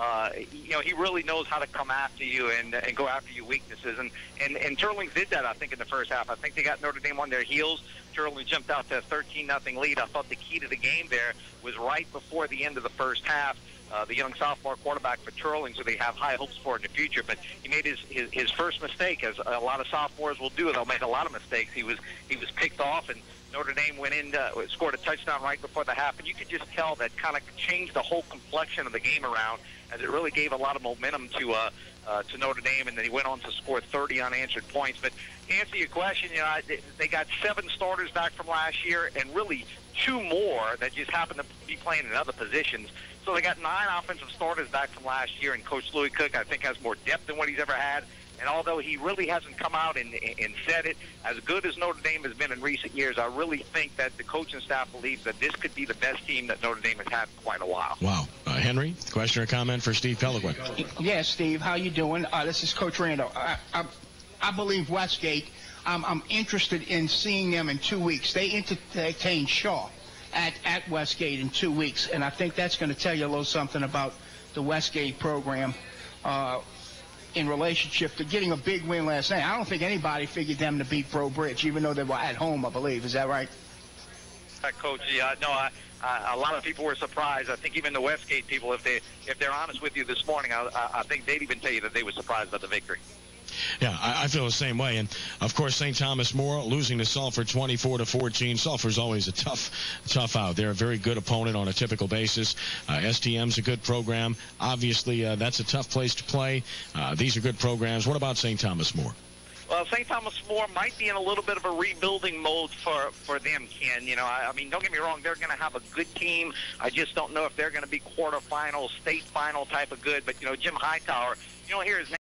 Speaker 6: He really knows how to come after you and go after your weaknesses. And Turlings did that, I think, in the first half. I think they got Notre Dame on their heels. Turlings jumped out to a 13-0 lead. I thought the key to the game there was right before the end of the first half. The young sophomore quarterback for Turlings, who they have high hopes for in the future, but he made his first mistake, as a lot of sophomores will do. They'll make a lot of mistakes. He was picked off, and Notre Dame went in, scored a touchdown right before the half, and you could just tell that kind of changed the whole complexion of the game around, as it really gave a lot of momentum to Notre Dame, and then he went on to score 30 unanswered points. But to answer your question, they got 7 starters back from last year, and really 2 more that just happened to be playing in other positions. So they got 9 offensive starters back from last year, and Coach Louis Cook, I think, has more depth than what he's ever had. And although he really hasn't come out and said it, as good as Notre Dame has been in recent years, I really think that the coaching staff believes that this could be the best team that Notre Dame has had in quite a while.
Speaker 12: Wow. Henry, question or comment for Steve Peliquin?
Speaker 19: Yes, Steve, how you doing? This is Coach Randall. I believe Westgate. I'm interested in seeing them in 2 weeks. They entertain Shaw at Westgate in 2 weeks, and I think that's going to tell you a little something about the Westgate program in relationship to getting a big win last night. I don't think anybody figured them to beat Pro Bridge, even though they were at home, I believe. Is that right?
Speaker 6: Coach, yeah, no, a lot of people were surprised. I think even the Westgate people, if they're honest with you this morning, I think they'd even tell you that they were surprised by the victory.
Speaker 12: Yeah, I feel the same way. And, of course, St. Thomas More losing to Sulphur 24-14. Sulphur's always a tough out. They're a very good opponent on a typical basis. STM's a good program. Obviously, that's a tough place to play. These are good programs. What about St. Thomas More?
Speaker 6: Well, St. Thomas More might be in a little bit of a rebuilding mode for them, Ken. You know, I mean, don't get me wrong, they're going to have a good team. I just don't know if they're going to be quarterfinal, state final type of good. But, you know, Jim Hightower, you don't hear his name